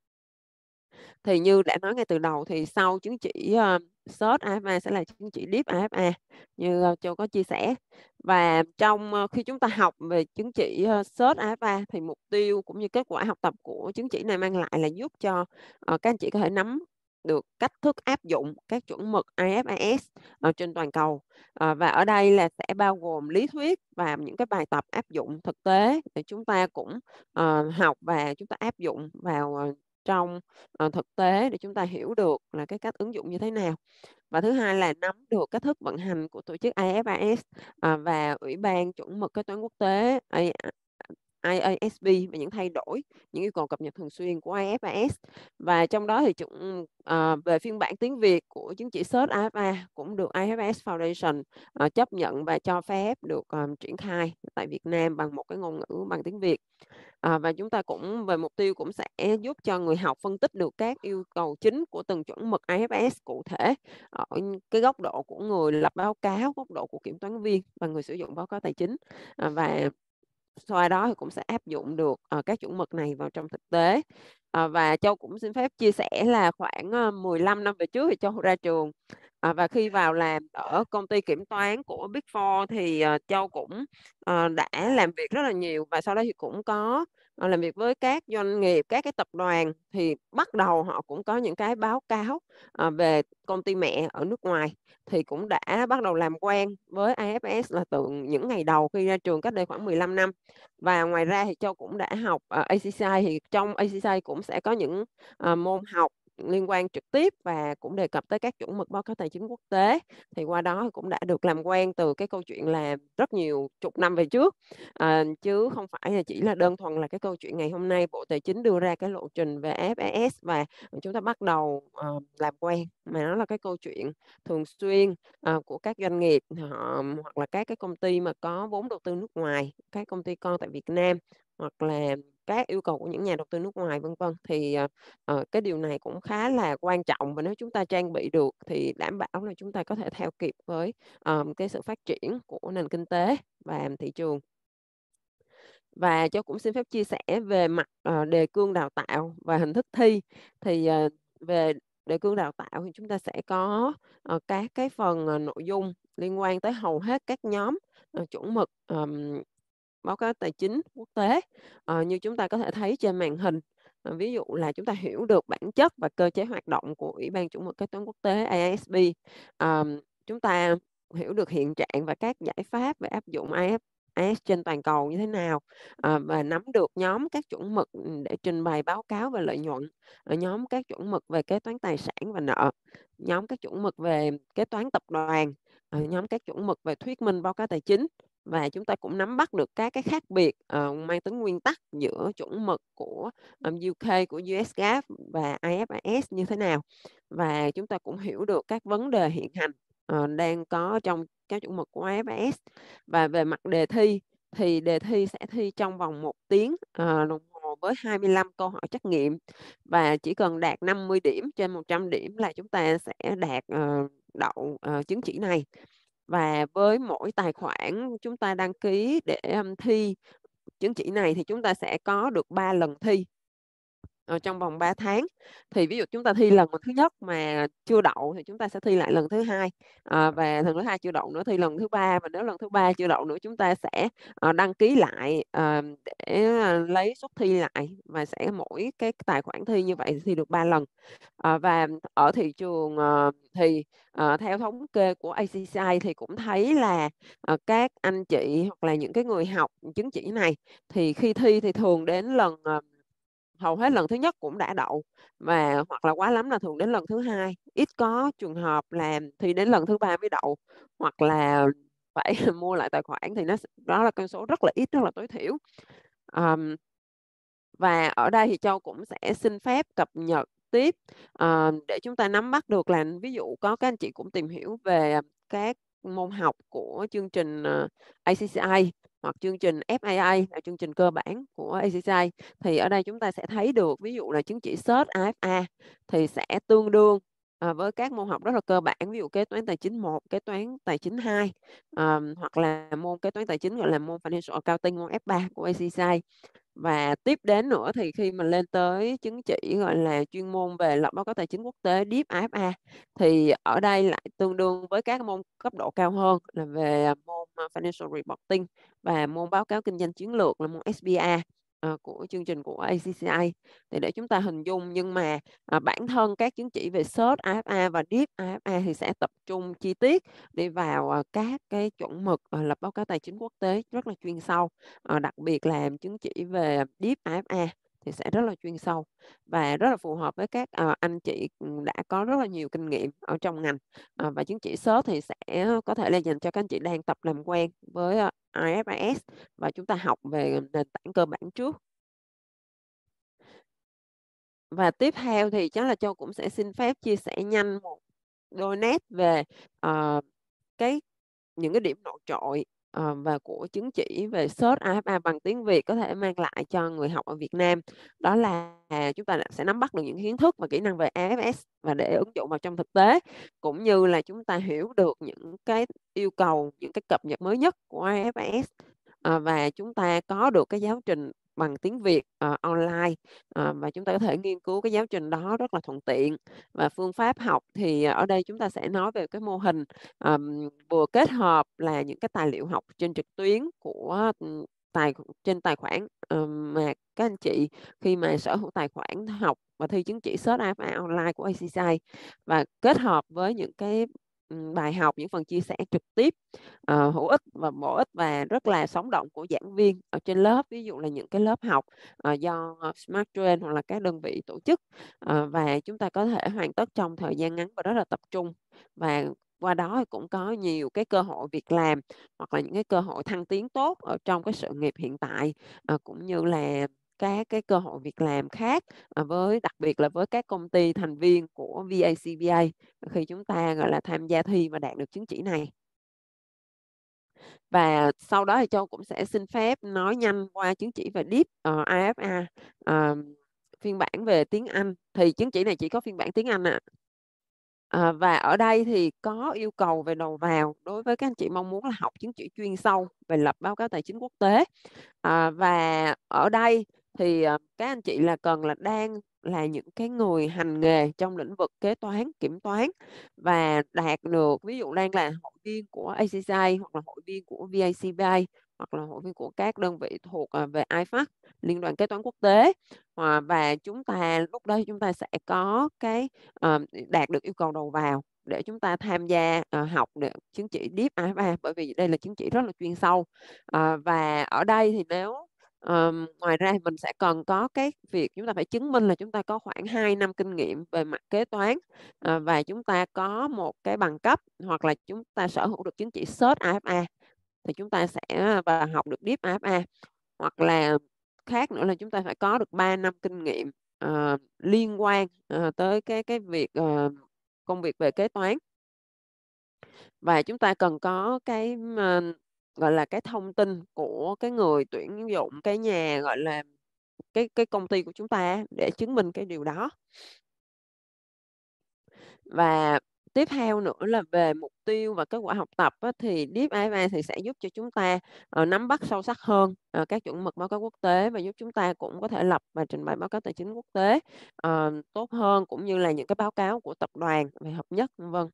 Thì như đã nói ngay từ đầu thì sau chứng chỉ uh, search a ép a sẽ là chứng chỉ Deep a ép a như uh, Châu có chia sẻ. Và trong uh, khi chúng ta học về chứng chỉ uh, search a ép a thì mục tiêu cũng như kết quả học tập của chứng chỉ này mang lại là giúp cho uh, các anh chị có thể nắm được cách thức áp dụng các chuẩn mực i ép a ét uh, trên toàn cầu. Uh, và ở đây là sẽ bao gồm lý thuyết và những cái bài tập áp dụng thực tế để chúng ta cũng uh, học và chúng ta áp dụng vào uh, trong uh, thực tế để chúng ta hiểu được là cái cách ứng dụng như thế nào. Và thứ hai là nắm được cách thức vận hành của tổ chức i ép a ét uh, và Ủy ban chuẩn mực kế toán quốc tế i a ét bê và những thay đổi, những yêu cầu cập nhật thường xuyên của i ép a ét. Và trong đó thì chúng, uh, về phiên bản tiếng Việt của chứng chỉ search a ép a cũng được i ép a ét Foundation uh, chấp nhận và cho phép được um, triển khai tại Việt Nam bằng một cái ngôn ngữ bằng tiếng Việt. À, và chúng ta cũng về mục tiêu cũng sẽ giúp cho người học phân tích được các yêu cầu chính của từng chuẩn mực i ép a ét cụ thể ở cái góc độ của người lập báo cáo, góc độ của kiểm toán viên và người sử dụng báo cáo tài chính. À, và qua đó thì cũng sẽ áp dụng được uh, các chuẩn mực này vào trong thực tế. À, và Châu cũng xin phép chia sẻ là khoảng uh, mười lăm năm về trước thì Châu ra trường. À, và khi vào làm ở công ty kiểm toán của Big Four thì uh, Châu cũng uh, đã làm việc rất là nhiều, và sau đó thì cũng có uh, làm việc với các doanh nghiệp, các cái tập đoàn, thì bắt đầu họ cũng có những cái báo cáo uh, về công ty mẹ ở nước ngoài, thì cũng đã bắt đầu làm quen với i ép a ét là từ những ngày đầu khi ra trường cách đây khoảng mười lăm năm. Và ngoài ra thì Châu cũng đã học uh, a xê xê i, thì trong a xê xê i cũng sẽ có những uh, môn học liên quan trực tiếp và cũng đề cập tới các chuẩn mực báo cáo tài chính quốc tế. Thì qua đó cũng đã được làm quen từ cái câu chuyện là rất nhiều chục năm về trước, à, chứ không phải là chỉ là đơn thuần là cái câu chuyện ngày hôm nay Bộ Tài chính đưa ra cái lộ trình về i ép a ét và chúng ta bắt đầu uh, làm quen, mà nó là cái câu chuyện thường xuyên uh, của các doanh nghiệp họ, hoặc là các cái công ty mà có vốn đầu tư nước ngoài, các công ty con tại Việt Nam, hoặc là các yêu cầu của những nhà đầu tư nước ngoài vân vân. Thì uh, cái điều này cũng khá là quan trọng, và nếu chúng ta trang bị được thì đảm bảo là chúng ta có thể theo kịp với um, cái sự phát triển của nền kinh tế và thị trường. Và Châu cũng xin phép chia sẻ về mặt uh, đề cương đào tạo và hình thức thi. Thì uh, về đề cương đào tạo thì chúng ta sẽ có uh, các cái phần uh, nội dung liên quan tới hầu hết các nhóm uh, chuẩn mực um, báo cáo tài chính quốc tế, uh, như chúng ta có thể thấy trên màn hình. Uh, ví dụ là chúng ta hiểu được bản chất và cơ chế hoạt động của Ủy ban chuẩn mực kế toán quốc tế i ét bê. Uh, chúng ta hiểu được hiện trạng và các giải pháp về áp dụng i ép a ét trên toàn cầu như thế nào, à, và nắm được nhóm các chuẩn mực để trình bày báo cáo về lợi nhuận, ở nhóm các chuẩn mực về kế toán tài sản và nợ, nhóm các chuẩn mực về kế toán tập đoàn, à, nhóm các chuẩn mực về thuyết minh báo cáo tài chính. Và chúng ta cũng nắm bắt được các cái khác biệt uh, mang tính nguyên tắc giữa chuẩn mực của um, u ca, của u ét GAAP và i ép a ét như thế nào. Và chúng ta cũng hiểu được các vấn đề hiện hành uh, đang có trong các chuẩn mực của i ép a ét. Và về mặt đề thi thì đề thi sẽ thi trong vòng một tiếng uh, đồng hồ với hai mươi lăm câu hỏi trắc nghiệm, và chỉ cần đạt năm mươi điểm trên một trăm điểm là chúng ta sẽ đạt uh, đậu uh, chứng chỉ này. Và với mỗi tài khoản chúng ta đăng ký để um, thi chứng chỉ này thì chúng ta sẽ có được ba lần thi ở trong vòng ba tháng. Thì ví dụ chúng ta thi lần thứ nhất mà chưa đậu thì chúng ta sẽ thi lại lần thứ hai, à, và lần thứ hai chưa đậu nữa thi lần thứ ba, và nếu lần thứ ba chưa đậu nữa chúng ta sẽ uh, đăng ký lại uh, để lấy suất thi lại, và sẽ mỗi cái tài khoản thi như vậy thi được ba lần. Uh, và ở thị trường uh, thì uh, theo thống kê của a xê xê i thì cũng thấy là uh, các anh chị hoặc là những cái người học chứng chỉ này thì khi thi thì thường đến lần uh, hầu hết lần thứ nhất cũng đã đậu, và hoặc là quá lắm là thường đến lần thứ hai, ít có trường hợp là thi đến lần thứ ba mới đậu, hoặc là phải mua lại tài khoản, thì nó đó là con số rất là ít, rất là tối thiểu. Um, và ở đây thì Châu cũng sẽ xin phép cập nhật tiếp uh, để chúng ta nắm bắt được là ví dụ có các anh chị cũng tìm hiểu về các môn học của chương trình uh, a xê xê i hoặc chương trình ép a a là chương trình cơ bản của a xê xê i, thì ở đây chúng ta sẽ thấy được ví dụ là chứng chỉ cert a ép a thì sẽ tương đương uh, với các môn học rất là cơ bản, ví dụ kế toán tài chính một, kế toán tài chính hai, um, hoặc là môn kế toán tài chính gọi là môn Financial Accounting, môn ép ba của a xê xê i. Và tiếp đến nữa thì khi mà lên tới chứng chỉ gọi là chuyên môn về lập báo cáo tài chính quốc tế đê i pê a ép a thì ở đây lại tương đương với các môn cấp độ cao hơn là về môn Financial Reporting và môn báo cáo kinh doanh chiến lược là môn ét bê a uh, của chương trình của a xê xê i. Thì để chúng ta hình dung, nhưng mà uh, bản thân các chứng chỉ về cert a ép a và đê i pê a ép a thì sẽ tập trung chi tiết đi vào uh, các cái chuẩn mực uh, lập báo cáo tài chính quốc tế rất là chuyên sâu. À, đặc biệt là chứng chỉ về đê i pê a ép a thì sẽ rất là chuyên sâu và rất là phù hợp với các uh, anh chị đã có rất là nhiều kinh nghiệm ở trong ngành. Uh, và chứng chỉ cert thì sẽ có thể là dành cho các anh chị đang tập làm quen với uh, i ép ép ét và chúng ta học về nền tảng cơ bản trước. Và tiếp theo thì chắc là Châu cũng sẽ xin phép chia sẻ nhanh một đôi nét về uh, cái những cái điểm nổi trội uh, và của chứng chỉ về cert a ép a bằng tiếng Việt có thể mang lại cho người học ở Việt Nam. Đó là chúng ta sẽ nắm bắt được những kiến thức và kỹ năng về a ép ét và để ứng dụng vào trong thực tế, cũng như là chúng ta hiểu được những cái yêu cầu, những cái cập nhật mới nhất của a ép ét uh, và chúng ta có được cái giáo trình bằng tiếng Việt uh, online uh, và chúng ta có thể nghiên cứu cái giáo trình đó rất là thuận tiện. Và phương pháp học thì ở đây chúng ta sẽ nói về cái mô hình um, vừa kết hợp là những cái tài liệu học trên trực tuyến của um, tài trên tài khoản um, mà các anh chị khi mà sở hữu tài khoản học và thi chứng chỉ cert a ép a online của a xê xê i, và kết hợp với những cái bài học, những phần chia sẻ trực tiếp uh, hữu ích và bổ ích và rất là sống động của giảng viên ở trên lớp, ví dụ là những cái lớp học uh, do Smart Train hoặc là các đơn vị tổ chức, uh, và chúng ta có thể hoàn tất trong thời gian ngắn và rất là tập trung, và qua đó cũng có nhiều cái cơ hội việc làm hoặc là những cái cơ hội thăng tiến tốt ở trong cái sự nghiệp hiện tại, uh, cũng như là các cái cơ hội việc làm khác uh, với đặc biệt là với các công ty thành viên của vê a xê bê a khi chúng ta gọi là tham gia thi và đạt được chứng chỉ này. Và sau đó thì Châu cũng sẽ xin phép nói nhanh qua chứng chỉ về đê i pê uh, a ép a uh, phiên bản về tiếng Anh. Thì chứng chỉ này chỉ có phiên bản tiếng Anh ạ. À. À, và ở đây thì có yêu cầu về đầu vào đối với các anh chị mong muốn là học chứng chỉ chuyên sâu về lập báo cáo tài chính quốc tế. À, và ở đây thì uh, các anh chị là cần là đang là những cái người hành nghề trong lĩnh vực kế toán, kiểm toán và đạt được, ví dụ đang là hội viên của a xê xê i hoặc là hội viên của vê a xê bê a hoặc là hội viên của các đơn vị thuộc uh, về i ép a xê, Liên đoàn Kế toán Quốc tế, uh, và chúng ta lúc đó chúng ta sẽ có cái uh, đạt được yêu cầu đầu vào để chúng ta tham gia uh, học được chứng chỉ đê i pê a ép a, bởi vì đây là chứng chỉ rất là chuyên sâu. Uh, và ở đây thì nếu Um, ngoài ra mình sẽ cần có cái việc chúng ta phải chứng minh là chúng ta có khoảng hai năm kinh nghiệm về mặt kế toán, uh, và chúng ta có một cái bằng cấp hoặc là chúng ta sở hữu được chứng chỉ cert a ép a thì chúng ta sẽ và học được đê i pê a ép a, hoặc là khác nữa là chúng ta phải có được ba năm kinh nghiệm uh, liên quan uh, tới cái cái việc uh, công việc về kế toán, và chúng ta cần có cái uh, gọi là cái thông tin của cái người tuyển dụng cái nhà, gọi là cái cái công ty của chúng ta để chứng minh cái điều đó. Và tiếp theo nữa là về mục tiêu và kết quả học tập á, thì đê i ép a thì sẽ giúp cho chúng ta uh, nắm bắt sâu sắc hơn uh, các chuẩn mực báo cáo quốc tế và giúp chúng ta cũng có thể lập và trình bày báo cáo tài chính quốc tế uh, tốt hơn, cũng như là những cái báo cáo của tập đoàn về hợp nhất, vân vân.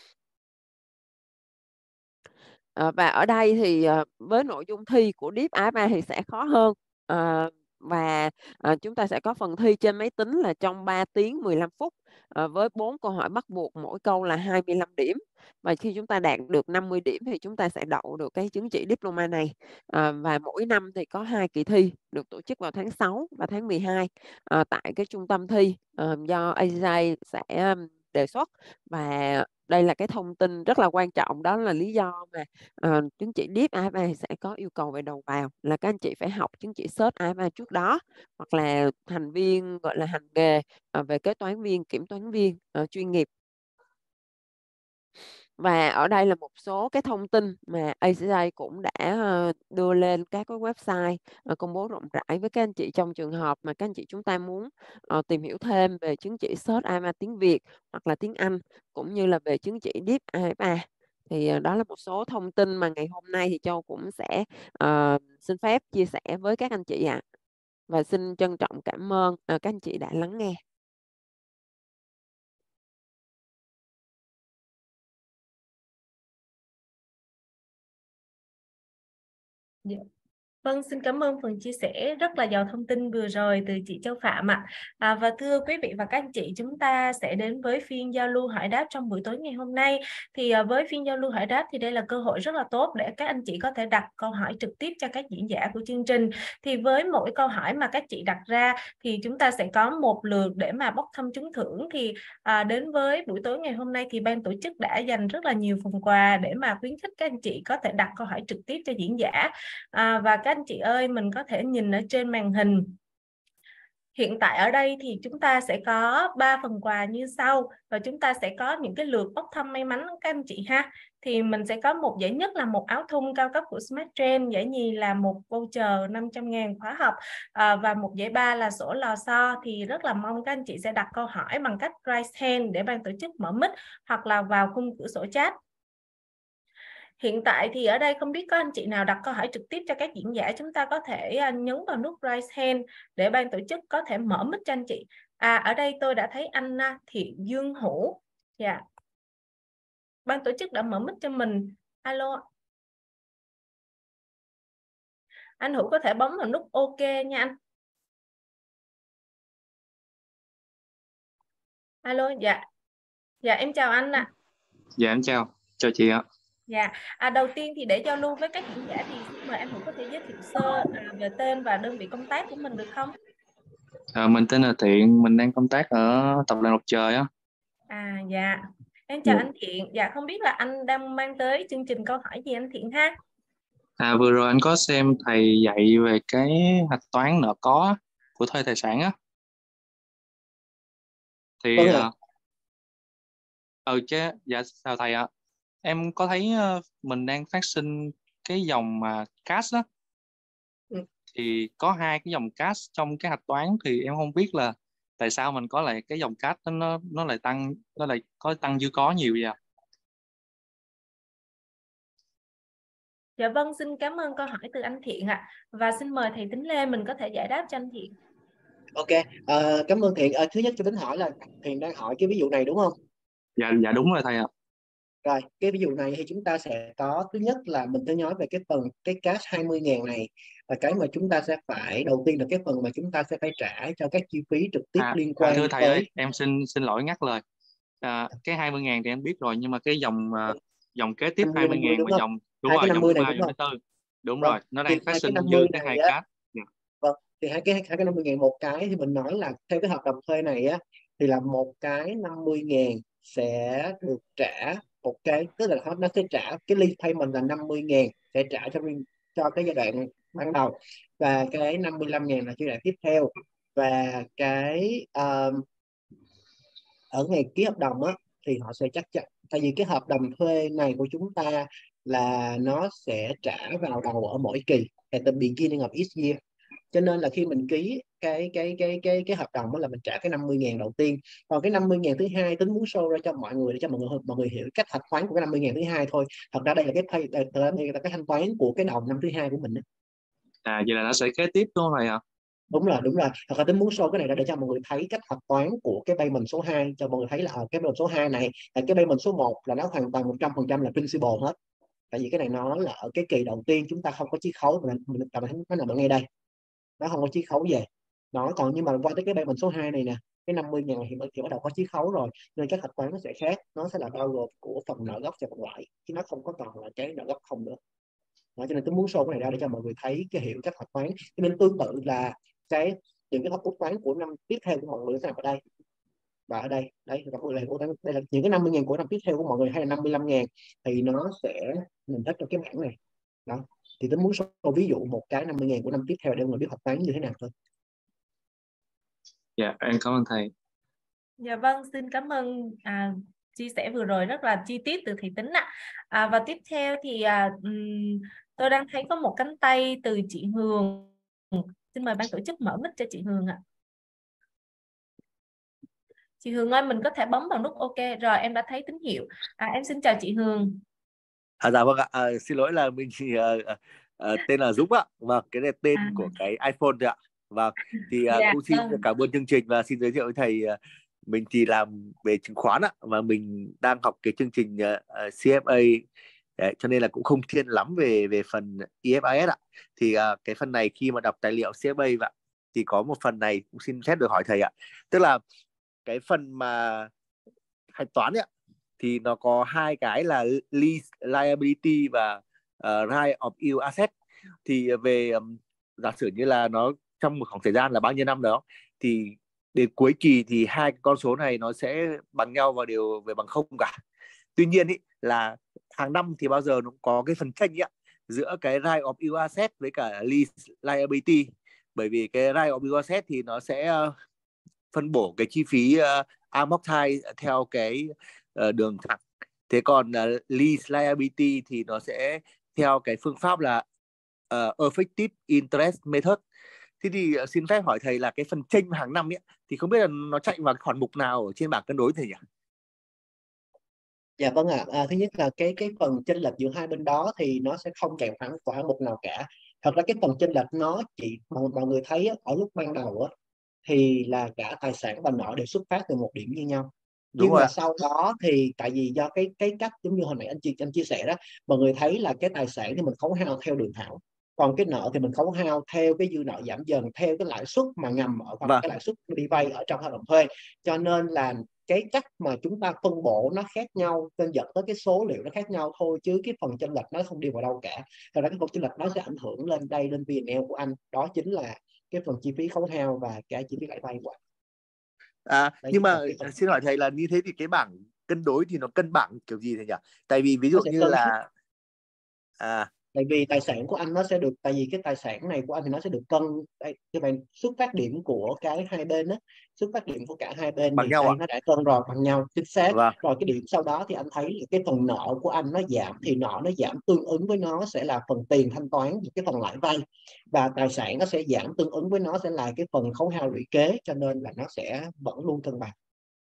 Uh, và ở đây thì uh, với nội dung thi của đê i ép a thì sẽ khó hơn. Uh, và uh, chúng ta sẽ có phần thi trên máy tính là trong ba tiếng mười lăm phút uh, với bốn câu hỏi bắt buộc, mỗi câu là hai mươi lăm điểm. Và khi chúng ta đạt được năm mươi điểm thì chúng ta sẽ đậu được cái chứng chỉ diploma này. Uh, và mỗi năm thì có hai kỳ thi được tổ chức vào tháng sáu và tháng mười hai uh, tại cái trung tâm thi uh, do a giê i sẽ um, đề xuất. Và đây là cái thông tin rất là quan trọng, đó là lý do mà uh, chứng chỉ đê i ép a sẽ có yêu cầu về đầu vào là các anh chị phải học chứng chỉ cert a ép a trước đó, hoặc là thành viên gọi là hành nghề uh, về kế toán viên, kiểm toán viên uh, chuyên nghiệp. Và ở đây là một số cái thông tin mà a xê i cũng đã uh, đưa lên các cái website uh, công bố rộng rãi với các anh chị trong trường hợp mà các anh chị chúng ta muốn uh, tìm hiểu thêm về chứng chỉ cert a ép a tiếng Việt hoặc là tiếng Anh, cũng như là về chứng chỉ đê i ép a. Thì uh, đó là một số thông tin mà ngày hôm nay thì Châu cũng sẽ uh, xin phép chia sẻ với các anh chị ạ. À. Và xin trân trọng cảm ơn uh, các anh chị đã lắng nghe. Yeah. Vâng, xin cảm ơn phần chia sẻ rất là giàu thông tin vừa rồi từ chị Châu Phạm ạ. À, và thưa quý vị và các anh chị, chúng ta sẽ đến với phiên giao lưu hỏi đáp trong buổi tối ngày hôm nay. Thì à, với phiên giao lưu hỏi đáp thì đây là cơ hội rất là tốt để các anh chị có thể đặt câu hỏi trực tiếp cho các diễn giả của chương trình. Thì với mỗi câu hỏi mà các chị đặt ra thì chúng ta sẽ có một lượt để mà bốc thăm trúng thưởng. Thì à, đến với buổi tối ngày hôm nay thì ban tổ chức đã dành rất là nhiều phần quà để mà khuyến khích các anh chị có thể đặt câu hỏi trực tiếp cho diễn giả. À, và các anh chị ơi, mình có thể nhìn ở trên màn hình. Hiện tại ở đây thì chúng ta sẽ có ba phần quà như sau, và chúng ta sẽ có những cái lượt bốc thăm may mắn các anh chị ha. Thì mình sẽ có một giải nhất là một áo thun cao cấp của Smart Trend, giải nhì là một voucher năm trăm ngàn khóa học, à, và một giải ba là sổ lò xo. Thì rất là mong các anh chị sẽ đặt câu hỏi bằng cách raise hand để ban tổ chức mở mic hoặc là vào khung cửa sổ chat. Hiện tại thì ở đây không biết có anh chị nào đặt câu hỏi trực tiếp cho các diễn giả, chúng ta có thể nhấn vào nút raise hand để ban tổ chức có thể mở mic cho anh chị. À, ở đây tôi đã thấy anh Thiện Dương Hữu. Dạ. Yeah. Ban tổ chức đã mở mic cho mình. Alo. Anh Hữu có thể bấm vào nút OK nha anh. Alo, dạ. Dạ, em chào anh ạ. À. Dạ, em chào. Chào chị ạ. Dạ, à, đầu tiên thì để giao lưu với các diễn giả thì xin mời anh Hữu có thể giới thiệu sơ à, về tên và đơn vị công tác của mình được không? À, mình tên là Thiện, mình đang công tác ở tập đoàn Lộc Trời á. À dạ, em chào dạ. Anh Thiện. Dạ, không biết là anh đang mang tới chương trình câu hỏi gì anh Thiện ha? À, vừa rồi anh có xem thầy dạy về cái hạch toán nợ có của thuê tài sản á. Thì Vâng ạ. uh, ừ chứ, dạ chào thầy ạ. Em có thấy uh, mình đang phát sinh cái dòng uh, cash đó. Ừ. Thì có hai cái dòng cash trong cái hạch toán, thì em không biết là tại sao mình có lại cái dòng cash đó, nó nó lại tăng nó lại có tăng dư có nhiều vậy ạ? Dạ vâng, xin cảm ơn câu hỏi từ anh Thiện ạ. Và xin mời thầy Tính Lê mình có thể giải đáp cho anh Thiện. Ok, à, cảm ơn Thiện. À, thứ nhất cho Tính hỏi là Thiện đang hỏi cái ví dụ này đúng không? Dạ dạ đúng rồi thầy ạ. Rồi, cái ví dụ này thì chúng ta sẽ có, thứ nhất là mình sẽ nói về cái phần cái cash hai mươi ngàn này, và cái mà chúng ta sẽ phải, đầu tiên là cái phần mà chúng ta sẽ phải trả cho các chi phí trực tiếp À, liên à quan thưa thầy tới. ơi, em xin xin lỗi ngắt lời. À, cái hai mươi ngàn thì em biết rồi, nhưng mà cái dòng uh, dòng kế tiếp năm mươi hai mươi năm mươi ngàn đúng và không? dòng đúng Hai rồi, cái năm dòng mươi thứ này ba, đúng dòng không? thứ tư. Đúng Vâng, rồi, nó thì đang phát hai cái sinh năm dư mươi cái này hai á, cát. Dạ. vâng, thì hai cái hai cái năm mươi ngàn một cái thì mình nói là theo cái hợp đồng thuê này á, thì là một cái năm mươi ngàn sẽ được trả một cái, tức là nó nó sẽ trả cái lease payment là năm mươi ngàn sẽ trả cho cho cái giai đoạn ban đầu, và cái năm mươi lăm ngàn là giai đoạn tiếp theo. Và cái um, ở ngày ký hợp đồng á thì họ sẽ chắc chắn, tại vì cái hợp đồng thuê này của chúng ta là nó sẽ trả vào đầu ở mỗi kỳ at the beginning of each year. Cho nên là khi mình ký cái cái cái cái cái hợp đồng đó là mình trả cái năm mươi ngàn đầu tiên, còn cái năm mươi ngàn thứ hai tính muốn show ra cho mọi người để cho mọi người mọi người hiểu cách hạch toán của cái năm mươi ngàn thứ hai thôi. Thật ra đây là cái pay, đây là cái thanh toán của cái đầu năm thứ hai của mình đó. À vậy là nó sẽ kế tiếp đúng không thầy hả? Đúng rồi, đúng rồi. Thật ra tính muốn show cái này ra để cho mọi người thấy cách hạch toán của cái payment số hai, cho mọi người thấy là ở cái payment số hai này là cái payment số một là nó hoàn toàn một trăm phần trăm là principal hết. Tại vì cái này nó là ở cái kỳ đầu tiên chúng ta không có chiết khấu, mình mình mình nó nằm ở ngay đây, nó không có chiết khấu về nó. Còn nhưng mà qua tới cái payment số hai này nè, cái năm mươi ngàn thì, thì bắt đầu có chiết khấu rồi, nên các hạch toán nó sẽ khác, nó sẽ là bao gồm của phần nợ gốc và phần lãi, chứ nó không có còn là cái nợ gốc không nữa. Đó, cho nên tôi muốn show cái này ra để cho mọi người thấy cái hiểu cách hạch toán. Cho nên tương tự là cái những cái hạch toán của năm tiếp theo của mọi người sẽ nằm ở đây và ở đây. Đây là đây là những cái năm mươi ngàn của năm tiếp theo của mọi người, hay là năm mươi lăm ngàn thì nó sẽ nằm hết trong cái bảng này. Đó, thì tôi muốn show ví dụ một cái năm mươi ngàn của năm tiếp theo để mọi người biết hạch toán như thế nào thôi. Dạ em cảm ơn thầy. Dạ vâng, xin cảm ơn à, chia sẻ vừa rồi rất là chi tiết từ thầy Tính ạ. À, và tiếp theo thì à, um, tôi đang thấy có một cánh tay từ chị Hường. Xin mời ban tổ chức mở mic cho chị Hường ạ. Chị Hường ơi, mình có thể bấm vào nút OK rồi, em đã thấy tín hiệu. À, em xin chào chị Hường. À, dạ vâng ạ, à, xin lỗi là mình chỉ uh, uh, tên là Dũng ạ. Vâng, cái này tên À. của cái iPhone thôi ạ. Vâng, thì uh, Dạ, cũng xin vâng. cảm ơn chương trình và xin giới thiệu với thầy. Uh, mình thì làm về chứng khoán ạ, và mình đang học cái chương trình uh, uh, xê ép a. Đấy, cho nên là cũng không thiên lắm về về phần i ép i ét ạ. Thì uh, cái phần này khi mà đọc tài liệu xê ép a vậy, thì có một phần này cũng xin phép được hỏi thầy ạ. Tức là cái phần mà hạch toán ấy ạ, thì nó có hai cái là lease liability và uh, right of use asset. Thì về um, giả sử như là nó trong một khoảng thời gian là bao nhiêu năm đó, thì đến cuối kỳ thì hai cái con số này nó sẽ bằng nhau và đều về bằng không cả. Tuy nhiên ý, là hàng năm thì bao giờ nó cũng có cái phần chênh ạ, giữa cái right of use asset với cả lease liability. Bởi vì cái right of use asset thì nó sẽ uh, phân bổ cái chi phí uh, amortize theo cái uh, đường thẳng. Thế còn uh, lease liability thì nó sẽ theo cái phương pháp là uh, effective interest method. Thế thì uh, xin phép hỏi thầy là cái phần chênh hàng năm ấy, thì không biết là nó chạy vào cái khoản mục nào ở trên bảng cân đối thầy nhỉ? Dạ vâng ạ. À, thứ nhất là cái cái phần chênh lệch giữa hai bên đó thì nó sẽ không chạy khoảng khoản mục nào cả. Thật ra cái phần chênh lệch nó chỉ mọi, mọi người thấy á, ở lúc ban đầu á, thì là cả tài sản và nợ đều xuất phát từ một điểm như nhau. Đúng Nhưng rồi mà ạ. sau đó thì tại vì do cái cái cách giống như hồi nãy anh chị anh chia sẻ đó, mọi người thấy là cái tài sản thì mình khấu hao theo đường thẳng, còn cái nợ thì mình khấu hao theo cái dư nợ giảm dần theo cái lãi suất mà ngầm ở hoặc Vâng. cái lãi suất đi vay ở trong hợp đồng thuê. Cho nên là cái cách mà chúng ta phân bổ nó khác nhau, nên dẫn tới cái số liệu nó khác nhau thôi, chứ cái phần chênh lệch nó không đi vào đâu cả. Thật ra cái phần chênh lệch nó sẽ ảnh hưởng lên đây, lên pê and lờ của anh, đó chính là cái phần chi phí khấu hao và cái chi phí lãi vay của anh. À, Đấy, nhưng mà phần... xin hỏi thầy là như thế thì cái bảng cân đối thì nó cân bảng kiểu gì thầy nhỉ? Tại vì ví dụ như cân... là à tại vì tài sản của anh nó sẽ được, tại vì cái tài sản này của anh thì nó sẽ được cân đây, các bạn, xuất phát điểm của cái hai bên đó, xuất phát điểm của cả hai bên bằng thì nhau đây ạ. nó đã cân rồi, bằng nhau chính xác. Vâng. Rồi cái điểm sau đó thì anh thấy là cái phần nợ của anh nó giảm, thì nợ nó giảm tương ứng với nó sẽ là phần tiền thanh toán, cái phần lãi vay, và tài sản nó sẽ giảm tương ứng với nó sẽ là cái phần khấu hao lũy kế, cho nên là nó sẽ vẫn luôn cân bằng.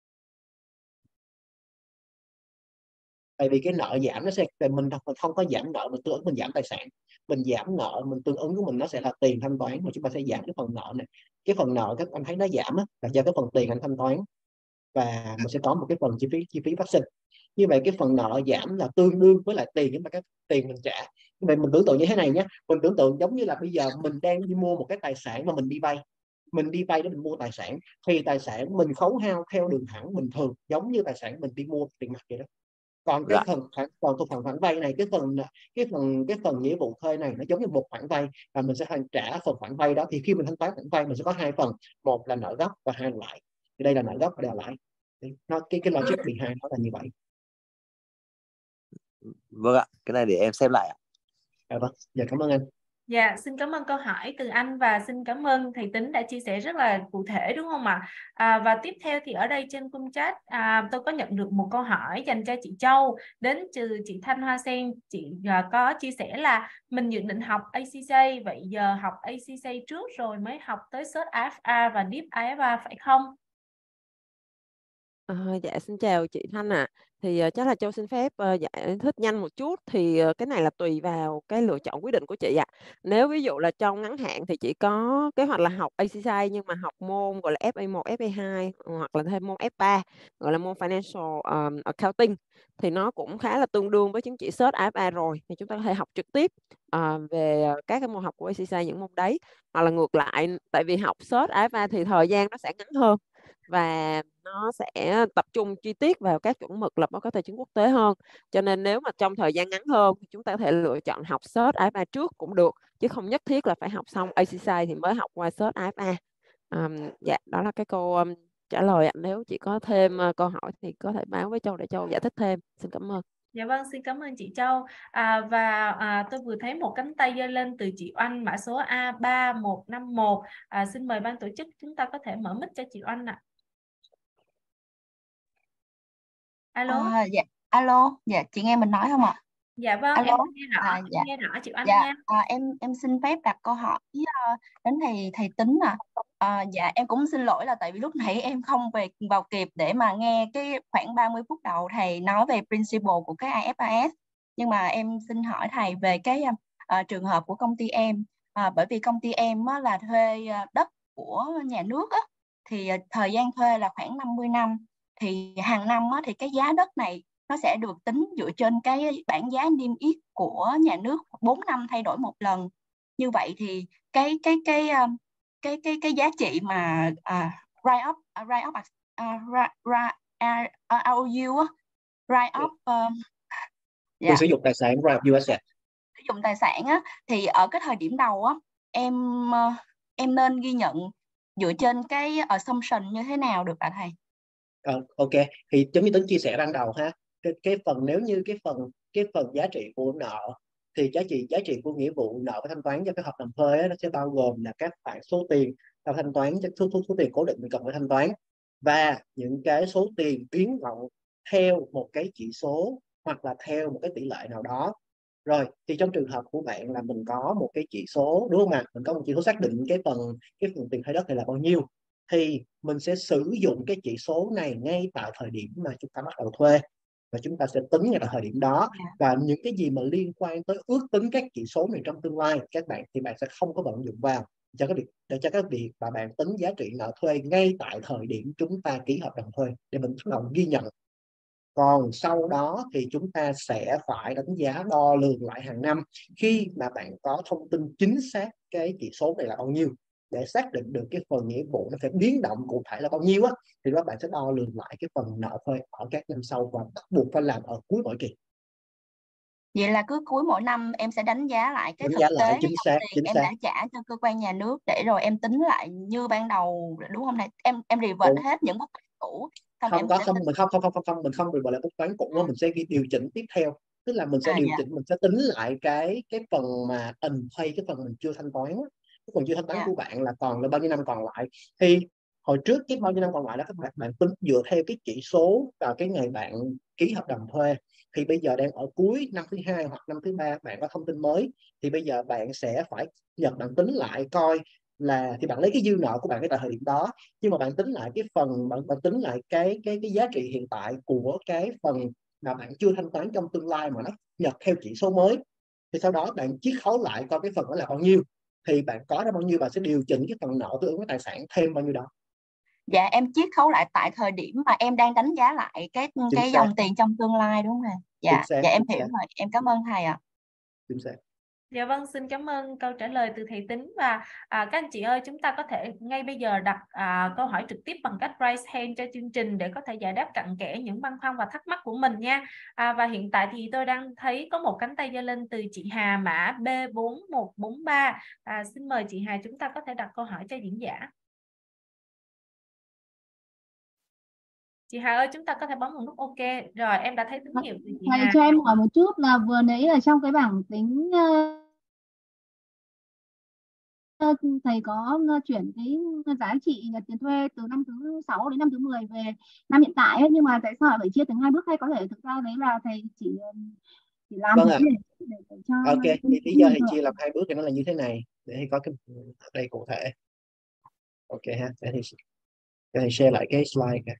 Tại vì cái nợ giảm nó sẽ, mình không có giảm nợ, mình tương ứng mình giảm tài sản, mình giảm nợ mình tương ứng của mình nó sẽ là tiền thanh toán, mà chúng ta sẽ giảm cái phần nợ này. Cái phần nợ các anh thấy nó giảm á, là do cái phần tiền anh thanh toán, và mình sẽ có một cái phần chi phí chi phí phát sinh. Như vậy cái phần nợ giảm là tương đương với lại tiền, nhưng mà cái tiền mình trả. Như vậy mình tưởng tượng như thế này nhé, mình tưởng tượng giống như là bây giờ mình đang đi mua một cái tài sản mà mình đi vay, mình đi vay để mình mua tài sản, thì tài sản mình khấu hao theo đường thẳng bình thường, giống như tài sản mình đi mua tiền mặt vậy đó. Còn cái Dạ. phần khoản còn cái phần khoản vay này, cái phần cái phần cái phần nghĩa vụ thuê này nó giống như một khoản vay, và mình sẽ hoàn trả phần khoản vay đó. Thì khi mình thanh toán khoản vay mình sẽ có hai phần, một là nợ gốc và hai là lãi. Thì đây là nợ gốc và đây là lãi. Nó cái cái logic behind nó là như vậy. Vâng ạ, cái này để em xem lại ạ. À, vâng, dạ cảm ơn anh. Dạ, xin cảm ơn câu hỏi từ anh và xin cảm ơn thầy Tính đã chia sẻ rất là cụ thể đúng không ạ? À, và tiếp theo thì ở đây trên cung chat à, tôi có nhận được một câu hỏi dành cho chị Châu đến từ chị Thanh Hoa Sen. Chị à, có chia sẻ là mình dự định học a xê xê, vậy giờ học a xê xê trước rồi mới học tới cert i ép a và deep i ép a phải không? Ờ, dạ xin chào chị Thanh ạ. Thì ờ, chắc là Châu xin phép ờ, giải thích nhanh một chút. Thì ờ, cái này là tùy vào cái lựa chọn quyết định của chị ạ. Nếu ví dụ là trong ngắn hạn thì chị có kế hoạch là học a xê xê nhưng mà học môn gọi là ép a một, ép a hai hoặc là thêm môn ép ba gọi là môn Financial um, Accounting, thì nó cũng khá là tương đương với chứng chỉ cert i ép a rồi, thì chúng ta có thể học trực tiếp ờ, về các cái môn học của a xê xê những môn đấy. Hoặc là ngược lại, tại vì học cert i ép a thì thời gian nó sẽ ngắn hơn và nó sẽ tập trung chi tiết vào các chuẩn mực lập báo cáo tài chính quốc tế hơn. Cho nên nếu mà trong thời gian ngắn hơn thì chúng ta có thể lựa chọn học cert i ép a trước cũng được, chứ không nhất thiết là phải học xong a xê xê thì mới học qua cert i ép a. Um, dạ, đó là cái câu um, trả lời ạ. Nếu chị có thêm uh, câu hỏi thì có thể báo với Châu để Châu giải thích thêm. Xin cảm ơn. Dạ vâng, xin cảm ơn chị Châu. À, và à, tôi vừa thấy một cánh tay giơ lên từ chị Oanh, mã số A ba một năm một. À, xin mời ban tổ chức chúng ta có thể mở mic cho chị Oanh ạ. Alo. À, dạ, alo, dạ chị nghe mình nói không ạ? Dạ vâng, Alo, em nghe rõ, à, em dạ, nghe rõ chị Oanh dạ, nha. à, em em xin phép đặt câu hỏi uh, đến thầy thầy Tính à. À, dạ em cũng xin lỗi là tại vì lúc nãy em không về vào kịp để mà nghe cái khoảng ba mươi phút đầu thầy nói về principle của cái i ép a ét, nhưng mà em xin hỏi thầy về cái uh, trường hợp của công ty em. À, bởi vì công ty em uh, là thuê uh, đất của nhà nước á, thì uh, thời gian thuê là khoảng năm mươi năm, thì hàng năm á, thì cái giá đất này nó sẽ được tính dựa trên cái bảng giá niêm yết của nhà nước, bốn năm thay đổi một lần. Như vậy thì cái cái cái um, cái cái cái giá trị mà uh, write up uh, write up uh, ra, rờ o u á, write up uh, Quyền dạ, sử dụng tài sản right of u ét a. sử dụng tài sản á, thì ở cái thời điểm đầu á em uh, em nên ghi nhận dựa trên cái assumption như thế nào được ạ thầy? Ờ, ok, thì giống như Tính chia sẻ ban đầu ha, cái, cái phần nếu như cái phần cái phần giá trị của nợ thì giá trị giá trị của nghĩa vụ nợ phải thanh toán cho cái hợp đồng thuê á, nó sẽ bao gồm là các khoản số tiền phải thanh toán cho số, số, số tiền cố định mình cần phải thanh toán, và những cái số tiền biến động theo một cái chỉ số hoặc là theo một cái tỷ lệ nào đó. Rồi thì trong trường hợp của bạn là mình có một cái chỉ số đúng không ạ? Mình có một chỉ số xác định cái phần cái phần tiền thuê đất này là bao nhiêu, thì mình sẽ sử dụng cái chỉ số này ngay tại thời điểm mà chúng ta bắt đầu thuê, và chúng ta sẽ tính ngay tại thời điểm đó. Và những cái gì mà liên quan tới ước tính các chỉ số này trong tương lai các bạn thì bạn sẽ không có vận dụng vào cho cái việc để cho cái việc mà bạn tính giá trị nợ thuê ngay tại thời điểm chúng ta ký hợp đồng thuê để mình bắt đầu ghi nhận. Còn sau đó thì chúng ta sẽ phải đánh giá đo lường lại hàng năm khi mà bạn có thông tin chính xác cái chỉ số này là bao nhiêu, để xác định được cái phần nghĩa vụ nó phải biến động cụ thể là bao nhiêu á, thì đó bạn sẽ đo lường lại cái phần nợ thuê ở các năm sau và bắt buộc phải làm ở cuối mỗi kỳ. Vậy là cứ cuối mỗi năm em sẽ đánh giá lại cái Đánh thực giá tế lại cái chính dòng xác tiền chính em xác đã trả cho cơ quan nhà nước để rồi em tính lại như ban đầu đúng không này? Em em revert Đúng. hết những bút toán cũ xong Không em có sẽ không tính. mình không không không không không mình không bị gọi là bút toán cũ, À. mình sẽ điều chỉnh tiếp theo, tức là mình sẽ À, điều dạ. chỉnh, mình sẽ tính lại cái cái phần mà unpaid, cái phần mình chưa thanh toán, cái phần chưa thanh toán Dạ. của bạn là còn là bao nhiêu năm còn lại. Thì hồi trước cái bao nhiêu năm còn lại đó các bạn bạn tính dựa theo cái chỉ số vào cái ngày bạn ký hợp đồng thuê, thì bây giờ đang ở cuối năm thứ hai hoặc năm thứ ba bạn có thông tin mới, thì bây giờ bạn sẽ phải nhập bạn tính lại coi là thì bạn lấy cái dư nợ của bạn cái tại thời điểm đó, nhưng mà bạn tính lại cái phần bạn, bạn tính lại cái cái cái giá trị hiện tại của cái phần mà bạn chưa thanh toán trong tương lai mà nó nhập theo chỉ số mới, thì sau đó bạn chiết khấu lại coi cái phần đó là bao nhiêu, thì bạn có ra bao nhiêu bạn sẽ điều chỉnh cái phần nợ tương ứng với tài sản thêm bao nhiêu đó. Dạ em chiết khấu lại tại thời điểm mà em đang đánh giá lại cái Chính cái xác. dòng tiền trong tương lai đúng không ạ? Dạ. Chính xác, Dạ em chính hiểu xác. rồi, em cảm ơn thầy ạ. Chính xác. Dạ vâng, xin cảm ơn câu trả lời từ thầy Tính. Và à, các anh chị ơi, chúng ta có thể ngay bây giờ đặt à, câu hỏi trực tiếp bằng cách raise hand cho chương trình để có thể giải đáp cặn kẽ những băn khoăn và thắc mắc của mình nha. À, và hiện tại thì tôi đang thấy có một cánh tay giơ lên từ chị Hà, mã B bốn một bốn ba. À, xin mời chị Hà, chúng ta có thể đặt câu hỏi cho diễn giả. Chị Hà ơi, chúng ta có thể bấm một nút OK. Rồi, em đã thấy tín hiệu từ chị Thầy Hà. cho em hỏi một chút là vừa nãy là trong cái bảng tính uh, ờ, thầy có ờ, chuyển cái giá trị tiền thuê từ năm thứ sáu đến năm thứ mười về năm hiện tại ấy, nhưng mà tại sao lại phải chia thành hai bước? Hay có thể thực ra đấy là thầy chỉ chỉ làm Vâng thế ạ. để, để, để cho Ok, nó thì lý do thì chia làm hai bước thì nó là như thế này, để thì có cái ở đây cụ thể. Ok ha, để thì để thì share lại cái slide kìa.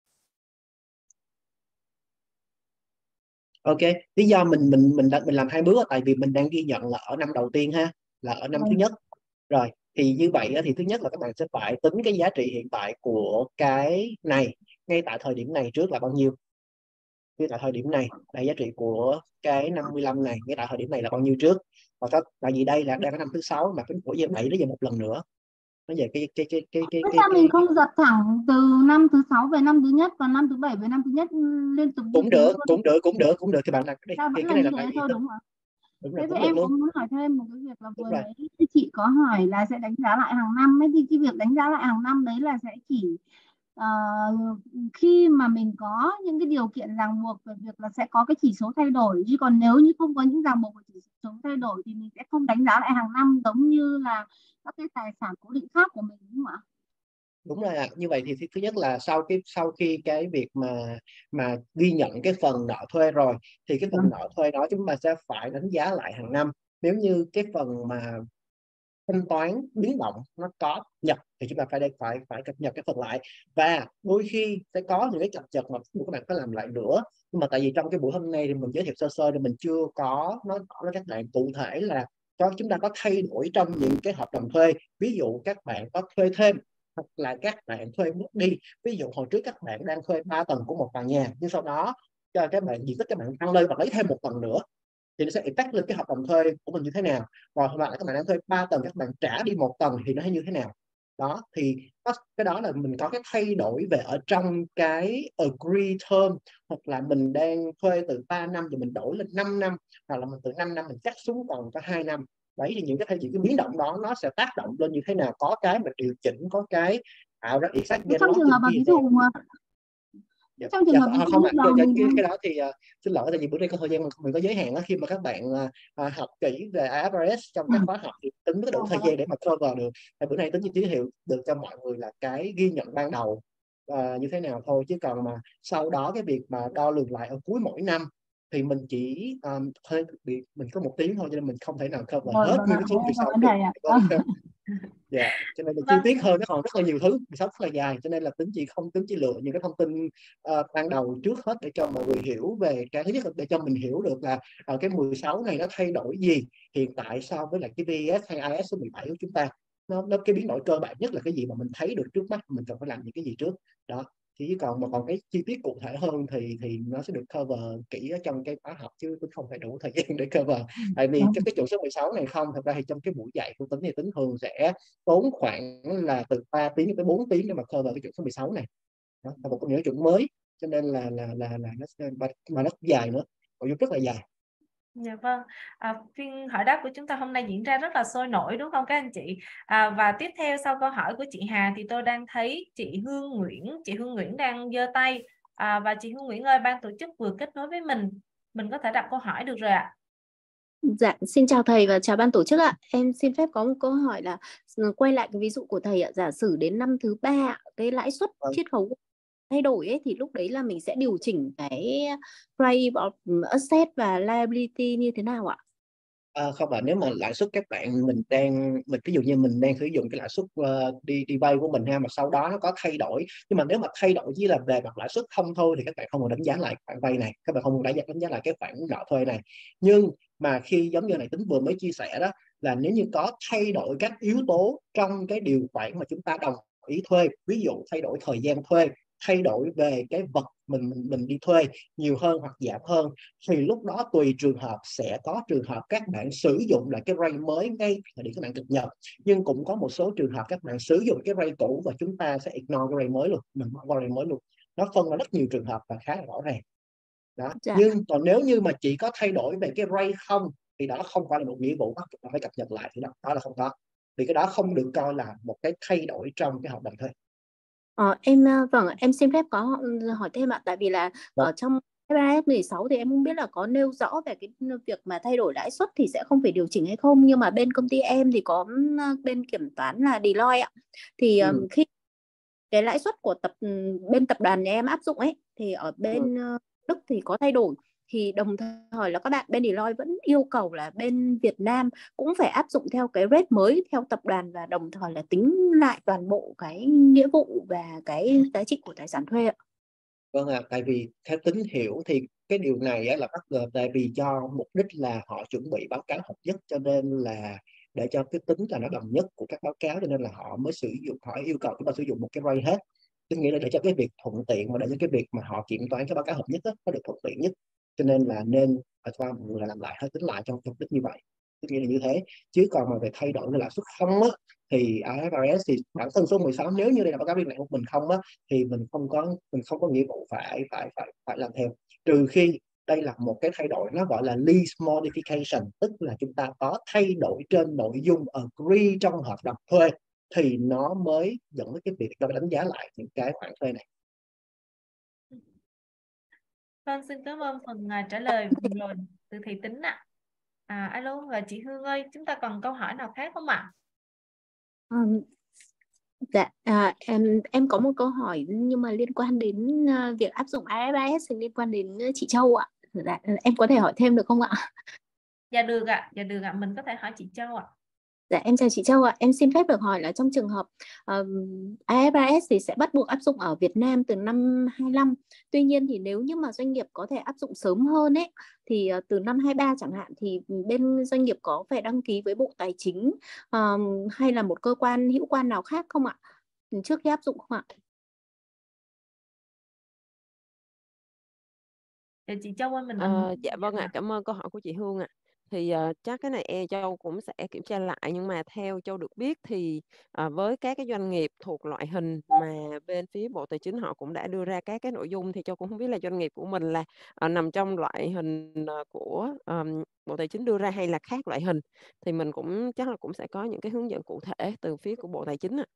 Ok, lý do mình mình mình mình làm hai bước là tại vì mình đang ghi nhận là ở năm đầu tiên ha, là ở năm thứ nhất. Rồi, thì như vậy á, thì thứ nhất là các bạn sẽ phải tính cái giá trị hiện tại của cái này ngay tại thời điểm này trước là bao nhiêu. Ngay tại thời điểm này là giá trị của cái năm mươi lăm này ngay tại thời điểm này là bao nhiêu trước. Và có tại vì đây là đang ở năm thứ sáu mà cái của giờ bảy nó về một lần nữa. Nó về cái cái cái cái cái Thế cái sao mình cái không giật thẳng từ năm thứ sáu về năm thứ nhất và năm thứ bảy về năm thứ nhất liên tục như cũng thế được, luôn? cũng được, cũng được, cũng được. Thì bạn làm cái Sao thì vẫn cái là này như là thế bạn thôi tính. đúng không ạ? Đúng Thế rồi, thì cũng được em luôn. cũng muốn hỏi thêm một cái việc là Đúng vừa rồi. nãy chị có hỏi là sẽ đánh giá lại hàng năm ấy, thì cái việc đánh giá lại hàng năm đấy là sẽ chỉ ờ, khi mà mình có những cái điều kiện ràng buộc về việc là sẽ có cái chỉ số thay đổi, chứ còn nếu như không có những ràng buộc về chỉ số thay đổi thì mình sẽ không đánh giá lại hàng năm giống như là các cái tài sản cố định khác của mình đúng không ạ? Đúng rồi ạ. Như vậy thì thứ thứ nhất là sau cái sau khi cái việc mà mà ghi nhận cái phần nợ thuê rồi thì cái phần nợ thuê đó chúng ta sẽ phải đánh giá lại hàng năm. Nếu như cái phần mà thanh toán biến động nó có nhập thì chúng ta phải đây phải phải cập nhật cái phần lại, và đôi khi sẽ có những cái cập nhật mà các bạn phải làm lại nữa. Nhưng mà tại vì trong cái buổi hôm nay thì mình giới thiệu sơ sơ thì mình chưa có nói nói các bạn cụ thể là cho chúng ta có thay đổi trong những cái hợp đồng thuê. Ví dụ các bạn có thuê thêm hoặc là các bạn thuê mất đi. Ví dụ hồi trước các bạn đang thuê ba tầng của một tòa nhà nhưng sau đó cho các bạn diện tích các bạn tăng lên và lấy thêm một tầng nữa thì nó sẽ impact lên cái hợp đồng thuê của mình như thế nào. Rồi hoặc là các bạn đang thuê ba tầng các bạn trả đi một tầng thì nó như thế nào. Đó thì cái đó là mình có cái thay đổi về ở trong cái agree term, hoặc là mình đang thuê từ ba năm rồi mình đổi lên năm năm, hoặc là mình từ năm năm mình cắt xuống còn có hai năm. Đấy thì những cái những cái biến động đó nó sẽ tác động lên như thế nào, có cái mình điều chỉnh, có cái tạo ra exact gain Trong loss trường hợp mà ví dụ mà Dạ, trong trường dạ, hợp ví không, dụ không lúc ạ. Cái, đầu cái, mình cái, cái đó thì uh, xin lỗi tại vì bữa nay có thời gian mình, mình có giới hạn đó. Khi mà các bạn uh, uh, học kỹ về i ép rờ ét trong các khóa học thì tính mới đủ thời gian để mà cover được. Thì bữa nay tính giới thiệu được cho mọi người là cái ghi nhận ban đầu uh, như thế nào thôi, chứ còn mà sau đó cái việc mà đo lường lại ở cuối mỗi năm thì mình chỉ um, hơi bị mình có một tiếng thôi cho nên mình không thể nào cover rồi hết vâng nguyên ạ, cái số em mười cảm sáu ơn được. thầy ạ. Dạ, cho nên là chi Vâng. tiết hơn nó còn rất là nhiều thứ, mười sáu rất là dài, cho nên là tính chị không tính chỉ lựa những cái thông tin uh, ban đầu trước hết để cho mọi người hiểu về cái thứ nhất là để cho mình hiểu được là uh, cái mười sáu này nó thay đổi gì hiện tại so với lại cái vê ét hay i ét số mười bảy của chúng ta. Nó, nó cái biến đổi cơ bản nhất là cái gì mà mình thấy được trước mắt, mình cần phải làm những cái gì trước đó. Thì còn mà còn cái chi tiết cụ thể hơn thì thì nó sẽ được cover kỹ ở trong cái khóa học, chứ cũng không phải đủ thời gian để cover. Tại vì cái cái chỗ số mười sáu này không, thật ra thì trong cái buổi dạy của Tính thì Tính thường sẽ tốn khoảng là từ ba tiếng tới bốn tiếng để mà cover cái chỗ số mười sáu này. Đó là một trong những chuẩn mới, cho nên là là là là nó mà nó dài nữa, nội dung rất là dài. Dạ vâng, à, phiên hỏi đáp của chúng ta hôm nay diễn ra rất là sôi nổi đúng không các anh chị? À, và tiếp theo sau câu hỏi của chị Hà thì tôi đang thấy chị Hương Nguyễn, chị Hương Nguyễn đang giơ tay. À, và chị Hương Nguyễn ơi, ban tổ chức vừa kết nối với mình, mình có thể đặt câu hỏi được rồi ạ. Dạ, xin chào thầy và chào ban tổ chức ạ. Em xin phép có một câu hỏi là quay lại cái ví dụ của thầy ạ. Giả sử đến năm thứ ba cái lãi suất chiết khấu thay đổi ấy, thì lúc đấy là mình sẽ điều chỉnh cái price of asset và liability như thế nào ạ? À, không ạ, nếu mà lãi suất các bạn mình đang mình ví dụ như mình đang sử dụng cái lãi suất uh, đi đi vay của mình ha, mà sau đó nó có thay đổi, nhưng mà nếu mà thay đổi chỉ là về mặt lãi suất không thôi thì các bạn không cần đánh giá lại khoản vay này, các bạn không cần đánh giá đánh giá lại cái khoản nợ thuê này. Nhưng mà khi giống như này Tính vừa mới chia sẻ đó, là nếu như có thay đổi các yếu tố trong cái điều khoản mà chúng ta đồng ý thuê, ví dụ thay đổi thời gian thuê, thay đổi về cái vật mình mình mình đi thuê nhiều hơn hoặc giảm hơn, thì lúc đó tùy trường hợp sẽ có trường hợp các bạn sử dụng lại cái rate mới ngay thời điểm các bạn cập nhật, nhưng cũng có một số trường hợp các bạn sử dụng cái rate cũ và chúng ta sẽ ignore cái rate mới luôn, mình bỏ qua rate mới luôn. Nó phân ra rất nhiều trường hợp và khá là rõ ràng đó. Dạ. Nhưng còn nếu như mà chỉ có thay đổi về cái rate không thì đó không phải là một nghĩa vụ bắt buộc phải cập nhật lại, thì đó, đó là không có, vì cái đó không được coi là một cái thay đổi trong cái hợp đồng thuê. Ờ, em vâng em xin phép có hỏi thêm ạ, tại vì là Vâng. ở trong i ép ét mười sáu thì em không biết là có nêu rõ về cái việc mà thay đổi lãi suất thì sẽ không phải điều chỉnh hay không, nhưng mà bên công ty em thì có bên kiểm toán là Deloitte ạ. Thì Ừ. um, khi cái lãi suất của tập bên tập đoàn nhà em áp dụng ấy thì ở bên Ừ. Đức thì có thay đổi, thì đồng thời là các bạn bên Deloitte vẫn yêu cầu là bên Việt Nam cũng phải áp dụng theo cái rate mới theo tập đoàn, và đồng thời là tính lại toàn bộ cái nghĩa vụ và cái giá trị của tài sản thuê ạ. Vâng ạ, tại vì theo tín hiểu thì cái điều này á, là bắt ngờ tại vì do mục đích là họ chuẩn bị báo cáo hợp nhất, cho nên là để cho cái tính là nó đồng nhất của các báo cáo, cho nên là họ mới sử dụng họ yêu cầu chúng ta sử dụng một cái rate hết, tức nghĩa là để cho cái việc thuận tiện và để cho cái việc mà họ kiểm toán cái báo cáo hợp nhất á, nó được thuận tiện nhất, cho nên là nên phải cho mọi người là làm lại hết, tính lại trong mục đích như vậy, tức nghĩa là như thế. Chứ còn mà về thay đổi cái lãi suất không á, thì i ép rờ ét thì bản thân số mười sáu, nếu như đây là báo cáo biên lại của mình không á, thì mình không có mình không có nghĩa vụ phải phải phải phải làm theo, trừ khi đây là một cái thay đổi nó gọi là lease modification, tức là chúng ta có thay đổi trên nội dung agree trong hợp đồng thuê, thì nó mới dẫn đến cái việc chúng ta đánh giá lại những cái khoản thuê này. Vâng, xin cảm ơn phần uh, trả lời vừa rồi từ thầy Tính ạ. À, alo, và chị Hương ơi, chúng ta còn câu hỏi nào khác không ạ? Um, dạ, à, em em có một câu hỏi nhưng mà liên quan đến uh, việc áp dụng i ép rờ ét thì liên quan đến uh, chị Châu ạ. Dạ, em có thể hỏi thêm được không ạ? Dạ được ạ, dạ được ạ, mình có thể hỏi chị Châu ạ. Dạ, em chào chị Châu ạ. Em xin phép được hỏi là trong trường hợp um, i ép rờ ét thì sẽ bắt buộc áp dụng ở Việt Nam từ năm hai lăm. Tuy nhiên thì nếu như mà doanh nghiệp có thể áp dụng sớm hơn ấy, thì uh, từ năm hai ba chẳng hạn, thì bên doanh nghiệp có phải đăng ký với Bộ Tài chính um, hay là một cơ quan hữu quan nào khác không ạ? Trước khi áp dụng không ạ? Dạ chị Châu ơi, mình Ờ, dạ vâng ạ, cảm ơn câu hỏi của chị Hương ạ. Thì uh, chắc cái này e Châu cũng sẽ kiểm tra lại, nhưng mà theo Châu được biết thì uh, với các cái doanh nghiệp thuộc loại hình mà bên phía Bộ Tài chính họ cũng đã đưa ra các cái nội dung, thì Châu cũng không biết là doanh nghiệp của mình là uh, nằm trong loại hình uh, của um, Bộ Tài chính đưa ra hay là khác loại hình, thì mình cũng chắc là cũng sẽ có những cái hướng dẫn cụ thể từ phía của Bộ Tài chính ạ.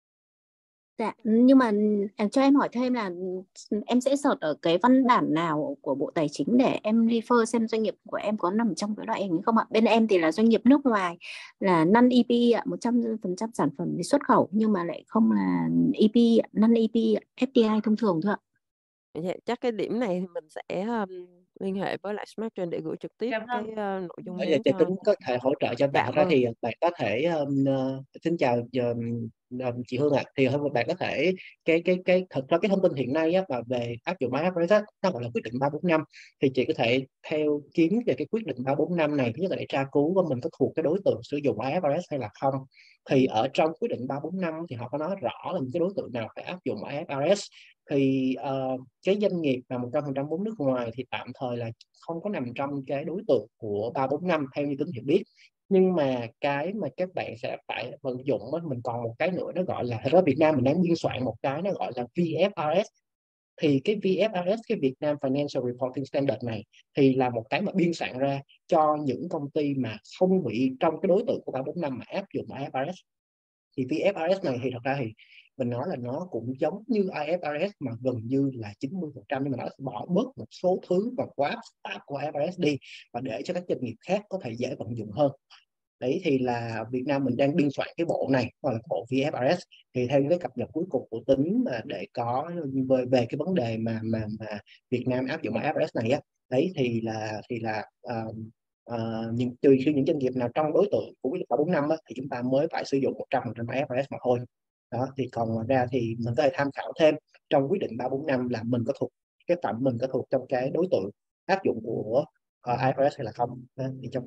Dạ, nhưng mà cho em hỏi thêm là em sẽ search ở cái văn bản nào của Bộ Tài chính để em refer xem doanh nghiệp của em có nằm trong cái loại hình không ạ? Bên em thì là doanh nghiệp nước ngoài, là non-e pê ạ, một trăm phần trăm sản phẩm về xuất khẩu, nhưng mà lại không là e pê, non-e pê, ép đê i thông thường thôi ạ. Dạ, chắc cái điểm này thì mình sẽ um, liên hệ với lại Smartgen để gửi trực tiếp Dạ cái vâng. uh, nội dung Bây giờ đến chị cho. Tính có thể hỗ trợ cho bạn. Dạ Thật ra vâng. thì bạn có thể um, uh, xin chào um, um, chị Hương ạ. Thì hơn bạn có thể cái cái cái thật ra cái thông tin hiện nay á, mà về áp dụng i ép rờ ét á, nó gọi là quyết định ba bốn năm, thì chị có thể theo kiếm về cái quyết định ba bốn năm này, thứ nhất là để tra cứuว่าmình có thuộc cái đối tượng sử dụng i ép rờ ét hay là không. Thì ở trong quyết định ba bốn năm thì họ có nói rõ là những cái đối tượng nào phải áp dụng i ép rờ ét. Thì uh, cái doanh nghiệp mà một trăm phần trăm vốn nước ngoài thì tạm thời là không có nằm trong cái đối tượng của ba bốn năm theo như Tính hiểu biết. Nhưng mà cái mà các bạn sẽ phải vận dụng đó, mình còn một cái nữa, nó gọi là, ở Việt Nam mình đang biên soạn một cái nó gọi là vê ép rờ ét. Thì cái vê ép rờ ét, cái Việt Nam Financial Reporting Standard này, thì là một cái mà biên soạn ra cho những công ty mà không bị trong cái đối tượng của ba bốn năm mà áp dụng i ép rờ ét. Thì vê ép rờ ét này thì thật ra thì mình nói là nó cũng giống như i ép rờ ét mà gần như là chín mươi phần trăm, nhưng mà nó sẽ bỏ bớt một số thứ và quá phức tạp của i ép rờ ét đi, và để cho các doanh nghiệp khác có thể dễ vận dụng hơn. Đấy thì là Việt Nam mình đang biên soạn cái bộ này, gọi là bộ vê ép rờ ét. Thì theo cái cập nhật cuối cùng của Tính mà để có về, về cái vấn đề mà mà mà Việt Nam áp dụng i ép rờ ét này á, đấy thì là thì là uh, uh, những trừ khi những doanh nghiệp nào trong đối tượng của quyết định ba bốn năm á, thì chúng ta mới phải sử dụng một trăm phần trăm i ép rờ ét mà thôi. Đó, thì còn ngoài ra thì mình có thể tham khảo thêm trong quyết định ba bốn năm là mình có thuộc cái phẩm mình có thuộc trong cái đối tượng áp dụng của uh, i ép rờ ét hay là không. Đó, thì trong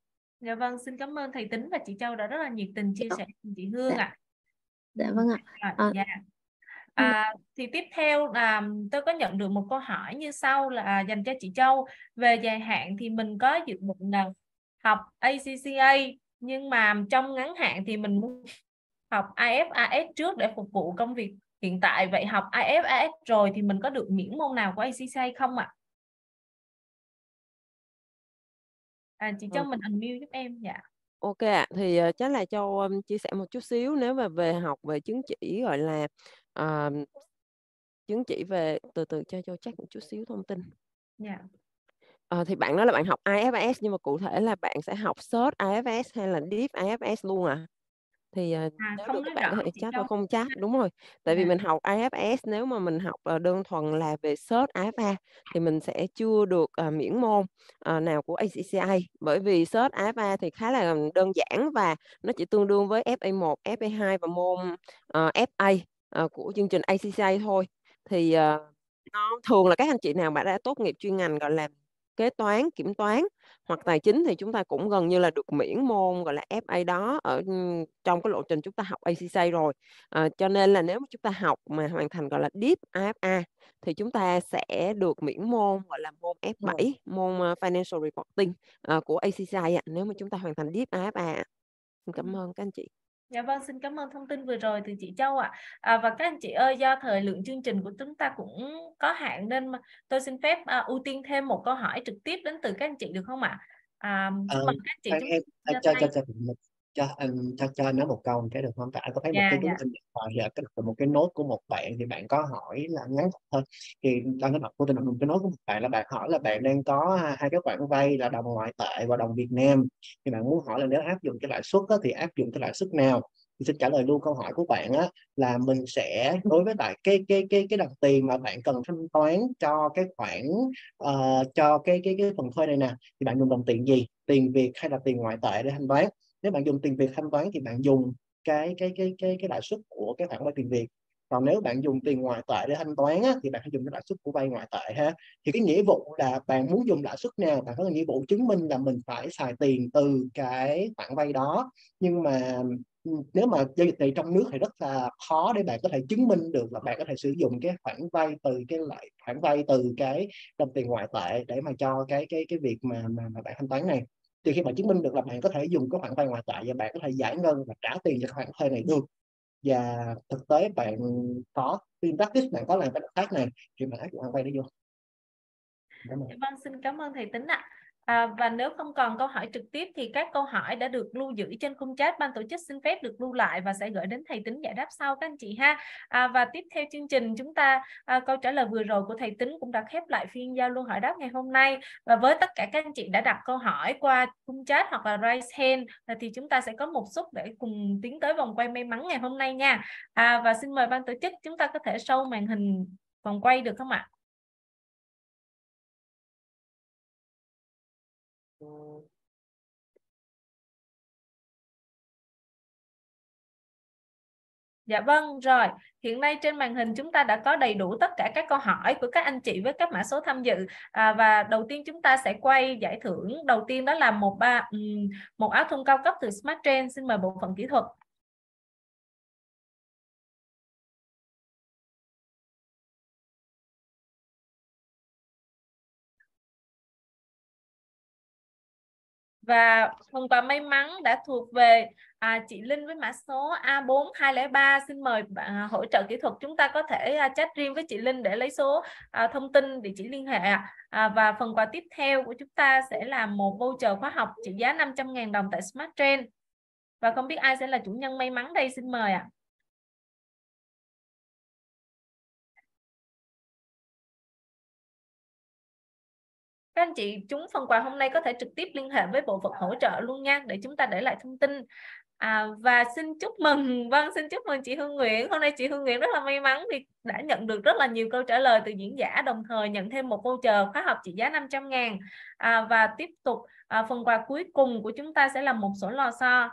Dạ vâng, xin cảm ơn thầy Tính và chị Châu đã rất là nhiệt tình chia sẻ cùng chị Hương ạ. Dạ vâng ạ. À, À, dạ. À, thì tiếp theo là tôi có nhận được một câu hỏi như sau là dành cho chị Châu. Về dài hạn thì mình có dự định là học a xê xê a, nhưng mà trong ngắn hạn thì mình muốn học i ép rờ ét trước để phục vụ công việc hiện tại. Vậy học i ép rờ ét rồi thì mình có được miễn môn nào của a xê xê a không ạ? À, chị Châu mình unmute giúp em. Dạ. Ok ạ, thì uh, chắc là Châu um, chia sẻ một chút xíu. Nếu mà về học về chứng chỉ gọi là uh, chứng chỉ về từ từ cho Châu chắc một chút xíu thông tin. Dạ. Ờ, thì bạn nói là bạn học i ép ét nhưng mà cụ thể là bạn sẽ học search i ép ét hay là deep i ép ét luôn à? Thì ờ, À, nếu không được nói các bạn rõ có thể chị chat vào Châu. không chat. Đúng rồi. Tại vì Dạ. mình học i ép ét, nếu mà mình học ờ, đơn thuần là về search i ép a thì mình sẽ chưa được ờ, miễn môn ờ, nào của a xê xê a, bởi vì search i ép a thì khá là đơn giản và nó chỉ tương đương với ép a một, ép a hai và môn ờ, ép a ờ, của chương trình a xê xê a thôi. Thì ờ, nó thường là các anh chị nào mà đã tốt nghiệp chuyên ngành gọi là kế toán, kiểm toán hoặc tài chính thì chúng ta cũng gần như là được miễn môn gọi là ép a đó ở ừm, trong cái lộ trình chúng ta học a xê xê a rồi. Ờ, cho nên là nếu mà chúng ta học mà hoàn thành gọi là deep i ép a thì chúng ta sẽ được miễn môn gọi là môn ép bảy, môn ờ, Financial Reporting ờ, của a xê xê a ạ, nếu mà chúng ta hoàn thành deep i ép a. Xin cảm ơn các anh chị. Dạ vâng, xin cảm ơn thông tin vừa rồi từ chị Châu ạ. À, và các anh chị ơi, do thời lượng chương trình của chúng ta cũng có hạn nên mà tôi xin phép à, ưu tiên thêm một câu hỏi trực tiếp đến từ các anh chị được không ạ? À, xin Ờ, mời các anh chị em, chúng em, ta em giơ cho tay. cho cho một cho anh cho cho anh nói một câu cái được không? Tại anh có thấy một Dạ, cái đúng dạ. anh điện giờ cái một cái nốt của một bạn thì bạn có hỏi là ngắn thôi, thì anh có đọc cô tin một cái nốt của một bạn là bạn hỏi là bạn đang có hai cái khoản vay là đồng ngoại tệ và đồng Việt Nam, thì bạn muốn hỏi là nếu áp dụng cái lãi suất đó, thì áp dụng cái lãi suất nào. Thì xin trả lời luôn câu hỏi của bạn á, là mình sẽ đối với lại cái cái cái cái đồng tiền mà bạn cần thanh toán cho cái khoản ờ, cho cái cái cái phần thuê này nè, thì bạn dùng đồng tiền gì, tiền Việt hay là tiền ngoại tệ để thanh toán. Nếu bạn dùng tiền Việt thanh toán thì bạn dùng cái cái cái cái cái lãi suất của cái khoản vay tiền Việt, còn nếu bạn dùng tiền ngoại tệ để thanh toán á, thì bạn phải dùng cái lãi suất của vay ngoại tệ ha. Thì cái nghĩa vụ là bạn muốn dùng lãi suất nào, bạn có nghĩa vụ chứng minh là mình phải xài tiền từ cái khoản vay đó. Nhưng mà nếu mà giao dịch này trong nước thì rất là khó để bạn có thể chứng minh được là bạn có thể sử dụng cái khoản vay từ cái lại khoản vay từ cái đồng tiền ngoại tệ để mà cho cái cái cái việc mà mà, mà bạn thanh toán này. Thì khi bạn chứng minh được là bạn có thể dùng cái khoản vay ngoại tệ và bạn có thể giải ngân và trả tiền cho khoản thuê này được, và thực tế bạn có in practice bạn có làm cái động tác này thì bạn áp dụng khoản vay đó vô. Dạ vâng, xin cảm ơn thầy Tính ạ. À, và nếu không còn câu hỏi trực tiếp thì các câu hỏi đã được lưu giữ trên khung chat, ban tổ chức xin phép được lưu lại và sẽ gửi đến thầy Tính giải đáp sau các anh chị ha. À, và tiếp theo chương trình chúng ta à, câu trả lời vừa rồi của thầy Tính cũng đã khép lại phiên giao lưu hỏi đáp ngày hôm nay. Và với tất cả các anh chị đã đặt câu hỏi qua khung chat hoặc là raise hand thì chúng ta sẽ có một suất để cùng tiến tới vòng quay may mắn ngày hôm nay nha. À, và xin mời ban tổ chức chúng ta có thể show màn hình vòng quay được không ạ? Dạ vâng, rồi. Hiện nay trên màn hình chúng ta đã có đầy đủ tất cả các câu hỏi của các anh chị với các mã số tham dự. À, và đầu tiên chúng ta sẽ quay giải thưởng. Đầu tiên đó là một ba um, một áo thun cao cấp từ Smart Trend. Xin mời bộ phận kỹ thuật. Và phần quà may mắn đã thuộc về à, chị Linh với mã số A bốn hai không ba. Xin mời bạn à, hỗ trợ kỹ thuật chúng ta có thể à, chat riêng với chị Linh để lấy số à, thông tin địa chỉ liên hệ. À, và phần quà tiếp theo của chúng ta sẽ là một voucher khóa học trị giá năm trăm nghìn đồng tại Smart Trend. Và không biết ai sẽ là chủ nhân may mắn đây, xin mời ạ. À. Các anh chị trúng phần quà hôm nay có thể trực tiếp liên hệ với bộ phận hỗ trợ luôn nha, để chúng ta để lại thông tin. À, và xin chúc mừng, vâng xin chúc mừng chị Hương Nguyễn. Hôm nay chị Hương Nguyễn rất là may mắn vì đã nhận được rất là nhiều câu trả lời từ diễn giả, đồng thời nhận thêm một voucher khóa học trị giá năm trăm ngàn. À, và tiếp tục à, phần quà cuối cùng của chúng ta sẽ là một sổ lò xo.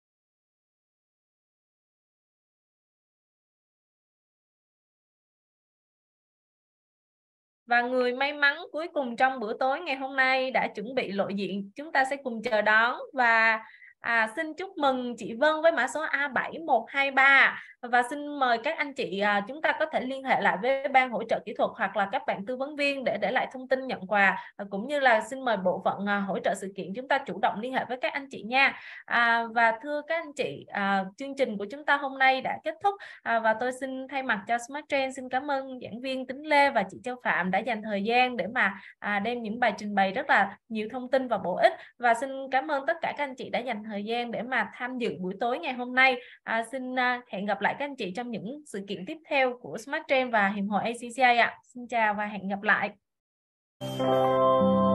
Và người may mắn cuối cùng trong bữa tối ngày hôm nay đã chuẩn bị lộ diện. Chúng ta sẽ cùng chờ đón và à, xin chúc mừng chị Vân với mã số A bảy một hai ba. Và xin mời các anh chị à, chúng ta có thể liên hệ lại với ban hỗ trợ kỹ thuật hoặc là các bạn tư vấn viên để để lại thông tin nhận quà. À, cũng như là xin mời bộ phận à, hỗ trợ sự kiện chúng ta chủ động liên hệ với các anh chị nha. À, và thưa các anh chị, à, chương trình của chúng ta hôm nay đã kết thúc. À, và tôi xin thay mặt cho Smart Trend xin cảm ơn giảng viên Tính Lê và chị Châu Phạm đã dành thời gian để mà à, đem những bài trình bày rất là nhiều thông tin và bổ ích. Và xin cảm ơn tất cả các anh chị đã dành thời gian để mà tham dự buổi tối ngày hôm nay. À, xin à, hẹn gặp lại các anh chị trong những sự kiện tiếp theo của Smart Trend và Hiệp hội a xê xê a ạ. Xin chào và hẹn gặp lại. ạ.